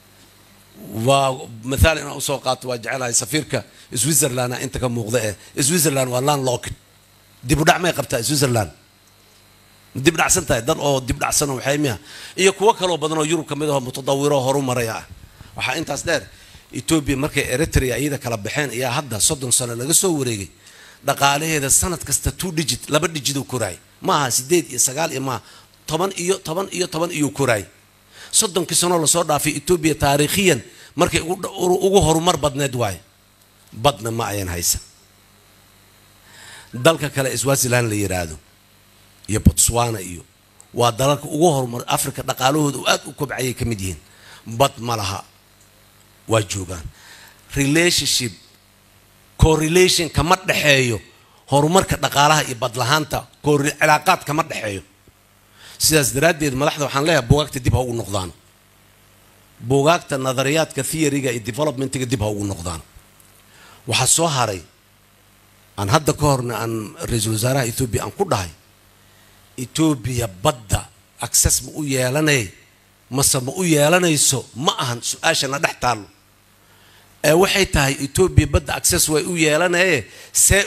N: ومثال أنا أسوقات وجعلها سفيرك سويسرلاند أنت كموضع سويسرلاند واللان لوك دي بدع ما يقبتها سويسرلاند دي بدع سنتها دان أو دي بدع سنة وحيميها إيه كوكلوا بدنا يورو كمدها متطورة هرم مريا وح أنت أصدر إثيوبيا مركز إريتريا إذا كلبحين يا هذا صدق سنة لقصو وريجي دقالة هذا السنة كست 2 ديجيت لابد ديجيتو كوراي ما سديد يسقال إما طبعا إيو كوراي صدق كسنة الله صار في إثيوبيا تاريخيا مركز ugu horumar badneed waay badna ma ayan haysan dalka kale Swaziland la yiraahdo iyo Botswana iyo waa dalalka ugu horumar Afrika dhaqaalahoodu aad u kobcayay kamid yihiin bad ma laha waa joogan relationship correlation kama dhaxeeyo horumarka dhaqaalaha iyo bad lahaanta cilaaqaad kama dhaxeeyo sidaas daraadeed madaxda waxaan leeyahay buugaagta dib ha ugu noqdaan buugaagta nadariyaadka theory-ga iyo development-ga dib ha ugu noqdaan waxa soo haray aan hadda ka horna aan ra'iisul wasaaraha Ethiopia aan ku dhahay Ethiopia badda access ma u yeelanay mase ma u yeelanayso ma ahan su'aashana dhex taalo ee waxay tahay Ethiopia badda access way u yeelanay see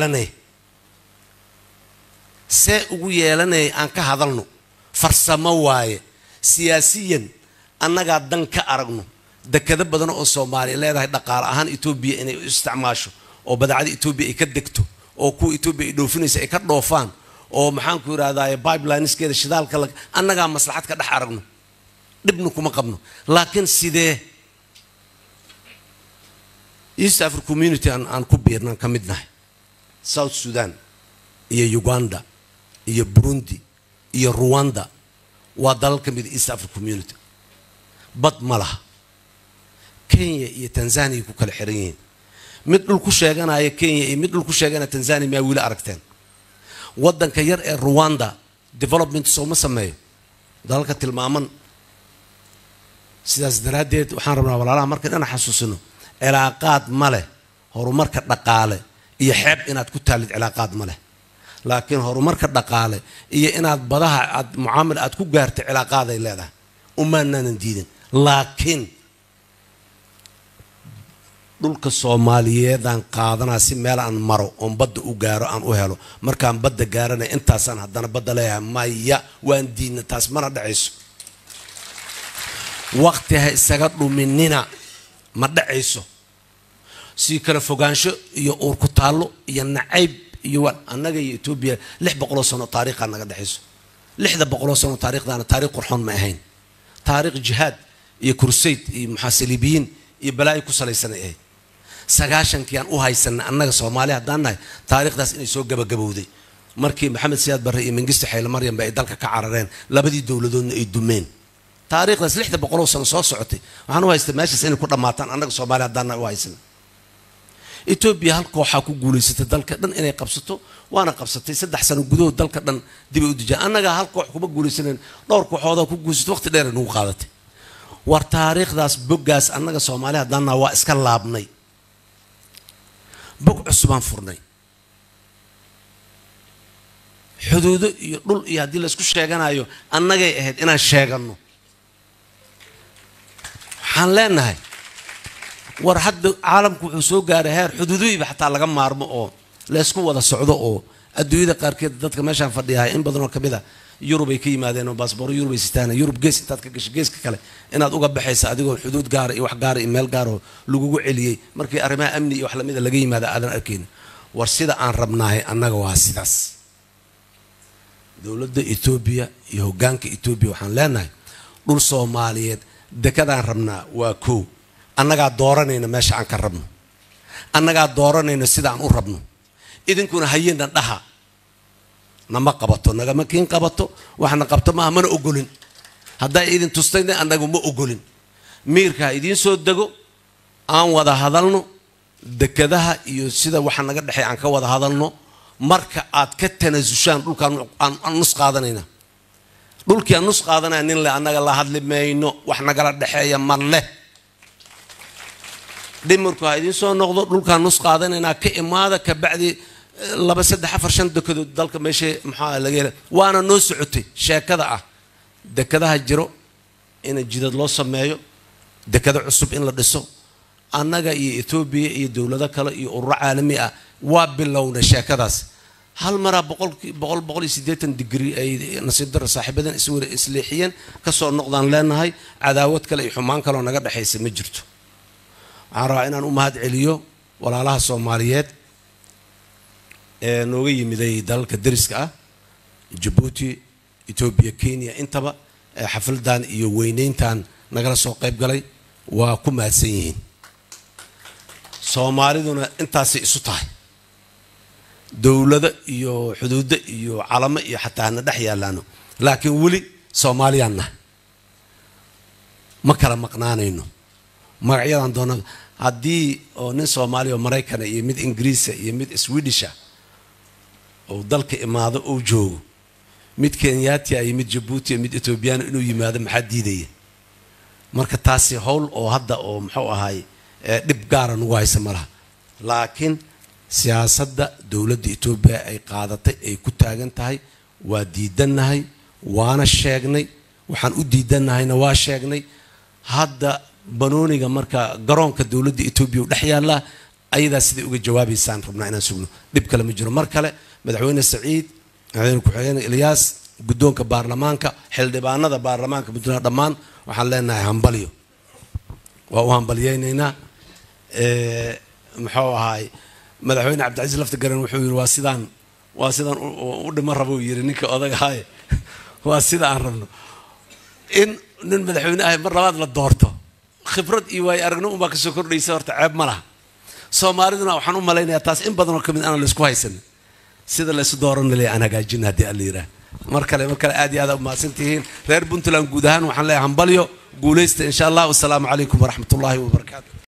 N: ugu yeelanay aan ka hadalno farsamo waaye siyaasiyan annaga dan ka aragno dekada badan oo Soomaaliya leedahay dhaqaale ahaan Ethiopia inay u isticmaasho oo badacada Ethiopia ay ka degto oo ku Ethiopia ay dhoofinaysa ay ka dhoofaan oo maxaan ku yiraahdaa pipelineskeeda shidaalka annaga maslaxad ka dhex aragno dibna kuma qabno laakiin sidee East African Community aan ku biirnaan ka midnahay South Sudan iyo Uganda iyo Burundi iyo Rwanda waa dalal ka mid East African Community bad malaha Kenya iyo Tanzania ku kala xiran yihiin mid dhul ku sheeganaya Kenya iyo mid dhul ku sheeganaya Tanzania ma wili aragteen wadanka yar ee Rwanda development soo ma sameeyo dalka tilmaaman sidaas daraadeed waxaan rabnaa walaalaha marka inaan xasuusino cilaaqaad ma leh horumarka dhaqaale iyo xeeb inaad ku taalid cilaaqaad ma leh laakiin horumarka dhaqaale iyo inaad badaha aad mucaamil aad ku gaartay cilaaqaad ay leedahay umaanan diidin laakiin dhulka Soomaaliyeed aan qaadanaa si meel aan maro oo badda u gaaro aan u helo markaan badda gaarana intaasaan haddana badda leeyahay maya waan diidna taas mana dhacayso waqti ha isaga dhuminina ma dhacayso si kala fogaansho iyo uur ku taalo iyo nacayb iyo annaga iyo Ethiopia 600 sano taariikh naga dhaxayso 600 sano taariikhdaana taariikh qurxoon ma ahayn taariikh jihad iyo kursayd iyo muxaasilibiin iyo balaayi ku salaysan ay sagaashankii aan u haysanay annaga Soomaaliya hadaan nahay taariikhdaas inay soo gabagabowday markii Maxamed Siyaad Barre iyo Mengistu Xayl Maryam bay dalka ka carareen labadii dawladoodna ay dumeen taariikhdaas 600 sano soo socotay waxaan u haystay meeshaas inay ku dhamaataan annaga Soomaaliya hadaan nahay u haysanay Ethiopia halka waxa ku guuleysatay dalka dhan inay qabsato waana qabsatay 3 sano gudahood dalka dhan dib u dejiyay annaga halka wax kuma guuleysaneen dhowr kooxood ku guuleysatay waqti dheer inuu qaadatay war taariikhdaas boggaas annaga Soomaaliya hadana waa iska laabnay bog cusbaan furnay xuduudo iyo dhul iyo hadii la isku sheeganayo annagay ahayd inaan sheegano waxaan leenahay war hadda caalamku wuxuu soo gaaray heer xuduudihiiba xataa laga maarmo oo la isku wada socdo oo adduunyada qaarkeed dadka meeshaan fadhiyaa in badan oo kamid ah yurub ay ka yimaadeen oo baasboor yurub ay sitaan yurub gees intaad ka gashay geeska kale inaad uga baxaysa adigoo xuduud gaar iyo wax gaar iyo meel gaar oo lagugu celiyay markii arrimaha amni iyo wax lamid laga yimaado aadan arkayn war sida aan rabnaahay annaga waa sidaas dowladda Ethiopia iyo hoggaanka Ethiopia waxaan leenahay dhul Soomaaliyeed dekadaan rabnaa waa koow annaga dooranayna meesha aan ka rabno annaga dooranayna sida aan u rabno idinkuna hayeenan dhaha nama qabato nagama kiin qabato waxna qabto ma mana ogolin hadday idin tustayna annagu ma ogolin miirka idin soo dago aan wada hadalno dekadaha iyo sida waxa naga dhaxay aan ka wada hadalno marka aad ka tanaasushaan dhulkaan aan nus qaadanayna dhulkii aan nus qaadanayna nin la annaga la hadli mayno wax naga la dhaxeeya marle dhimirku ha idin soo noqdo dhulkaan nus qaadanayna ka imaada ka bacdi 2-3-4 dekedood dalka meesha maxaa laga helay waana noo socotay sheekada ah dekadaha jiro in jidad loo sameeyo dekada cusub in la dhiso annaga iyo Ethiopia iyo dawlado kale iyo urur caalami ah waa bilowna sheekadaas hal mara 180 degree ay nasiib dar saaxiibadan isleexiyeen ka soo noqdaan leenahay cadaawad kale iyo xumaan kale oo naga dhaxaysa ma jirto waxaan rabaa inaan u mahad celiyo walaalaha Soomaaliyeed nooga yimiday dalka dariska ah Djibouti Ethiopia Kenya intaba xafladan iyo weyneyntan nagala soo qayb galay waa ku mahadsan yihiin Soomaaliduna intaas isu tahay dawladda iyo xuduudda iyo calamo iyo xataa na dhex yaalaano laakiin wali Soomaaliyaanna ma kala maqnaanayno magacyadan doonada haddii oo nin Soomaali oo Mareykan iyo mid Ingiriis iyo mid Swedish oo dalka imaado oo joogo mid Kenyaati iyo mid Djibouti iyo mid Ethiopian inuu yimaado maxaa diidaya marka taasi hawl oo hadda oo muxuu ahay dib gaar ah ugu haysa malaha laakiin siyaasadda dawladda Ethiopia ay qaadatay ay ku taagan tahay waa diidanahay waana sheegnay waxaan u diidanahayna waa sheegnay hadda banooniga marka garoonka dawladda Ethiopia dhex yaala ayada sidii uga jawaabaysaan rabnaa inaan sugno dib kale ma jiro mar kale madaxweyne Saciid madaxweyne ku-xigeen Ilyas guddoonka baarlamaanka xildhibaanada baarlamaanka Puntland dhammaan waxaan leenahay hambaliyo waa u hambaliyaynaynaa muxuu ahay madaxweyne Cabdicasiis Laftigaran wuxuu yiri waa sidaan u dhima rabo yiri ninka odaga hay waa sida aan rabno in nin madaxweyne ah mar labaad la doorto khibrad iyo way aragno uma ka soo kordhaysa horta ceeb ma laha Soomaaliduna waxaan u maleynayaa taas in badan oo kamid aan la isku haysan sida la isu dooran leeyahay aan hagaajin hadii alla yiraahdo mar kale aad iyo aad u mahadsantihiin reer Puntland guud ahaan waxaan leeyahay hambalyo guuleysta insha Allah. Wassalaamu calaykum waraxmatullaahi wabarakaatuh.